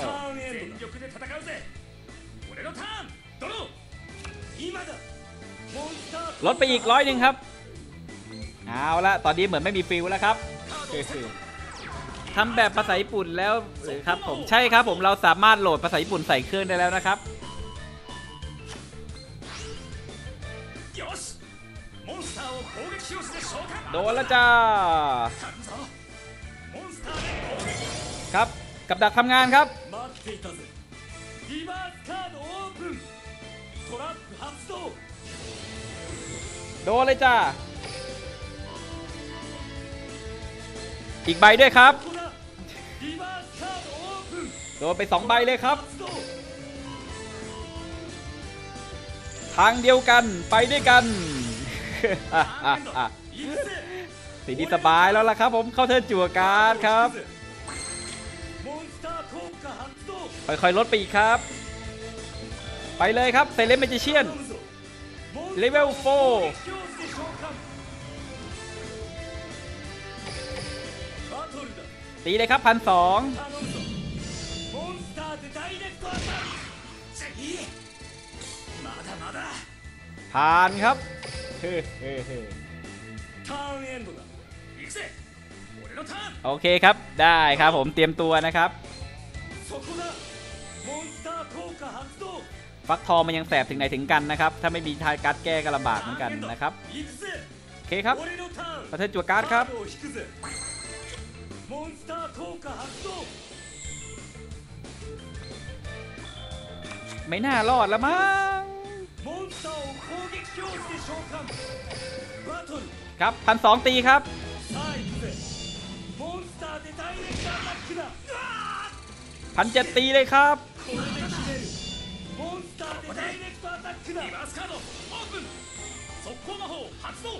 ลดไปอีกร้อยหนึ่งครับเอาละตอนนี้เหมือนไม่มีฟิลแล้วครับทำแบบภาษาญี่ปุ่นแล้วหรือครับผมใช่ครับผมเราสามารถโหลดภาษาญี่ปุ่นใส่เครื่องได้แล้วนะครับโดนแล้วจ้าครับกับดักทำงานครับโดนเลยจ้าอีกใบด้วยครับโดนไปสองใบเลยครับทางเดียวกันไปด้วยกัน สีดีสบายแล้วล่ะครับผมเข้าเทิร์นจั่วการ์ดครับค่อยๆลดไปอีกครับไปเลยครับเซเลนเมจิเชียนเลเวลโฟร์ตีเลยครับพันสองผ่านครับโอเคครับได้ครับผมเตรียมตัวนะครับฟักทองมันยังแสบถึงไหนถึงกันนะครับถ้าไม่มีทายการ์ดแก้ก็ลำบากเหมือนกันนะครับโอเคครับประเทศจั่วการ์ดครับไม่น่ารอดแล้วมั้งครับพันสองตีครับターでダイレクトアタックだ。 พันเจ็ดตีเลยครับこれで決める。モンスターでダイレクトアタックだ。リバースカードオープン。速攻魔法発動。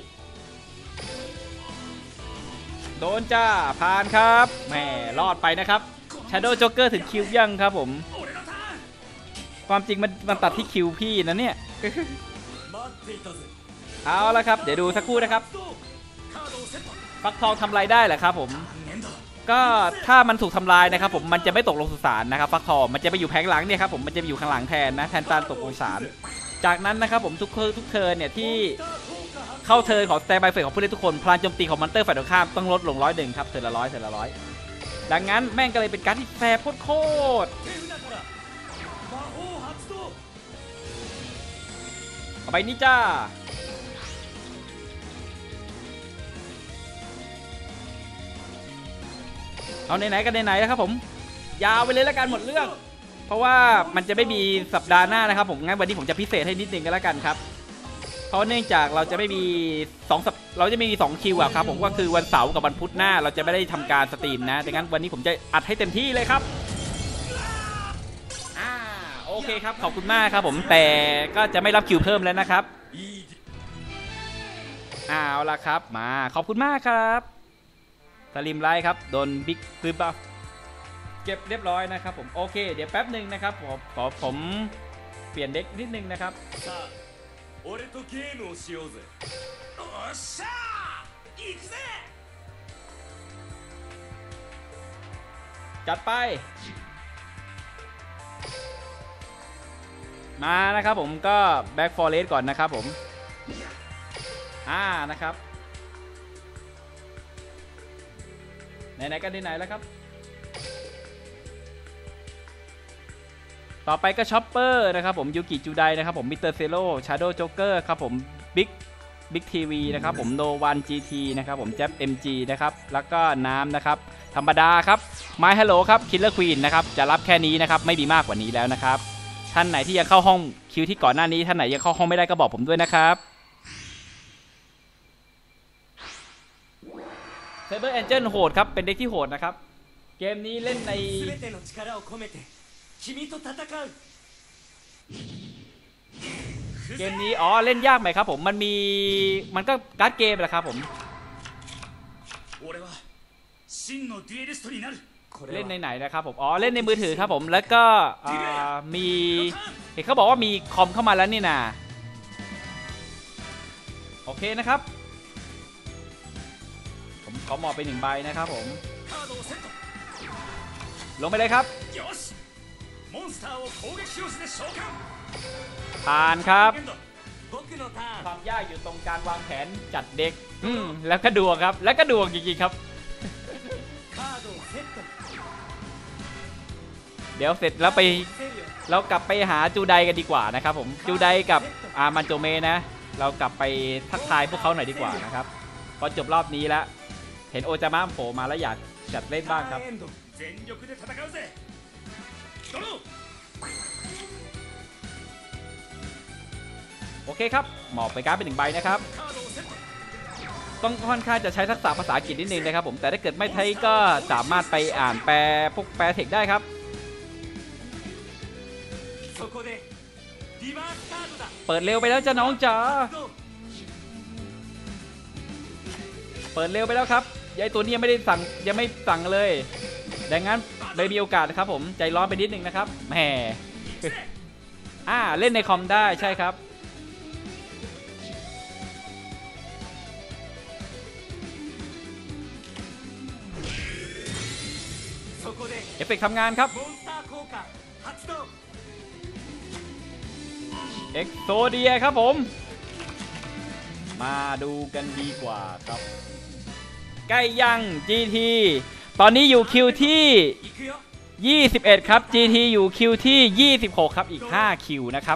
โดนจ้าผ่านครับแหมรอดไปนะครับ Shadow Joker ถึงคิวยังครับผม俺のターン。 ความจริงมันมันตัดที่คิวพี่นะเนี่ย待っていたぜ。 เอาละครับเดี๋ยวดูสักครู่นะครับ発動。カードをセット。 ฟักทองทำอะไรได้เหรอครับผม面倒。 ก็ถ้ามันถูกทำลายนะครับผมมันจะไม่ตกลงสุสานนะครับฟักทองมันจะไปอยู่แผงหลังเนี่ยครับผมมันจะไปอยู่ข้างหลังแทนนะแทนการตกลงสุสานจากนั้นนะครับผมทุกทุกเทิร์นเนี่ยที่เข้าเทิร์นของสแตนบายเฟสของผู้เล่นทุกคนพลังโจมตีของมอนเตอร์ฝ่ายตรงข้ามต้องลดลงร้อยหนึ่งครับเทิร์นละร้อยเทิร์นละร้อยดังนั้นแม่งก็เลยเป็นการที่แฟร์โคตร手札から魔法発動。 ๆเอาไปนี่จ้าเอาไหนๆกันไหนๆนะครับผมยาวไปเลยแล้วกันหมดเรื่องเพราะว่ามันจะไม่มีสัปดาห์หน้านะครับผมงั้นวันนี้ผมจะพิเศษให้นิดนึงกันแล้วกันครับเพราะเนื่องจากเราจะไม่มีสองสัปเราจะไม่มีสองคิวอะครับผมก็คือวันเสาร์กับวันพุธหน้าเราจะไม่ได้ทำการสตรีมนะดังนั้นวันนี้ผมจะอัดให้เต็มที่เลยครับอ่าโอเคครับขอบคุณมากครับผมแต่ก็จะไม่รับคิวเพิ่มแล้วนะครับเอาละครับมาขอบคุณมากครับสลิมไลท์ครับโดนบิ๊กปืนเปล่าเก็บเรียบร้อยนะครับผมโอเคเดี๋ยวแป๊บหนึ่งนะครับผมขอผมเปลี่ยนเด็กนิดนึงนะครับさあ俺とゲームをしようぜ。おっしゃー。行くぜ。 จัดไปมานะครับผมก็แบ็กฟอร์เรสก่อนนะครับผมอ่านะครับไหนๆกันไหนๆแล้วครับต่อไปก็ช็อปเปอร์นะครับผมยูกิจูไดนะครับผมมิสเตอร์เซโร่ชาโดว์โจ๊กเกอร์ครับผมบิ๊กบิ๊กทีวีนะครับผมโนวันจีทีนะครับผมแจ๊บเอ็มจีนะครับแล้วก็น้ำนะครับธรรมดาครับไมฮัลโหลครับคิลเลอร์ควีนนะครับจะรับแค่นี้นะครับไม่มีมากกว่านี้แล้วนะครับท่านไหนที่ยังเข้าห้องคิวที่ก่อนหน้านี้ท่านไหนยังเข้าห้องไม่ได้ก็บอกผมด้วยนะครับเซเบอร์แอนเจิลโหดครับเป็นเด็กที่โหดนะครับเกมนี้เล่นใน全ての力を込めて君と戦う。 เกมนี้อ๋อเล่นยากไหมครับผมมันมีมันก็การ์ดเกมแหละครับผม俺は真のデュエリストになる。 เล่นในไหนนะครับผมอ๋อเล่นในมือถือครับผมแล้วก็อ่ามีเห็นเขาบอกว่ามีคอมเข้ามาแล้วนี่นะโอเคนะครับผมขอหมอบไปหนึ่งใบนะครับผมカードをセット。 ลงไปเลยครับよし。モンスターを攻撃用紙で召喚。 ผ่านครับ僕のターン。 ความยากอยู่ตรงการวางแผนจัดเด็กอืมแล้วก็ดวงครับแล้วก็ดวงจริงๆครับカードをセット。 เดี๋ยวเสร็จแล้วไปเรากลับไปหาจูไดกันดีกว่านะครับผมจูไดกับอามันโจเมนะเรากลับไปทักทายพวกเขาหน่อยดีกว่านะครับพอจบรอบนี้แล้วเห็นโอจามะโผล่มาแล้วอยากจัดเล่นบ้างครับ全力で戦うぜ。ドロー。 โอเคครับหมอบไปการ์ดเป็นหนึ่งใบนะครับカードをセット。 ต้องค่อนข้างจะใช้ทักษะภาษาอังกฤษนิดนึงนะครับผมแต่ถ้าเกิดไม่ใช้ก็สามารถไปอ่านแปลพวกแปลเทคได้ครับそこでリバースカードだ。 เปิดเร็วไปแล้วจ้าน้องจ๋าどう。 เปิดเร็วไปแล้วครับยายตัวนี้ยังไม่ได้สั่งยังไม่สั่งเลยดังนั้นเลยมีโอกาสนะครับผมใจร้อนไปนิดนึงนะครับแหมอ่าเล่นในคอมได้ใช่ครับそこでเอฟเฟกต์ทำงานครับモンスター効果発動。 เอ็กโซเดียครับผมมาดูกันดีกว่าครับใกล้ยัง จี ที ตอนนี้อยู่คิวที่行くよ。 ยี่สิบเอ็ดครับ จี ที อยู่คิวที่ยี่สิบหกครับอีกห้าคิวนะครับ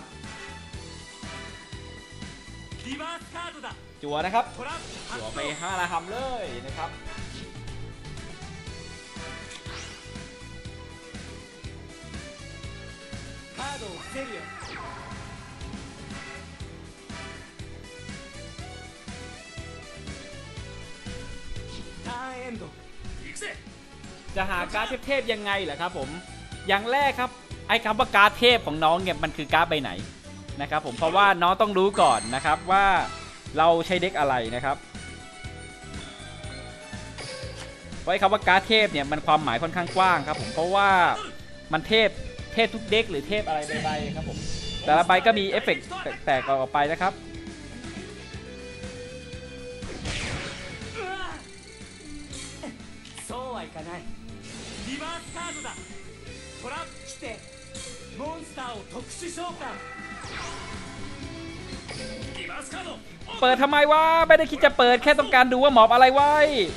リバースカードだ。 จัวนะครับトランプ発จัว動。 ไปห้าระหำเลยนะครับカードを伏せるよ。ターンエンド。行くぜ。 จะหาการ์ดเทพๆยังไงเหรอครับผมอย่างแรกครับไอ้คำว่าการ์ดเทพของน้องเนี่ยมันคือการ์ดใบไหนนะครับผมเพราะว่าน้องต้องรู้ก่อนนะครับว่าเราใช้เด็กอะไรนะครับไว้คำว่าการ์ดเทพเนี่ยมันความหมายค่อนข้างกว้างครับผมเพราะว่ามันเทพเทพทุกเด็กหรือเทพอะไรใบๆครับผมแต่ละใบก็มีเอฟเฟกต์แตกๆออกไปนะครับそうはいかないリバースカードだトラップしてモンスターを特殊召喚リバースカードเปิดทำไมวะไม่ได้คิดจะเปิดแค่ต้องการดูว่าหมอบอะไรไว้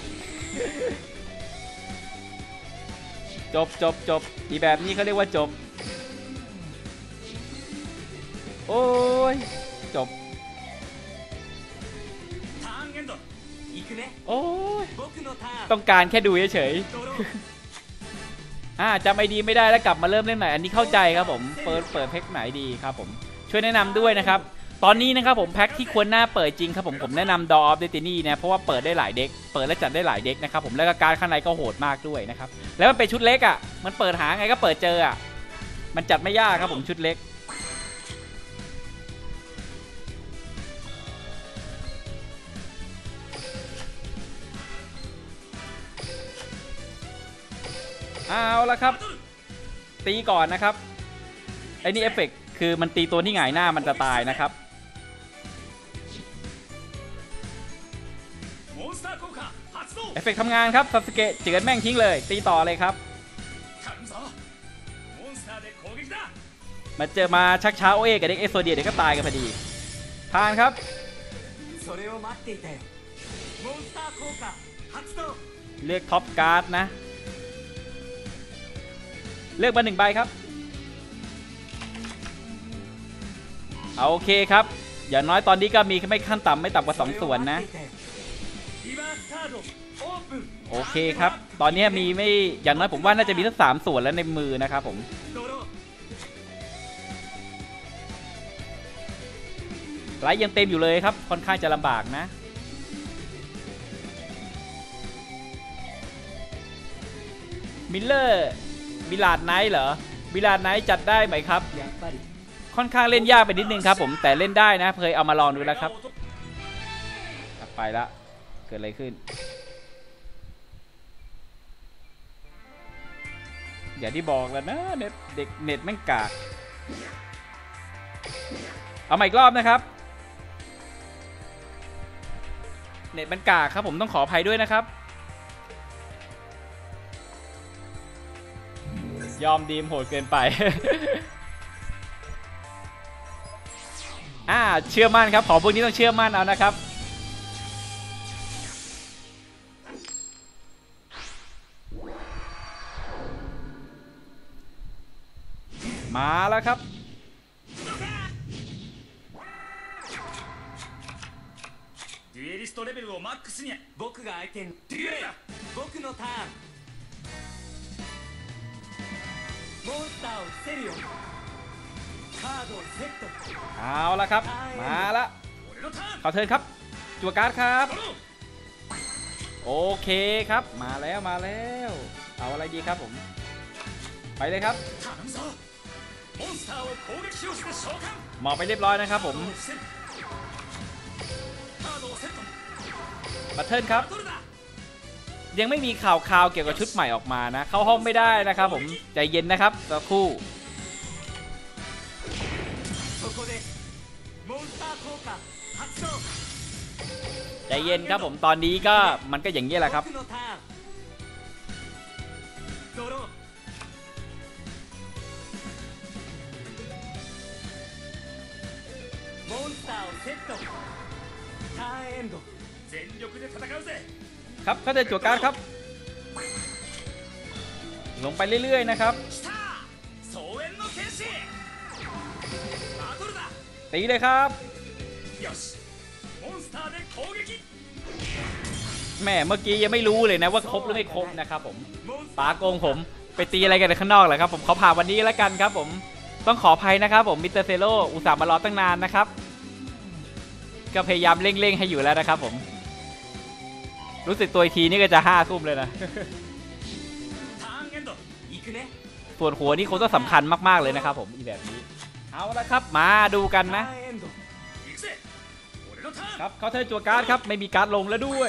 จบจบจบอีแบบนี้เขาเรียกว่าจบโอ้ยจบターンエンド行くねโอ้ย僕のターンต้องการแค่ดูเฉยๆอ่าจำไอดีไม่ได้แล้วกลับมาเริ่มเล่นใหม่อันนี้เข้าใจครับผมเปิดเปิดแพ็คไหนดีครับผมช่วยแนะนำด้วยนะครับตอนนี้นะครับผมแพ็คที่ควรหน้าเปิดจริงครับผมผมแนะนำ Door of Destiny นะเพราะว่าเปิดได้หลายเด็กเปิดและจัดได้หลายเด็กนะครับผมแล้วก็การข้างในก็โหดมากด้วยนะครับแล้วมันเป็นชุดเล็กอ่ะมันเปิดหาไงก็เปิดเจออ่ะมันจัดไม่ยากครับผมชุดเล็กเอาละครับตีก่อนนะครับไอ้นี่เอฟเฟกต์คือมันตีตัวที่หงายหน้ามันจะตายนะครับเอฟเฟกต์ทำงานครับซาสึเกะเจือนแม่งทิ้งเลยตีต่อเลยครับมาเจอมาชักช้าโอเอกับเด็กเอสโซเดียเดี๋ยวก็ตายกันพอดีทานครับเลือกท็อปการ์ดนะเลือกมาหนึ่งใบครับเอาโอเคครับอย่างน้อยตอนนี้ก็มีไม่ขั้นต่ำไม่ต่ำกว่าสองส่วนนะโอเคครับตอนนี้มีไม่อย่างน้อยผมว่าน่าจะมีทั้งสามส่วนแล้วในมือนะครับผมไลท์ยังเต็มอยู่เลยครับค่อนข้างจะลำบากนะมิลเลอร์บิลาดไนท์เหรอบิลาดไนท์จัดได้ไหมครับค่อนข้างเล่นยากไปนิดนึงครับผมแต่เล่นได้นะเคยเอามาลองดูแล้วครับไปละเกิดอะไรขึ้นอย่างที่บอกแล้วนะเน็ตเด็กเน็ตแม่งกากเอาใหม่อีกรอบนะครับเน็ตมันกากครับผมต้องขออภัยด้วยนะครับยอมดีมโหดเกินไป อ่าเชื่อมั่นครับของพวกนี้ต้องเชื่อมั่นเอานะครับมาแล้วครับデュエリストレベルをマックスに僕が相手にデュエルだ僕のターンモンスターを伏せるよカードをセットเอาละครับมาละขอเทิร์นครับจั่วการ์ดครับโอเคครับมาแล้วมาแล้วเอาอะไรดีครับผมไปเลยครับหมอบไปเรียบร้อยนะครับผมบัตเทิลครับยังไม่มีข่าวข่าวเกี่ยวกับชุดใหม่ออกมานะเข้าห้องไม่ได้นะครับผมใจเย็นนะครับสักครู่ใจเย็นครับผมตอนนี้ก็มันก็อย่างนี้แหละครับครับเขาจะจั่วการ์ดครับลงไปเรื่อยๆนะครับตีเลยครับแม่เมื่อกี้ยังไม่รู้เลยนะว่าครบหรือไม่ครบนะครับผมป๋าโกงผมไปตีอะไรกันข้างนอกเหรอครับผมขอผ่านวันนี้แล้วกันครับผมต้องขออภัยนะครับผมมิสเตอร์เซโร่อุตส่าห์มารอตั้งนานนะครับก็พยายามเร่งๆให้อยู่แล้วนะครับผมรู้สึกตัวอีกทีนี่ก็จะห้าทุ่มเลยนะส่วนหัวนี่คงต้องสำคัญมากๆเลยนะครับผมอีแบบนี้เอาละครับมาดูกันนะ ครับเขาเทิร์นจั่วการ์ดครับไม่มีการ์ดลงแล้วด้วย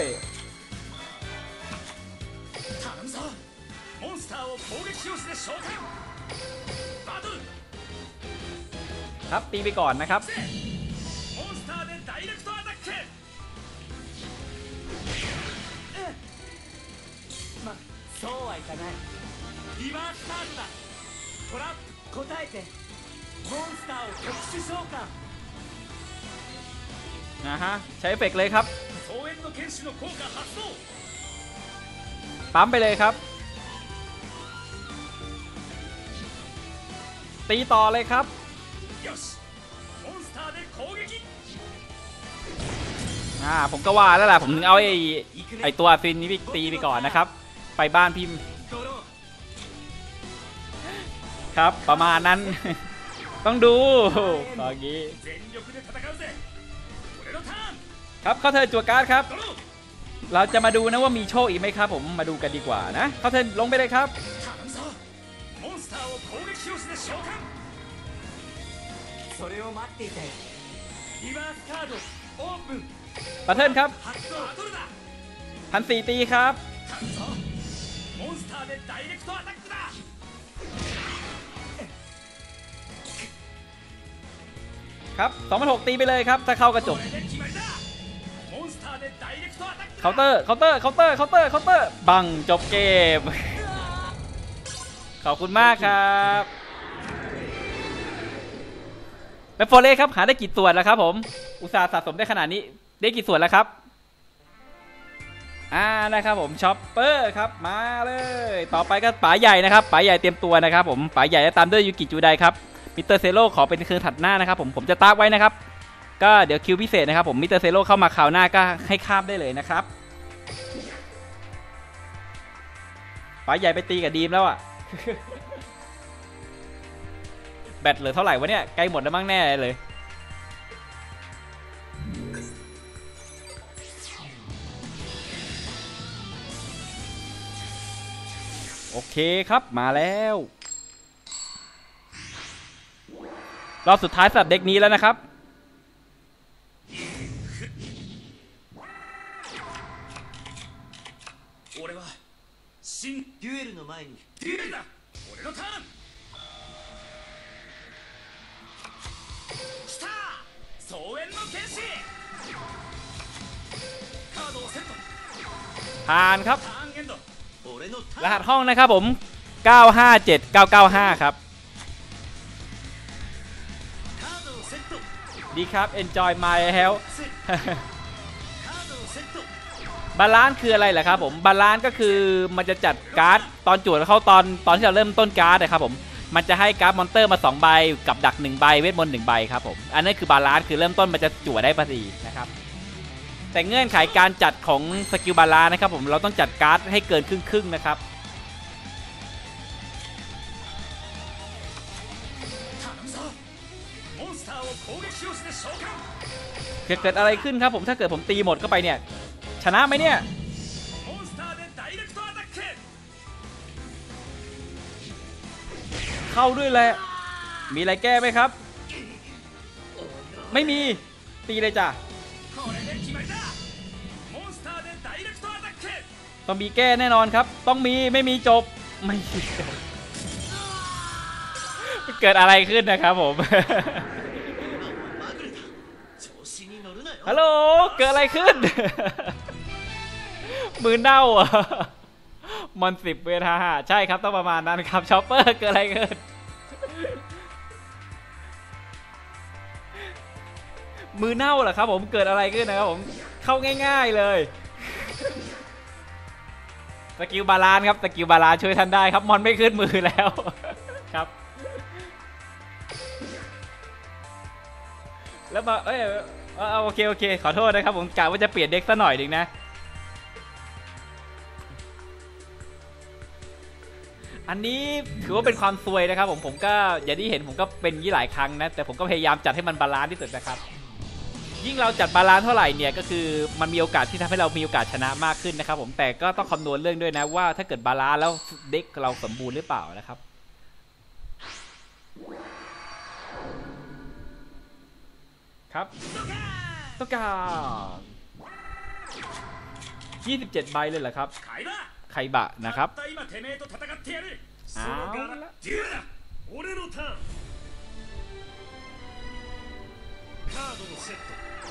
ครับตีไปก่อนนะครับそうはいかないリバースカードだトラ答えてモンスターを特殊召喚นะฮะใช้เอฟเฟกต์เลยครับปั๊มไปเลยครับตีต่อเลยครับอ่าผมก็ว่าแล้วแหละผมถึงเอาไอ้ไอ้ตัวฟินนี้ไปตีไปก่อนนะครับไปบ้านพิมพ์ครับประมาณนั้น ต้องดูอย่างนี้ครับเขาเทิร์นจั่วการ์ดครับเราจะมาดูนะว่ามีโชคอีกไหมครับผมมาดูกันดีกว่านะเขาเทิร์นลงไปเลยครับปัตเทิร์นครับพันสี่ตีครับครับสองพันหกตีไปเลยครับถ้าเข้ากระจกเคาน์เตอร์เคาน์เตอร์เคาน์เตอร์เคาน์เตอร์เคาน์เตอร์บังจบเกมขอบคุณมากครับเป็นโฟเล่ครับหาได้กี่ส่วนแล้วครับผมอุตสาห์สะสมได้ขนาดนี้ได้กี่ส่วนแล้วครับอ่านะครับผมช็อปเปอร์ครับมาเลยต่อไปก็ป๋าใหญ่นะครับป๋าใหญ่เตรียมตัวนะครับผมป๋าใหญ่จะตามด้วยยูกิจูไดครับมิสเตอร์เซโร่ขอเป็นคืนถัดหน้านะครับผมผมจะตากไว้นะครับก็เดี๋ยวคิวพิเศษนะครับผมมิสเตอร์เซโร่เข้ามาคราวหน้าก็ให้ข้ามได้เลยนะครับป๋าใหญ่ไปตีกับดีมแล้วอ่ะ แบตเหลือเท่าไหร่วะเนี่ยใกล้หมดแล้วมั้งแน่เลยโอเคครับมาแล้วรอบสุดท้ายสำหรับเด็กนี้แล้วนะครับデュエルの前にデュエルだ俺のターン来た総縁の剣士カードをセットผ่านครับターンエンド俺のターンรหัสห้องนะครับผมเก้าห้าเจ็ดเก้าเก้าห้าครับカードをセットดีครับ enjoy my health カードをセットบาลานซ์คืออะไรเหรอครับผมบาลานซ์ก็คือมันจะจัดการ์ดตอนจั่วเข้าตอนตอนที่เราเริ่มต้นการ์ดนะครับผมมันจะให้การ์ดมอนเตอร์มาสองใบกับดักหนึ่งใบเวทมนต์หนึ่งใบครับผมอันนั้นคือบาลานซ์คือเริ่มต้นมันจะจั่วได้พอดีนะครับแต่เงื่อนไขการจัดของสกิลบาลานซ์นะครับผมเราต้องจัดการ์ดให้เกินครึ่งครึ่งนะครับเกิดอะไรขึ้นครับผมถ้าเกิดผมตีหมดเข้าไปเนี่ยชนะไหมเนี่ยเข้าด้วยแหละมีอะไรแก้ไหมครับไม่มีตีเลยจ้ะต้องมีแก้แน่นอนครับต้องมีไม่มีจบไม่มีจบเกิดอะไรขึ้นนะครับผมฮัลโหลเกิดอะไรขึ้นมือเน่าอ่ะมอนสิบเวทาใช่ครับต้องประมาณนั้นครับชอปเปอร์เกิดอะไรขึ้นมือเน่าเหรอครับผมเกิดอะไรขึ้นนะครับผมเข้าง่ายๆเลยสกิลบาลานซ์ครับสกิลบาลานซ์ช่วยท่านได้ครับมอนไม่ขึ้นมือแล้วครับแล้วมาเอ้ยโอเคโอเคขอโทษนะครับผมกะว่าจะเปลี่ยนเด็กซะหน่อยหนึ่งนะอันนี้ถือว่าเป็นความซวยนะครับผมผมก็อย่างที่เห็นผมก็เป็นยี่หลายครั้งนะแต่ผมก็พยายามจัดให้มันบาลานซ์ที่สุดนะครับยิ่งเราจัดบาลานซ์เท่าไหร่เนี่ยก็คือมันมีโอกาสที่ทำให้เรามีโอกาสชนะมากขึ้นนะครับผมแต่ก็ต้องคำนวณเรื่องด้วยนะว่าถ้าเกิดบาลานซ์แล้วเด็กเราสมบูรณ์หรือเปล่านะครับครับต้องการยี่สิบเจ็ดใบเลยเหรอครับไคบะนะครับเอาละ俺のターンカードのセット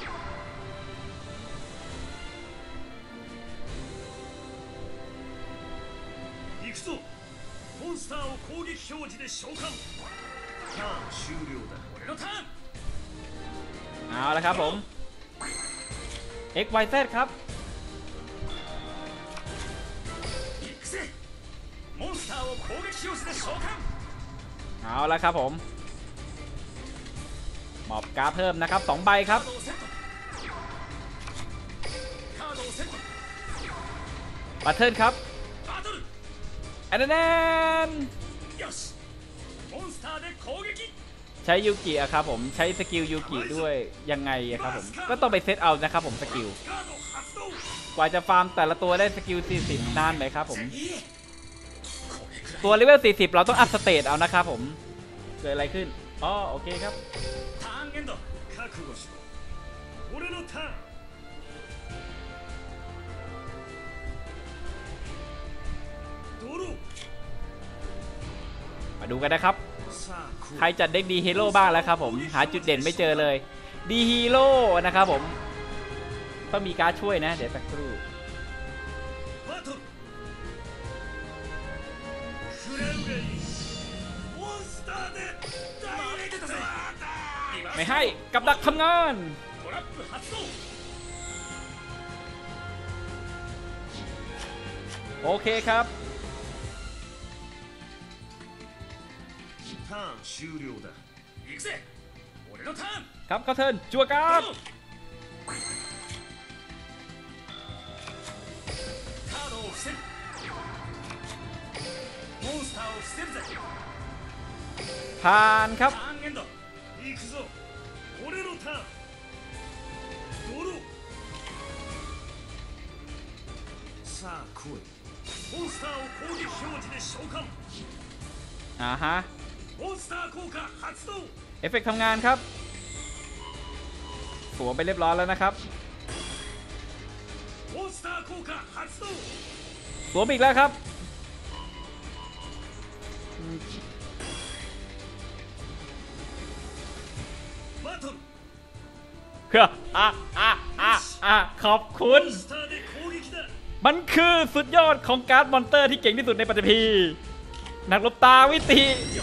行くぞモンスターを攻撃表示で召喚ターン終了だ俺のターンเอาละครับผม เอ็กซ์ วาย แซด ครับ行くぜモンスターを攻撃表示で召喚เอาละครับผมมอบการ์ดเพิ่มนะครับสองใบครับบัตเทิลครับแอนแนนใช้ยูกิอะครับผมใช้สกิลยูกิด้วยยังไงอะครับผมก็ต้องไปเซตเอานะครับผมสกิลกว่าจะฟาร์มแต่ละตัวได้สกิลสี่สิบนานไหมครับผมตัวเลเวลสี่สิบเราต้องอัพสเตตเอานะครับผมเกิดอะไรขึ้นอ๋อโอเคครับมาดูกันนะครับใครจัดเด็กดีฮีโร่บ้างแล้วครับผมหาจุดเด่นไม่เจอเลยดีฮีโร่นะครับผมต้องมีการช่วยนะเดี๋ยวสักครู่ไม่ให้กับดักทำงานโอเคครับครับเข้าเทิร์นจั่วการ์ดผ่านครับอ่าฮะเอฟเฟกต์ทำงานครับสวมไปเรียบร้อยแล้วนะครับสวมอีกแล้วครับเฮ้ออ่ะอ่ะอ่ะอ่ะขอบคุณมันคือสุดยอดของการ์ดมอนเตอร์ที่เก่งที่สุดในปัตตภีนักรบตาวิตี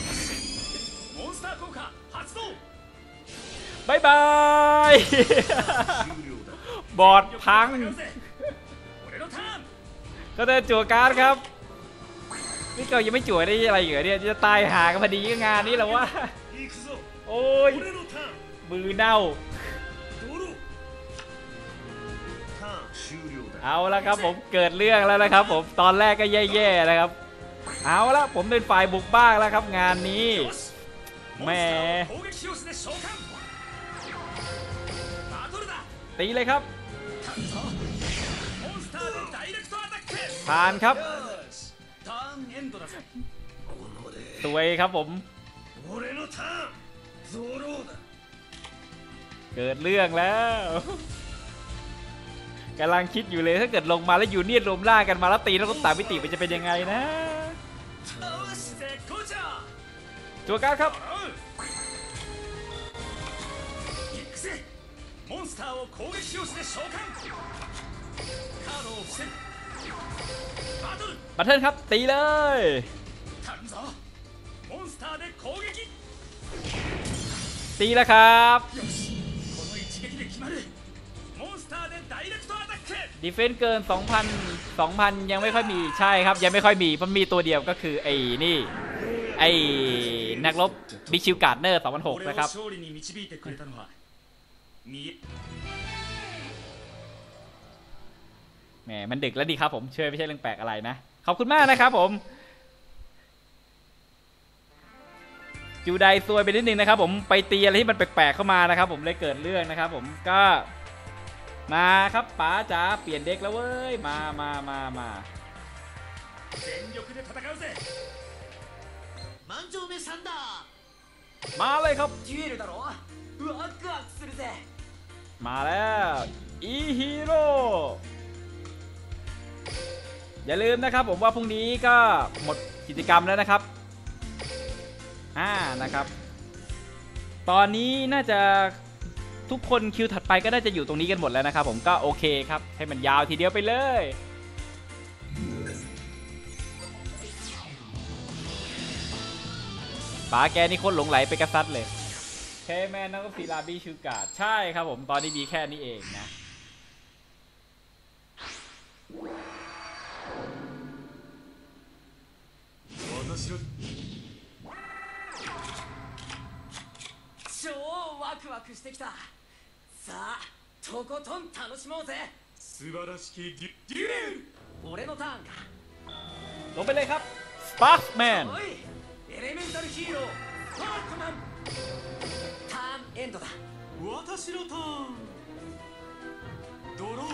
บายบายบอดพังก็ได้จั่วการ์ดครับนี่ก็ยังไม่จั่วได้อะไรอยู่เนี่ยจะตายหากันพอดีงานนี้แหละวะโอ้ยมือเน่าเอาละครับผมเกิดเรื่องแล้วนะครับผมตอนแรกก็แย่ๆนะครับเอาละผมเป็นฝ่ายบุกบ้างแล้วครับงานนี้แหมตีเลยครับผ่านครับสวยครับผมเกิดเรื่องแล้วกำลังคิดอยู่เลยถ้าเกิดลงมาแล้วยูเนียนรวมล่ากันมาแล้วตีแล้วก็ตามมิติมันจะเป็นยังไงนะจั่วการ์ดครับบัตเทิลครับตีเลยตีแล้วครับดีเฟนส์เกิน สองพัน สองพัน ยังไม่ค่อยมีใช่ครับยังไม่ค่อยมีมันมีตัวเดียวก็คือไอ้นี่ไอ้นักรบบิชิลการ์ดเนอร์สองพันหกนะครับแหมมันดึกแล้วดีครับผมเชื่อไม่ใช่เรื่องแปลกอะไรนะขอบคุณมากนะครับผมจูไดซวยไปนิดนึงนะครับผมไปตีอะไรที่มันแปลกๆเข้ามานะครับผมเลยเกิดเรื่องนะครับผมก็มาครับป๋าจ๋าเปลี่ยนเด็กแล้วเว้ยมามามามามาเลยครับワクワクするぜมาแล้วอีฮีโร่อย่าลืมนะครับผมว่าพรุ่งนี้ก็หมดกิจกรรมแล้วนะครับอ่านะครับตอนนี้น่าจะทุกคนคิวถัดไปก็น่าจะอยู่ตรงนี้กันหมดแล้วนะครับผมก็โอเคครับให้มันยาวทีเดียวไปเลยป๋าแกนี่คนหลงไหลไปกระซัดเลยเคแมนนักศิลาบีชูการ์ดใช่ครับผมตอนนี้มีแค่นี้เองนะ超ワクワクしてきたさあとことん楽しもうぜ素晴らしきデュデュエル俺のターンかลงไปเลยครับสปาร์คแมนおいエレメンタルヒーロースパークマンターンエンドだ私のターンドロー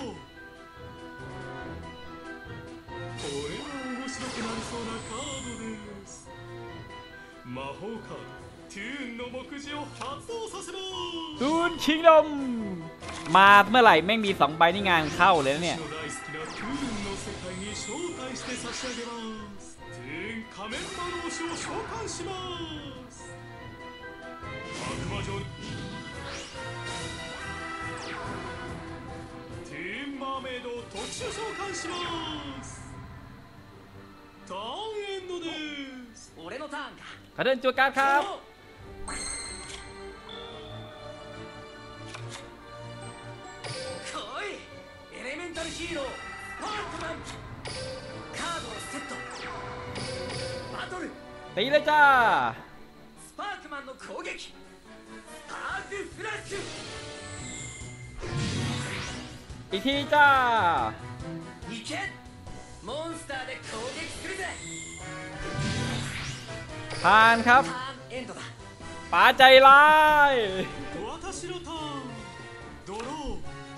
これは面白くなりそうなカードです魔法カードトゥーンの目次を発動させますตูนคิงดอมมาเมื่อไหร่แม่งมีสองใบนี่งานเข้าเลยนะเนี่ย大好きなトゥーンの世界に招待して差し上げますトゥーン仮面魔導士を召喚します悪魔城トゥーンマーメイドを特殊召喚しますターンエンドです俺のターンかเขาเดินจัวการ์ดครับ来いエレメンタルヒーロースパークマンカードをセットバトルตีเลยจ้าスパークマンの攻撃スパークフラッシュอีกทีจ้า行けモンスターで攻撃するぜผ่านครับターンエンドだป๋าใจร้าย私のターンドロー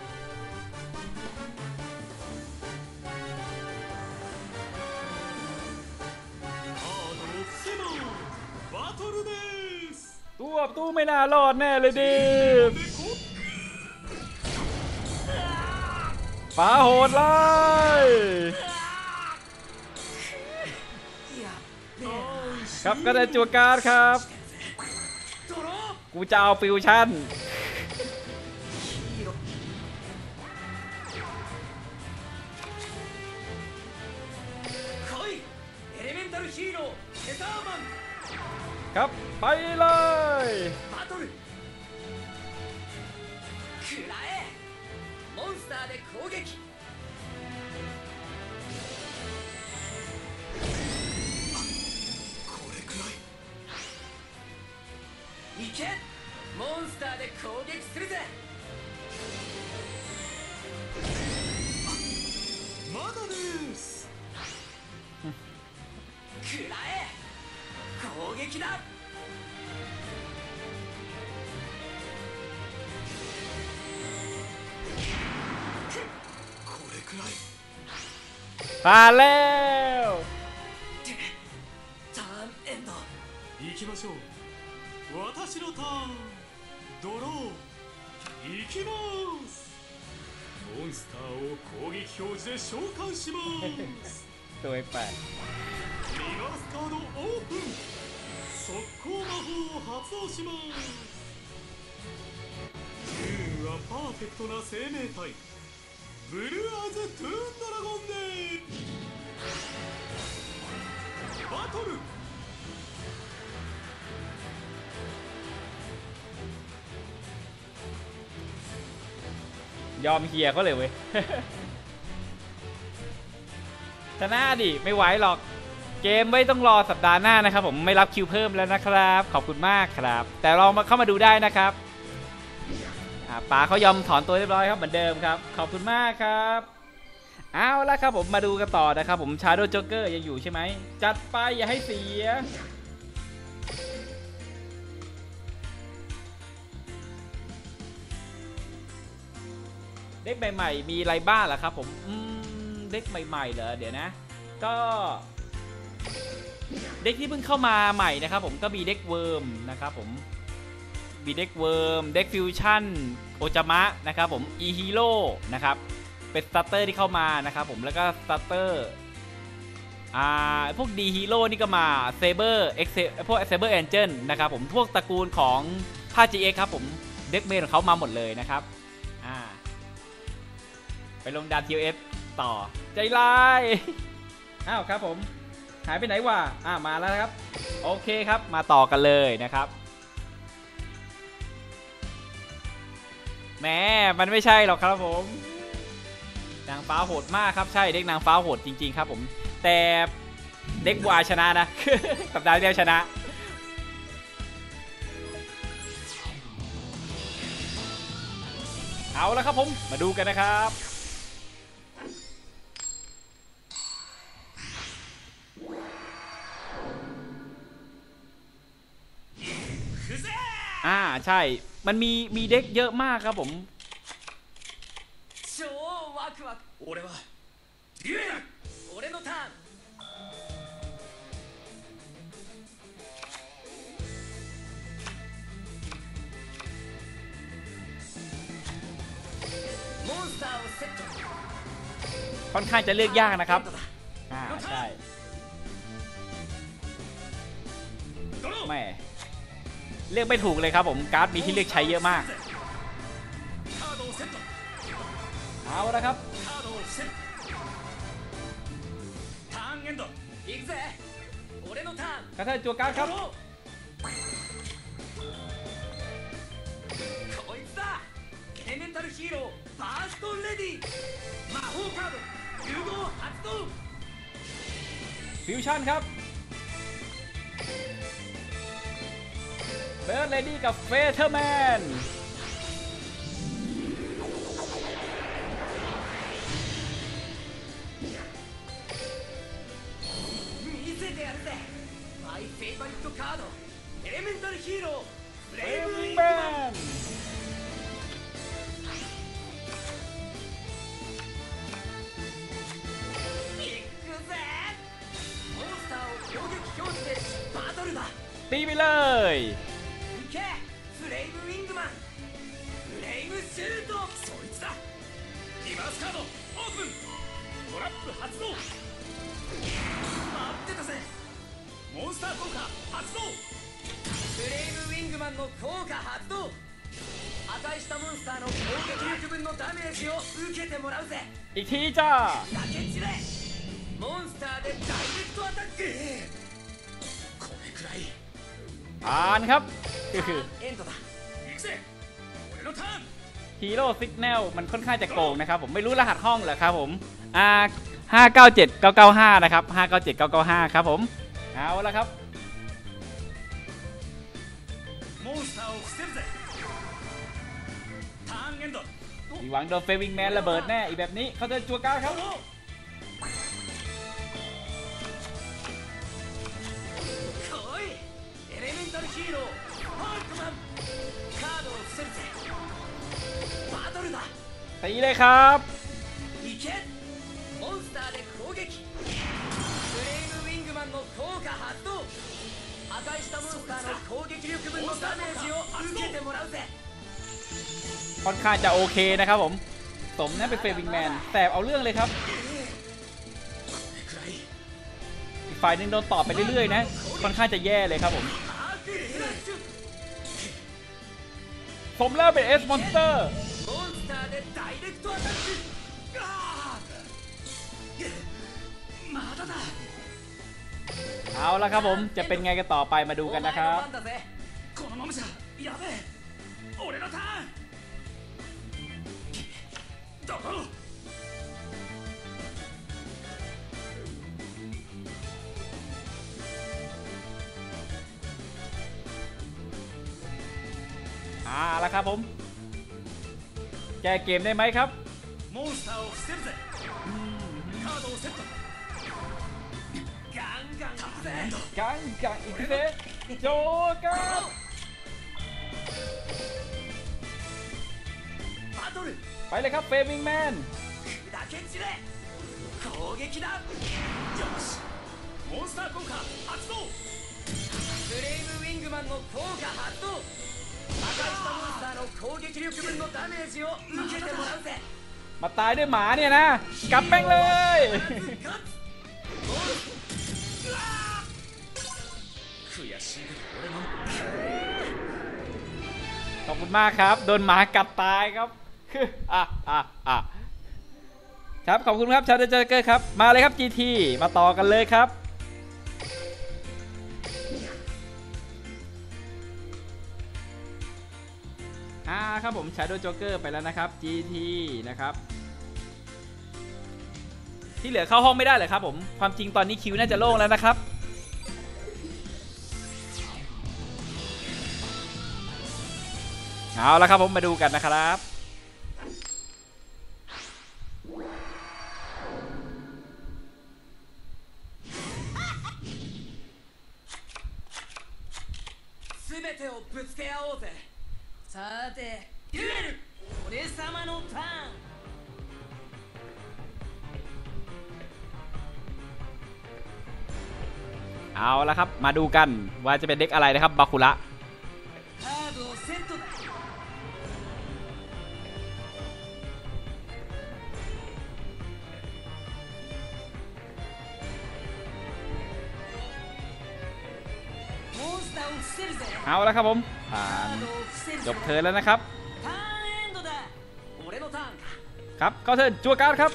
カードを伏せますバトルですตู้ตู้ไม่น่ารอดแน่เลยดิป๋าโหดร้ายครับก็ได้จัวการ์ดครับกูจะเอาฟิวชั่นครับไปเลยバトル食らえモンスターで攻撃これくらい行けモンスターで攻撃するぜまだです食らえ攻撃だこれくらいผ่านแล้วターンエンド行きましょう私のターンドロー行きますモンスターを攻撃表示で召喚しますตัวไปリバースカードオープン速攻魔法を発動しますトゥーンはパーフェクトな生命体ブルーアイズトゥーンドラゴンでバトルยอมเฮียเขาเลยเว้ย ชนะดิไม่ไหวหรอกเกมไม่ต้องรอสัปดาห์หน้านะครับผมไม่รับคิวเพิ่มแล้วนะครับขอบคุณมากครับแต่ลองมาเข้ามาดูได้นะครับป๋าเขายอมถอนตัวเรียบร้อยครับเหมือนเดิมครับขอบคุณมากครับเอาละครับผมมาดูกันต่อนะครับผม Shadow Joker ยังอยู่ใช่ไหมจัดไปอย่าให้เสียเด็กใหม่ๆมีอะไรบ้างล่ะครับผมอืมเด็กใหม่ๆเหรอเดี๋ยวนะก็เด็กที่เพิ่งเข้ามาใหม่นะครับผมก็มีเด็กเวิร์มนะครับผมมีเด็กเวิร์มเด็กฟิวชั่นโอจามะนะครับผมอีฮีโร่นะครับเป็นสตาร์เตอร์ที่เข้ามานะครับผมแล้วก็สตาร์เตอร์อ่าพวกดีฮีโร่นี่ก็มาเซเบอร์เอ็กเซพวกเซเบอร์แอนเจิลนะครับผมพวกตระกูลของภาค จี เอ็กซ์ ครับผมเด็กเมนของเขามาหมดเลยนะครับอ่าไปลงดาน ที โอ เอฟ ต่อใจร้ายอ้าวครับผมหายไปไหนวะอ่ามาแล้วครับโอเคครับมาต่อกันเลยนะครับแหมมันไม่ใช่หรอกครับผมนางฟ้าโหดมากครับใช่เด็กนางฟ้าโหดจริงๆครับผมแต่เด็กวายชนะนะ สัปดาห์ที่แล้วชนะเอาแล้วครับผมมาดูกันนะครับอ่าใช่มันมีมีเด็กเยอะมากครับผม超ワクワク俺はデュエル俺のターンモンスターをセットค่อนข้างจะเลือกยากนะครับอ่าใช่แม่เลือกไม่ถูกเลยครับผมการ์ดมีที่เลือกใช้เยอะมากเอาละครับกระเทยจัวการ์ดครับエレメンタルヒーローバーストレディ魔法カード融合発動ฟิวชั่นครับเบิร์ดเลดี้กับเฟเธอร์แมน見せてやるぜマイフェイバリットカードエレメンタルヒーローフレームウィングマンตีไปเลยフレイムウィングマンフレイムシュートそいつだリバースカードオープントラップ発動待ってたぜモンスター効果発動フレイムウィングマンの効果発動破壊したモンスターの攻撃力分のダメージを受けてもらうぜอีกทีจ้า崖っちれモンスターでダイレクトアタックこれくらいอ่านครับฮีโร่ซิกแนลมันค่อนข้างจะโกงนะครับผมไม่รู้รหัสห้องเหรอครับผมอ่าห้าเก้าเจ็ดเก้าเก้าห้านะครับห้าเก้าเจ็ดเก้าเก้าห้าครับผมเอาละครับมีหวังโดนเฟวิงแมนระเบิดแน่อีแบบนี้เขาจะจัวการ์ดครับヒーローハートマンカードを伏せるぜバトルだตีเลยครับいけモンスターで攻撃フレイムウィングマンの効果発動破壊したモンスターの攻撃力分のダメージを受けてもらうぜค่อนข้างจะโอเคนะครับผมสมนั่นเป็นเฟวิงแมนแต่เอาเรื่องเลยครับอีกฝ่ายนึงโดนตอบไปเรื่อยๆนะค่อนข้างจะแย่เลยครับผมผมแล้วเป็นเอสมอนสเตอร์เอาละครับผมจะเป็นไงกันต่อไปมาดูกันนะครับอ่าแล้วครับผมแก้เกมได้ไหมครับมอนสเตอร์を伏せるぜカードをセットガンガンいくぜガンガンいくぜジョーカーバトルไปเลยครับเฟวิงแมน砕け散れ攻撃だよしモンスター効果発動フレイムウィングマンの効果発動破มาตายด้วยหมาเนี่ยนะกลับแป้งเลย ขอบคุณมากครับโดนหมากัดตายครับอ่ะอ่ะอ่ะครับขอบคุณครับชาวเดอร์เจอร์เกอร์ครับมาเลยครับ จี ที มาต่อกันเลยครับอ่าครับผม Shadow Joker ไปแล้วนะครับ จี ที นะครับที่เหลือเข้าห้องไม่ได้เลยครับผมความจริงตอนนี้คิวน่าจะโล่งแล้วนะครับเอาละครับผมมาดูกันนะครับ全てをぶつけ合おうぜさてデュエル俺様のターンเอาละครับมาดูกันว่าจะเป็นเด็กอะไรนะครับบาคุระカードをセットだモンスターを伏せるぜเอาละครับผมผ่านจบเทิร์นแล้วนะครับターンエンドだ俺のターンかครับเข้าเทิร์นจั่วการ์ดครับ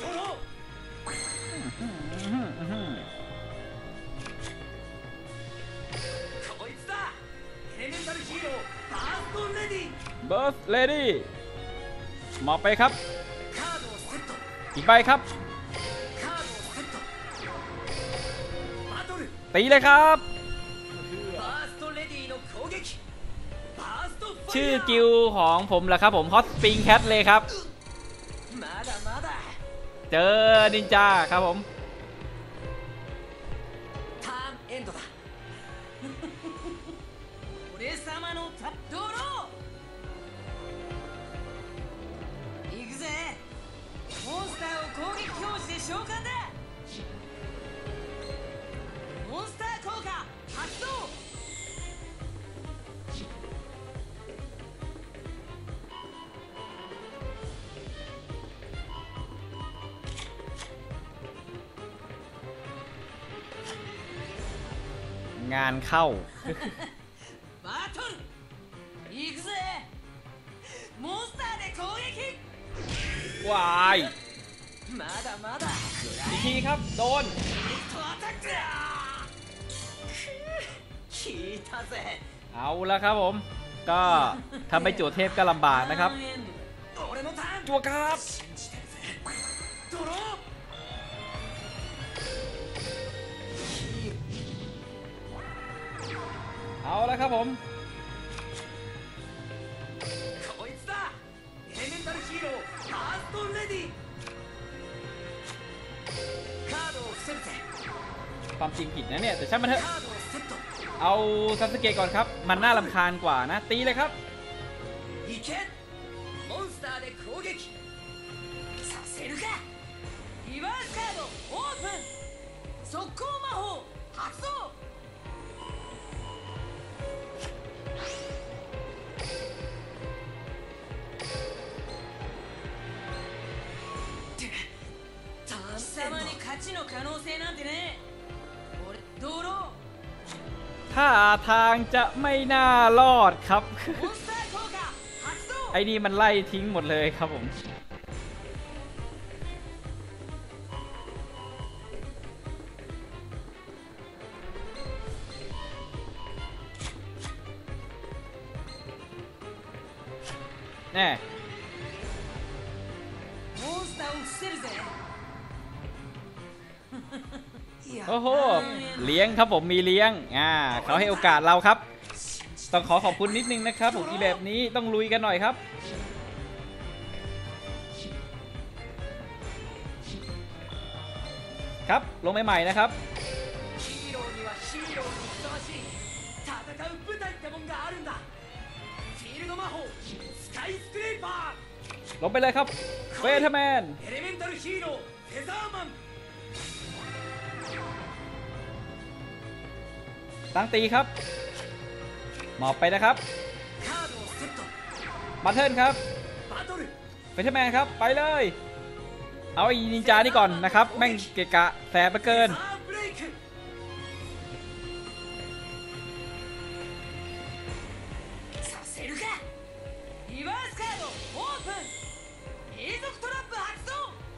เบิร์สเลดี้มอบไปครับอีกใบครับตีเลยครับชื่อกิลของผมแหละครับผมฮอตสปริงแคทเลยครับเจอนินจาครับผม召喚だモンスター効果発動งานเข้าバトル行くぜモンスターで攻撃วายまだまだอีกทีครับโดนเอาละครับผมก็ทำให้โจทย์เทพก็ลำบากนะครับจั่วครับเอาละครับผมความจริงผิดนะเนี่ยแต่ช่างมันเถอะเอาซาสึเกะก่อนครับมันน่ารำคาญกว่านะตีเลยครับท่าทางจะไม่น่ารอดครับ ไอ้นี่มันไล่ทิ้งหมดเลยครับผมแน่โอ้โหเลี้ยงครับผมมีเลี้ยงอ่าเขาให้โอกาสเราครับต้องขอขอบคุณนิดนึงนะครับผมอีแบบนี้ต้องลุยกันหน่อยครับครับลงใหม่ๆนะครับลงไปเลยครับเฟเธอร์แมนตั้งตีครับหมอบไปนะครับบัตเทิลครับバトルเฟเธอร์แมนครับไปเลยเอาไอ้นินจานี่ก่อนนะครับแม่งเกะกะแสบไปเกินザーブレイクさせるかリバースカードオープン永続トラップ発動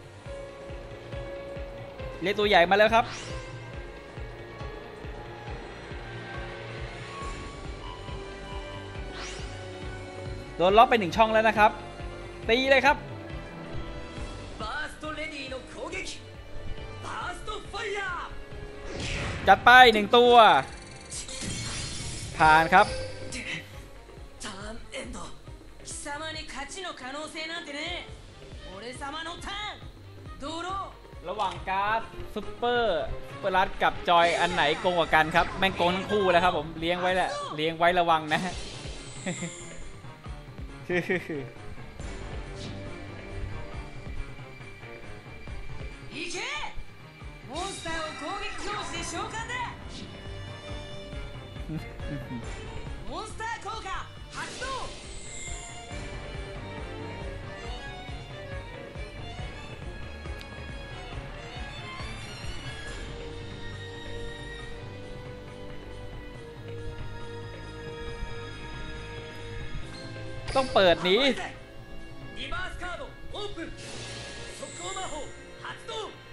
เรียกตัวใหญ่มาแล้วครับโดนล็อกไปหนึ่งช่องแล้วนะครับตีเลยครับバーストレディの攻撃バーストファイヤーจัดไปหนึ่งตัวผ่านครับターンエンド貴様に勝ちの可能性なんてね俺様のターンドローระหว่างการ์ดซุปเปอร์ซุปเปอร์รัสกับจอยอันไหนโกงกว่ากันครับแม่งโกงทั้งคู่แล้วครับผมเลี้ยงไว้แหละเลี้ยงไว้ระวังนะ行けモンスターを攻撃表示で召喚だモンスター効果発動ต้องเปิดหนีリバースカードオープン速攻魔法発動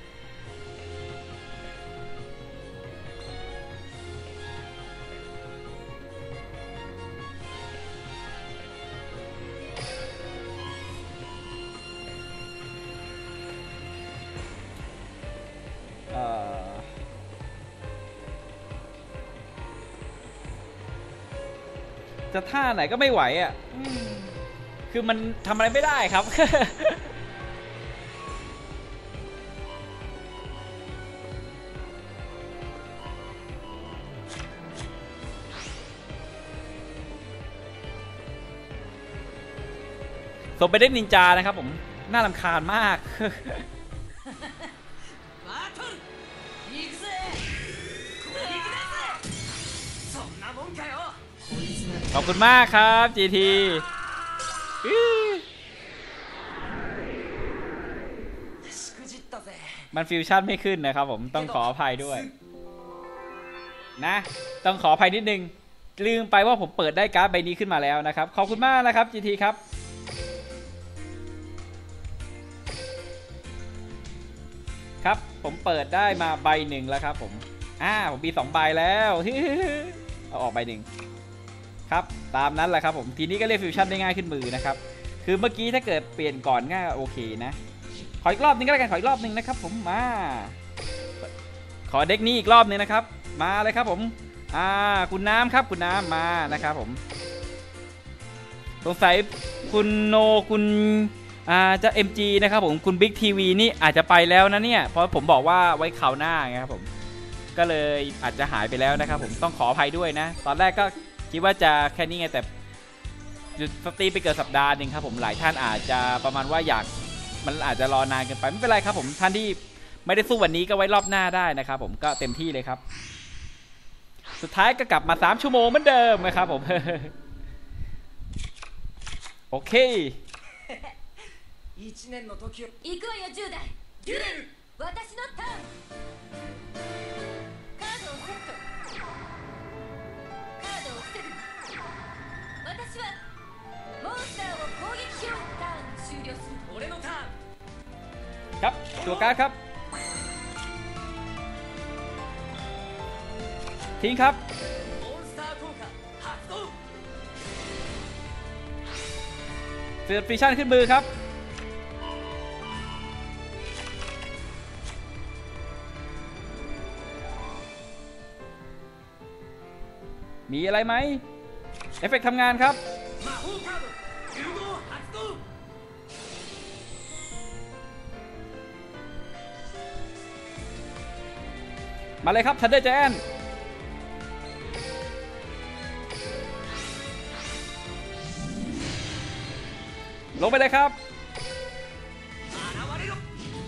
เอ่อจะท่าไหนก็ไม่ไหวอ่ะอืมคือมันทำอะไรไม่ได้ครับ ส่งไปได้นินจานะครับผม น่ารำคาญมากバトル行くぜ攻撃だぜそんなもんかよขอบคุณมากครับ จี ทีしくじったぜมันฟิวชั่นไม่ขึ้นนะครับผมต้องขออภัยด้วยนะ ต้องขออภัยนิดนึงลืมไปว่าผมเปิดได้การ์ดใบนี้ขึ้นมาแล้วนะครับขอบคุณมากนะครับ จี ที ครับครับผมเปิดได้มาใบหนึ่งแล้วครับผมอ่าผมมีสองใบแล้ว เอาออกใบหนึ่งครับตามนั้นแหละครับผมทีนี้ก็เล่นฟิวชั่นได้ง่ายขึ้นมือนะครับคือเมื่อกี้ถ้าเกิดเปลี่ยนก่อนง่ายโอเคนะขออีกรอบนึงก็แล้วกันขออีกรอบนึงนะครับผมมาขอเด็กนี้อีกรอบนึงนะครับมาเลยครับผมอ่าคุณน้ำครับคุณน้ำมานะครับผมสงสัยคุณโนคุณอ่าจะ เอ็ม จี นะครับผมคุณบิ๊กทีวีนี่อาจจะไปแล้วนะเนี่ยเพราะผมบอกว่าไว้คราวหน้าไงครับผมก็เลยอาจจะหายไปแล้วนะครับผมต้องขออภัยด้วยนะตอนแรกก็คิดว่าจะแค่นี้ไงแต่หยุดสตรีมไปเกิดสัปดาห์หนึ่งครับผมหลายท่านอาจจะประมาณว่าอยากมันอาจจะรอนานเกินไปไม่เป็นไรครับผมท่านที่ไม่ได้สู้วันนี้ก็ไว้รอบหน้าได้นะครับผมก็เต็มที่เลยครับสุดท้ายก็กลับมาสามชั่วโมงเหมือนเดิมนะครับผม โอเค一年の時を行くわよじゅう代デュエル私のターンカードをセットカードを防ぐ私はモンスターを攻撃しようターン終了する俺のターンครับตัวการ์ดครับทิ้งครับモンスター効果発動เสือฟิชั่นขึ้นมือครับมีอะไรไหมเอฟเฟกต์ทำงานครับ魔法カード融合発動มาเลยครับทันเดอร์แจนลงไปเลยครับ現れろ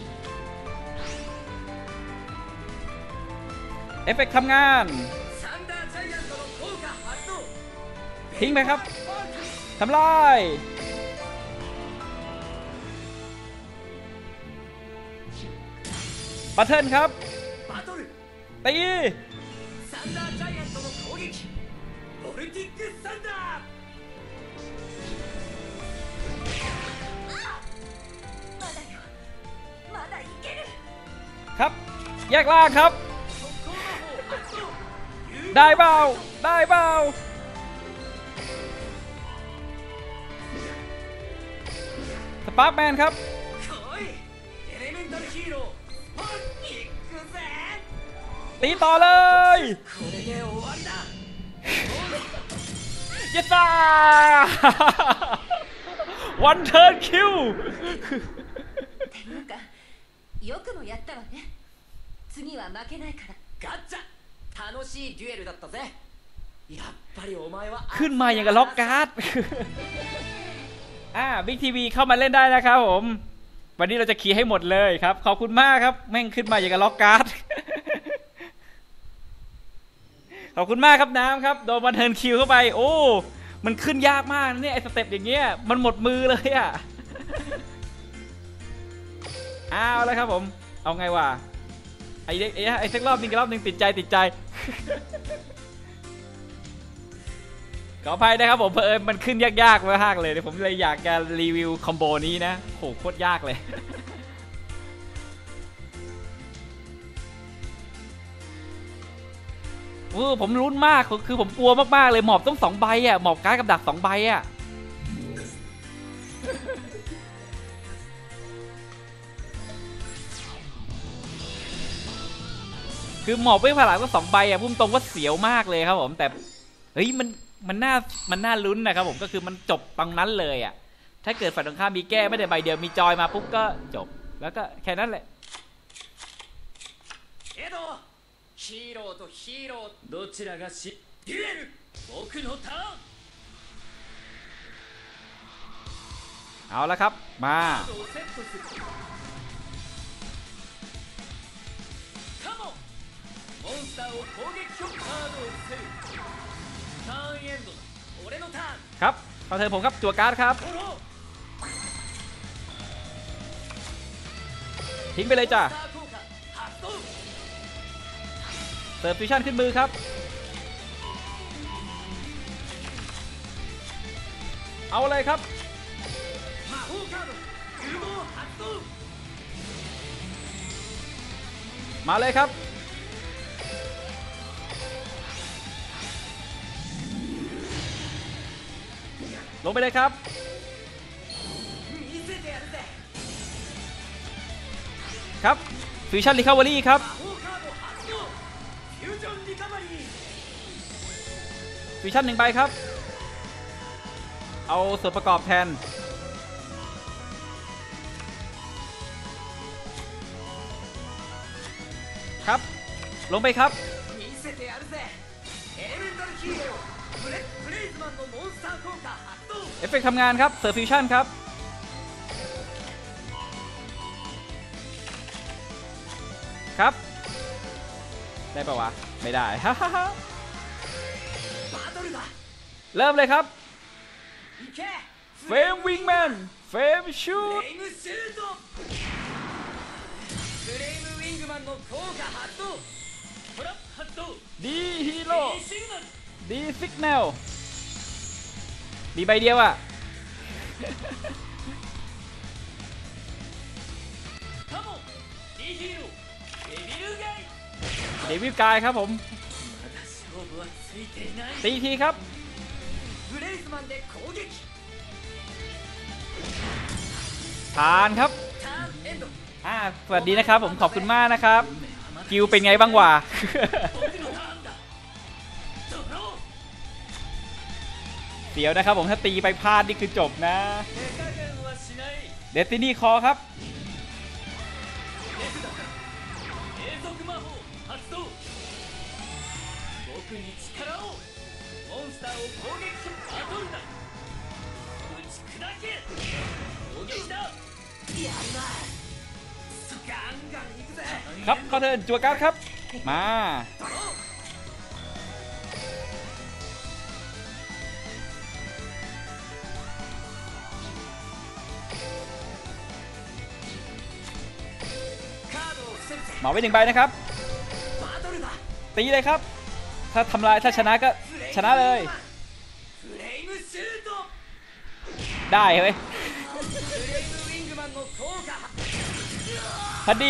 เอฟเฟกต์ทำงานサンダージャイアントの効果発動ทิ้งไปครับパークทำลายบัตเทิลครับバトルตีサンダージャイアントの攻撃ボルティックサンダーまだよまだいけるครับ แยกล่างครับ速攻魔法発動ได้เปล่าได้เปล่าสปาร์คแมนครับ来いエレメンタルヒーロースパーキックぜตีต่อเลยこれで終わりだเยซ่า วันเทิร์นคิวっていうかよくもやったわね次は負けないから。 ガッチャ楽しいデュエルだったぜやっぱりお前はขึ้นมาอย่างกับล็อกการ์ด อ่าบิ๊กทีวีเข้ามาเล่นได้นะครับผม วันนี้เราจะขี่ให้หมดเลยครับ ขอบคุณมากครับ แม่งขึ้นมาอย่างกับล็อกการ์ด ขอบคุณมากครับน้ำครับ โดนวันเทิร์นคิวเข้าไป โอ้ มันขึ้นยากมากนะเนี่ยไอ้สเต็ปอย่างเงี้ย มันหมดมือเลยอ่ะ เอาแล้วครับผม เอาไงวะ ไอ้เด็กไอ้ไอ้สักรอบนึงกับรอบนึงติดใจติดใจ ขออภัยนะครับผมเพอมันขึ้นยากๆมากเลยผมเลยอยากจะรีวิวคอมโบนี้นะโหโคตรยากเลย เออผมลุ้นมากคือผมกลัวมากๆเลยหมอบต้องสองใบอ่ะหมอบการ์ดกับดักสองใบอ่ะ คือหมอบไว้ผลาก็สองใบอ่ะพุ่งตรงว่าเสียวมากเลยครับผมแต่เฮ้ยมันมันน่ามันน่าลุ้นนะครับผมก็คือมันจบตรงนั้นเลยอ่ะถ้าเกิดฝ่ายตรงข้ามมีแก้ไม่ได้ใบเดียวมีจอยมาปุ๊บก็จบแล้วก็แค่นั้นแหละエドヒーローとヒーローどちらがしデュエル僕のターンเอาละครับมาカードをセットするカモンモンスターを攻撃カードを伏せるターンエンドだ俺のターンครับขอเชิญผมครับจั่วการ์ดครับフォローทิ้งไปเลยจ้ะスター効果発動เสิร์ฟฟิวชั่นขึ้นมือครับเอาเลยครับ魔法カード融合発動มาเลยครับลงไปเลยครับ見せてやるぜครับฟิวชั่นรีคาเวอรี่ครับ魔法カード発動フュージョンリカバリーฟิวชั่นหนึ่งใบครับเอาส่วนประกอบแทนครับลงไปครับ見せてやるぜエレメンタルヒーローブレッブレイズマンのモンスター効果発動เอฟเฟกต์ทำงานครับเสิร์ฟฟิวชั่นครับครับได้ปะวะไม่ได้ ฮ่าฮ่าฮ่าバトルだเริ่มเลยครับ行けเฟมวิงแมนเฟมชูフดレイムシュートフレイムウィングマンの効果発動トラップ発動ดีฮีโร่イシグナルดีซิกแนลดีใบเดียวอ่ะカモンリヒーローデビルゲイเดวิดกายครับผมまだ勝負はついていないตีทีครับブレイズマンで攻撃ผ่านครับターンエンドอ่าสวัสดีนะครับผมขอบคุณมากนะครับกิวเป็นไงบ้างวะ僕のターンだドローเดี๋ยวนะครับผมถ้าตีไปพลาดนี่คือจบนะ手加減はしないเดตินี่คอครับ手札から永続魔法発動僕に力をモンスターを攻撃しバトルだ打ち砕け攻撃だやるなガンガンいくぜครับเขาเทิร์นจั่วการ์ดครับมาドローせるぜเหมาไว้หนึ่งใบนะครับバトルだตีเลยครับ ถ้าทำลายถ้าชนะก็ชนะเลยフレイムシュートได้เฮ้ยフレイムウィングマンの効果พอดี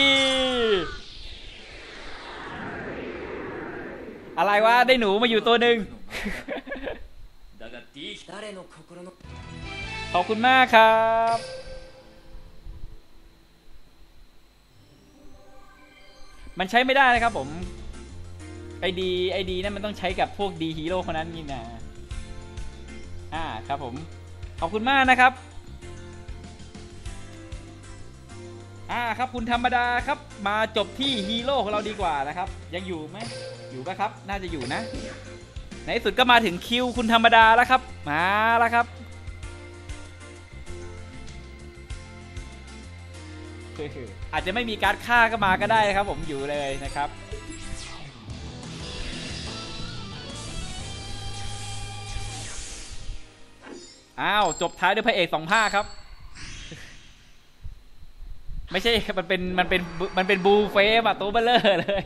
อะไรวะ ได้หนูมาอยู่ตัวหนึ่งだが D 誰の心のขอบคุณมากครับ มันใช้ไม่ได้นะครับผม ไอดีไอดีนั่นมันต้องใช้กับพวกดีฮีโร่คนนั้นนี่นะอ่าครับผม ขอบคุณมากนะครับ อ่าครับคุณธรรมดาครับมาจบที่ฮีโร่ของเราดีกว่านะครับ ยังอยู่ไหมอยู่ปะครับ น่าจะอยู่นะ ในที่สุดก็มาถึงคิวคุณธรรมดาแล้วครับ มาแล้วครับ อาจจะไม่มีการฆ่าก็มาก็ได้ครับผมอยู่เลยนะครับอ้าวจบท้ายด้วยพระเอกสองภาคครับ ไม่ใช่มันเป็นมันเป็นมันเป็นบูเฟ่อะตัวเบลเลอร์เลย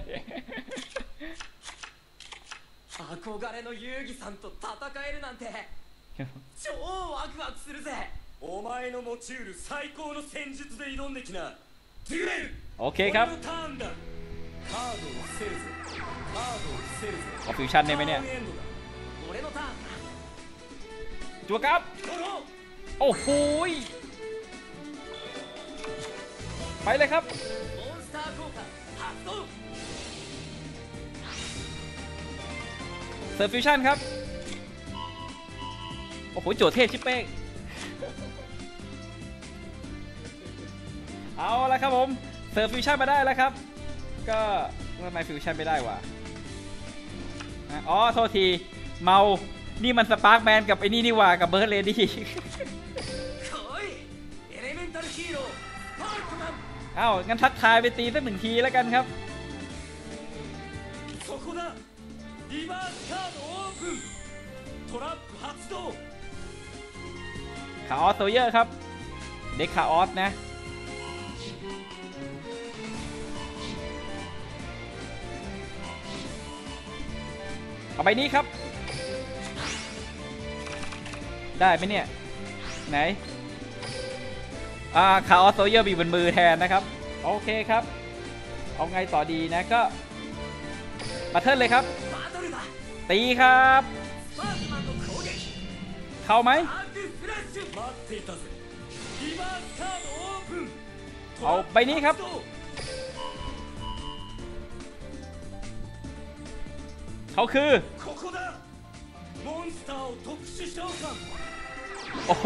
憧れの遊戯さんと戦えるなんて超ワクワクするぜお前の持ちうる最高の戦術で挑んできなデュエルโอเคครับ俺のターンだカードを伏せるぜカードを伏せるぜเอาฟิวชั่นได้ไหมเนี่ยターンエンドだ俺のターンだจัวครับドローโอ้โหยไปเลยครับモンスター効果発動เซิร์ฟฟิวชั่นครับ โอ้โหโจทย์เทพชิปเป้งเอาละครับผมเซิร์ฟฟิวชั่นมาได้แล้วครับ ก็ทำไมฟิวชั่นไม่ได้วะอ๋อโทษทีเมานี่มันสปาร์กแมนกับไอ้นี่นี่หว่ากับเบิร์ดเลดี้来いエレメンタルヒーローパークマンเอ้างั้นทักทายไปตีสักหนึ่งทีแล้วกันครับそこだリバースカードオープントラップ発動คาออสโซเยอร์ครับเด็กคาออสนะเอาไปนี้ครับได้ไหมเนี่ยไหนอ่าคาออสโซเยอร์มีบนมือแทนนะครับโอเคครับเอาไงต่อดีนะก็มาเทิร์นเลยครับバトルだตีครับスパークマンの攻撃เข้าไหมアークフラッシュ待っていたぜリバースカードオープンเอาใบนี้ครับ発動เขาคือここだモンスターを特殊召喚โอ้โห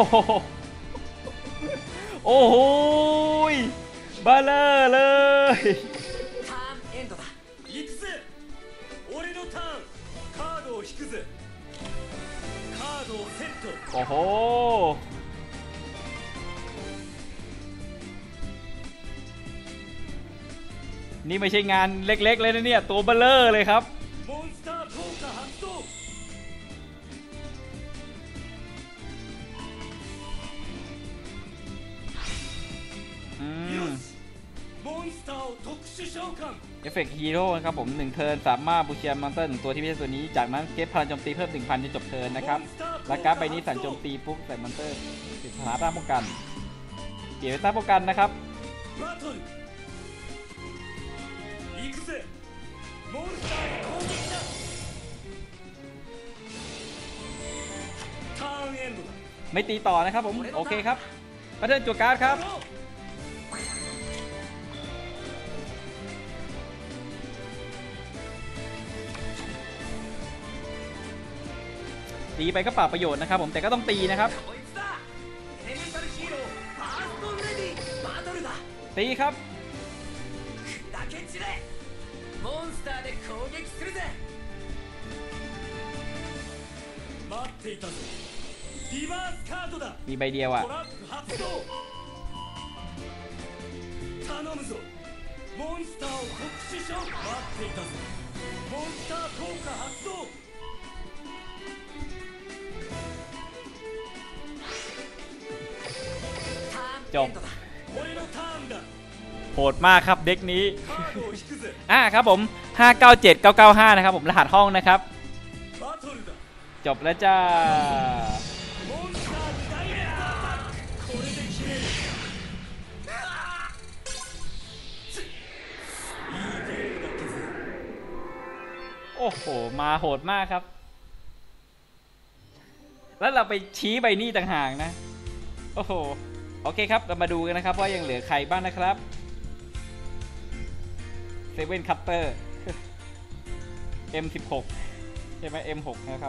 โอ้โหยบาเลอร์เลยターンエンドだ行くぜ俺のターンカードを引くぜカードをセットโอ้โหนี่ไม่ใช่งานเล็กๆเลยนะเนี่ยตัวเบลเลอร์เลยครับモンスター効果発動อืมよしモンスターを特殊召喚เอฟเฟกต์ฮีโร่นะครับผมหนึ่งเทิร์นสามารถบูเชียมอนเตอร์หนึ่งตัวที่ไม่ใช่ตัวนี้จากนั้นเก็บพลังโจมตีเพิ่ม หนึ่งพัน จนจบเทิร์นนะครับและการ์ดใบนี้สั่นโจมตีปุ๊บใส่มอนเตอร์ติดสถานะต้านป้องกันเปลี่ยนเป็นต้านป้องกันนะครับバトル行くぜモンスターに攻撃だターンエンドだไม่ตีต่อนะครับผมโอเคครับมาเทิร์นจั่วการ์ดครับドローตีไปก็เปล่าประโยชน์นะครับผมแต่ก็ต้องตีนะครับこいつだエレメンタルヒーローファーストレディバトルだตีครับ砕け散れモンスターで攻撃するぜ待っていたぜリバースカードだมีใบเดียวอ่ะトラップ発動頼むぞモンスターを特殊召喚待っていたぜモンスター効果発動จบ俺のターンだโหดมากครับเด็กนี้カードを引くぜ。 อ่าครับผมห้าเก้าเจ็ด เก้าเก้าห้านะครับผมรหัสห้องนะครับバトルだ。 จบแล้วจ้าモンスターダイレクトアタック。これで決める。うわーついいゲームだったぜ。 โอ้โหมาโหดมากครับ แล้วเราไปชี้ใบนี้ต่างหากนะโอ้โหโอเคครับเรามาดูกันนะครับว่ายังเหลือใครบ้างนะครับเซเว่นคัตเตอร์ เอ็ม สิบหก ใช่ไหม เอ็ม หก นะครับ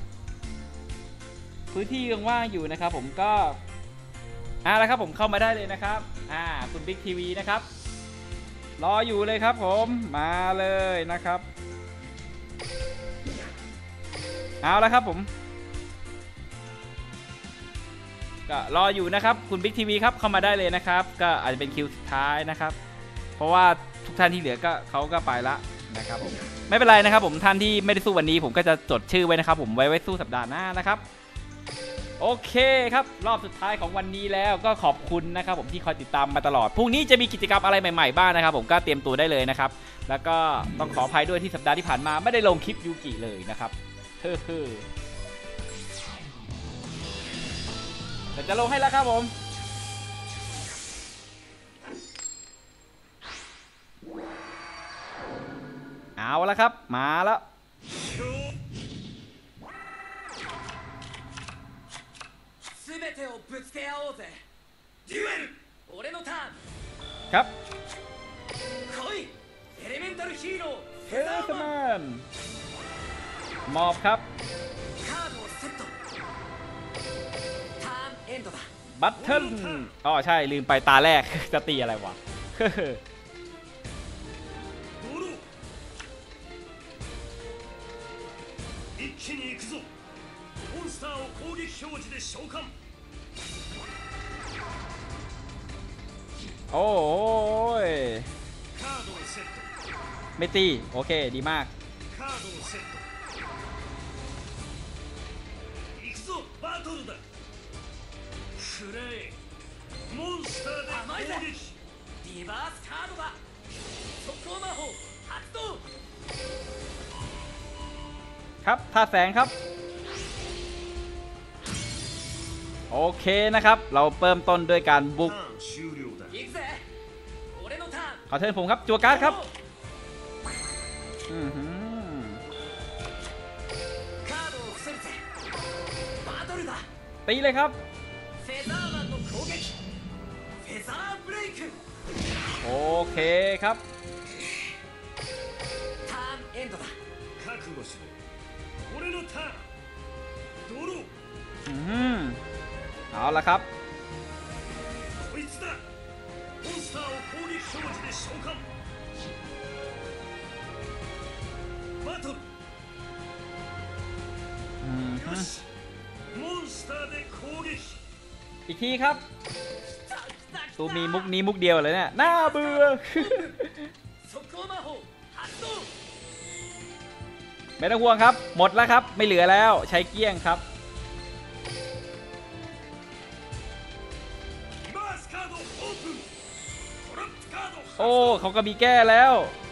พื้นที่ยังว่างอยู่นะครับผมก็อ่าแล้วครับผมเข้ามาได้เลยนะครับอ่าคุณบิ๊กทีวีนะครับรออยู่เลยครับผมมาเลยนะครับเอาแล้วครับผมก็รออยู่นะครับคุณบิ๊กทีวีครับเข้ามาได้เลยนะครับก็อาจจะเป็นคิวสุดท้ายนะครับเพราะว่าทุกท่านที่เหลือก็เขาก็ไปละนะครับผมไม่เป็นไรนะครับผมท่านที่ไม่ได้สู้วันนี้ผมก็จะจดชื่อไว้นะครับผมไว้ไว้สู้สัปดาห์หน้านะครับโอเคครับรอบสุดท้ายของวันนี้แล้วก็ขอบคุณนะครับผมที่คอยติดตามมาตลอดพรุ่งนี้จะมีกิจกรรมอะไรใหม่ๆบ้างนะครับผมก็เตรียมตัวได้เลยนะครับแล้วก็ต้องขออภัยด้วยที่สัปดาห์ที่ผ่านมาไม่ได้ลงคลิปยูกิเลยนะครับเฮ้อเดี๋ยวจะลงให้แล้วครับผมเอาแล้วครับมาแล้ว全てをぶつけ合おうぜ。デュエル。俺のターン。 ครับ来い。エレメンタルヒーロー。 เฟสแมนมอบครับカードをセット。ターンエンドだ。 บัตเทิลอ๋อใช่ลืมไปตาแรก จะตีอะไรวะドロー。一気に行くぞ。モンスターを攻撃表示で召喚。 โอ้ยカードをセット。 ไม่ตีโอเคดีมากカードをセット。行くぞバトルだ。くらえ。モンスターで攻撃。リバースカードだ。速攻魔法発動。 ครับท่าแสงครับโอเคนะครับเราเริ่มต้นด้วยการบุกターン終了だ。行くぜ。俺のターン。 ขอเทิร์นผมครับจัวการ์ดครับอื้อหือカードを伏せるぜ。バトルだ。 ตีเลยครับフェザーマンの攻撃。フェザーブレイク。 โอเคครับターンエンドだ。覚悟しろ。俺のターン。ドロー。 อื้อหือเอาละครับこいつだ。モンスターを攻撃表示で召喚。バトル。 อืมよし。モンスターで攻撃。 อีกทีครับตูมีมุกนี้มุกเดียวเลยเนี่ยน่าเบื่อ速攻魔法発動。 ไม่ต้องห่วงครับหมดแล้วครับไม่เหลือแล้วใช้เกลี้ยงครับリバースカードオープン。トラップカード発動。 โอ้เขาก็มีแก้แล้ว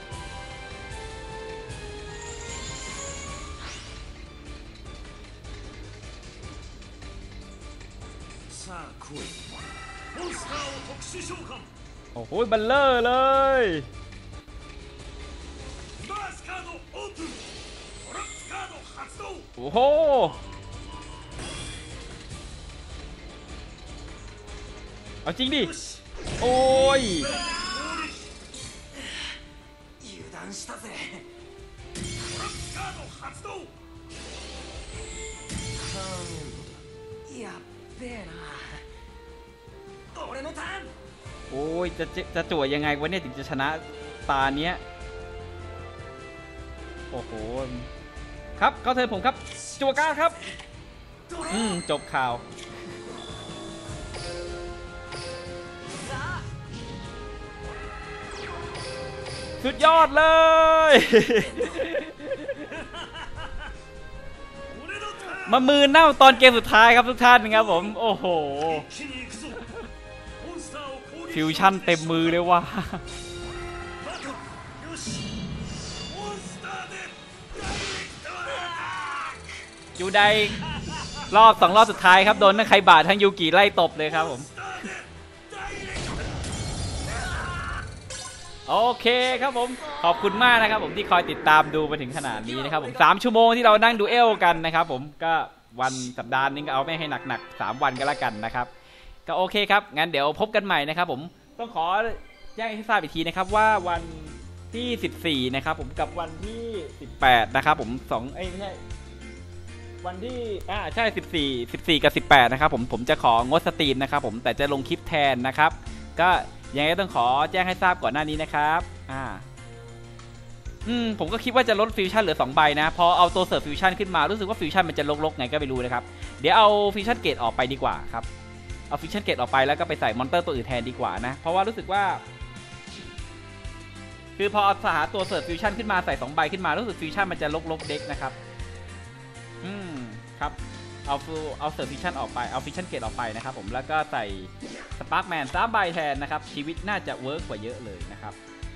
さあ来い。モンスターを特殊召喚。 โอ้โหบัลเลอร์เลยリバースカードオープン。トラップカード発動。 โอ้โหเอาจริงดิよし。 โอ้ย油断したぜ。トラップカード発動。ターンエンドだ。やっべえな。俺のターン。 โอ้ยจะจะจะจั่วยังไงวะเนี่ยถึงจะชนะตาเนี้ยโอ้โหครับเข้าเทิร์นผมครับจั่วการ์ดครับドロอืมー。 จบข่าวさあ。 สุดยอดเลย俺のターン。 มามือเน่าตอนเกมสุดท้ายครับทุกท่านครับผมโอ้โห一気に行くぞ。モンスターを攻撃ฟิวชั่นเต็มมือเลยว่ะよしモンスターでダイレクトアタックยูไดรอบสองรอบสุดท้ายครับโดนทั้งไคบะทั้งยูกิไล่ตบเลยครับผมスターでダイレクトโอเคครับผมขอบคุณมากนะครับผมที่คอยติดตามดูมาถึงขนาดนี้นะครับผมสามชั่วโมงที่เรานั่งดูเอลกันนะครับผมก็วันสัปดาห์นึงก็เอาไม่ให้หนักๆสามวันก็แล้วกันนะครับก็โอเคครับงั้นเดี๋ยวพบกันใหม่นะครับผมต้องขอแจ้งให้ทราบอีกทีนะครับว่าวันที่สิบสี่นะครับผมกับวันที่สิบแปดนะครับผมสองเอ้ยไม่ใช่วันที่อ่าใช่สิบสี่ สิบสี่กับสิบแปดนะครับผมผมจะของดสตรีมนะครับผมแต่จะลงคลิปแทนนะครับก็ยังไงก็ต้องขอแจ้งให้ทราบก่อนหน้านี้นะครับอ่าอืมผมก็คิดว่าจะลดฟิวชั่นเหลือสองใบนะพอเอาตัวเสิร์ฟฟิวชั่นขึ้นมารู้สึกว่าฟิวชั่นมันจะลกๆไงก็ไม่รู้นะครับเดี๋ยวเอาฟิวชั่นเกตออกไปดีกว่าครับเอาฟิวชั่นเกตออกไปแล้วก็ไปใส่มอนเตอร์ตัวอื่นแทนดีกว่านะเพราะว่ารู้สึกว่าคือพอเอาหาตัวเสิร์ฟฟิวชั่นขึ้นมาใส่สองใบขึ้นมารู้สึกฟิวชั่นมันจะลกๆเด็กนะครับอืมครับเอาเอาเสิร์ฟฟิวชั่นออกไปเอาฟิวชั่นเกตออกไปนะครับผมแล้วก็ใส่สปาร์คแมนสามใบแทนนะครับชีวิตน่าจะเวิร์กกว่าเยอะเลยนะครับ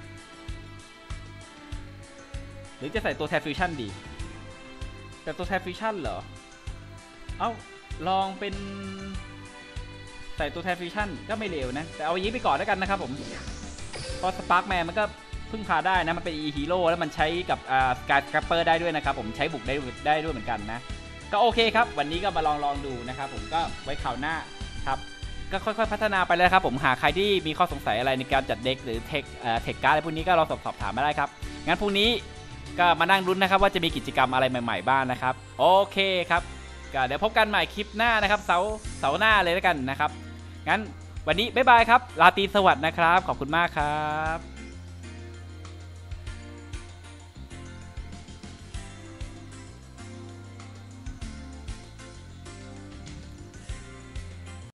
หรือจะใส่ตัวแทนฟิวชั่นดีแต่ตัวแทนฟิวชั่นเหรอเอ้าลองเป็นใส่ตัวแทนฟิวชั่นก็ไม่เลวนะแต่เอาอย่างนี้ไปก่อนแล้วกันนะครับผมเพราะสปาร์คแมนมันก็พึ่งพาได้นะมันเป็นอีฮีโร่แล้วมันใช้กับอ่าการแคปเปอร์ได้ด้วยนะครับผมใช้บุกได้ได้ด้วยเหมือนกันนะก็โอเคครับวันนี้ก็มาลองลองดูนะครับผมก็ไว้คราวหน้าครับก็ค่อยๆพัฒนาไปเลยครับผมหาใครที่มีข้อสงสัยอะไรในการจัดเด็กหรือเทคเอ่อเทคการ์ดอะไรพวกนี้ก็ลองสอบสอบถามมาได้ครับงั้นพรุ่งนี้ก็มานั่งลุ้นนะครับว่าจะมีกิจกรรมอะไรใหม่ๆบ้างนะครับโอเคครับก็เดี๋ยวพบกันใหม่คลิปหน้านะครับเสาร์เสาร์หน้าเลยแล้วกันนะครับงั้นวันนี้บ๊ายบายครับราตรีสวัสดิ์นะครับขอบคุณมากครับ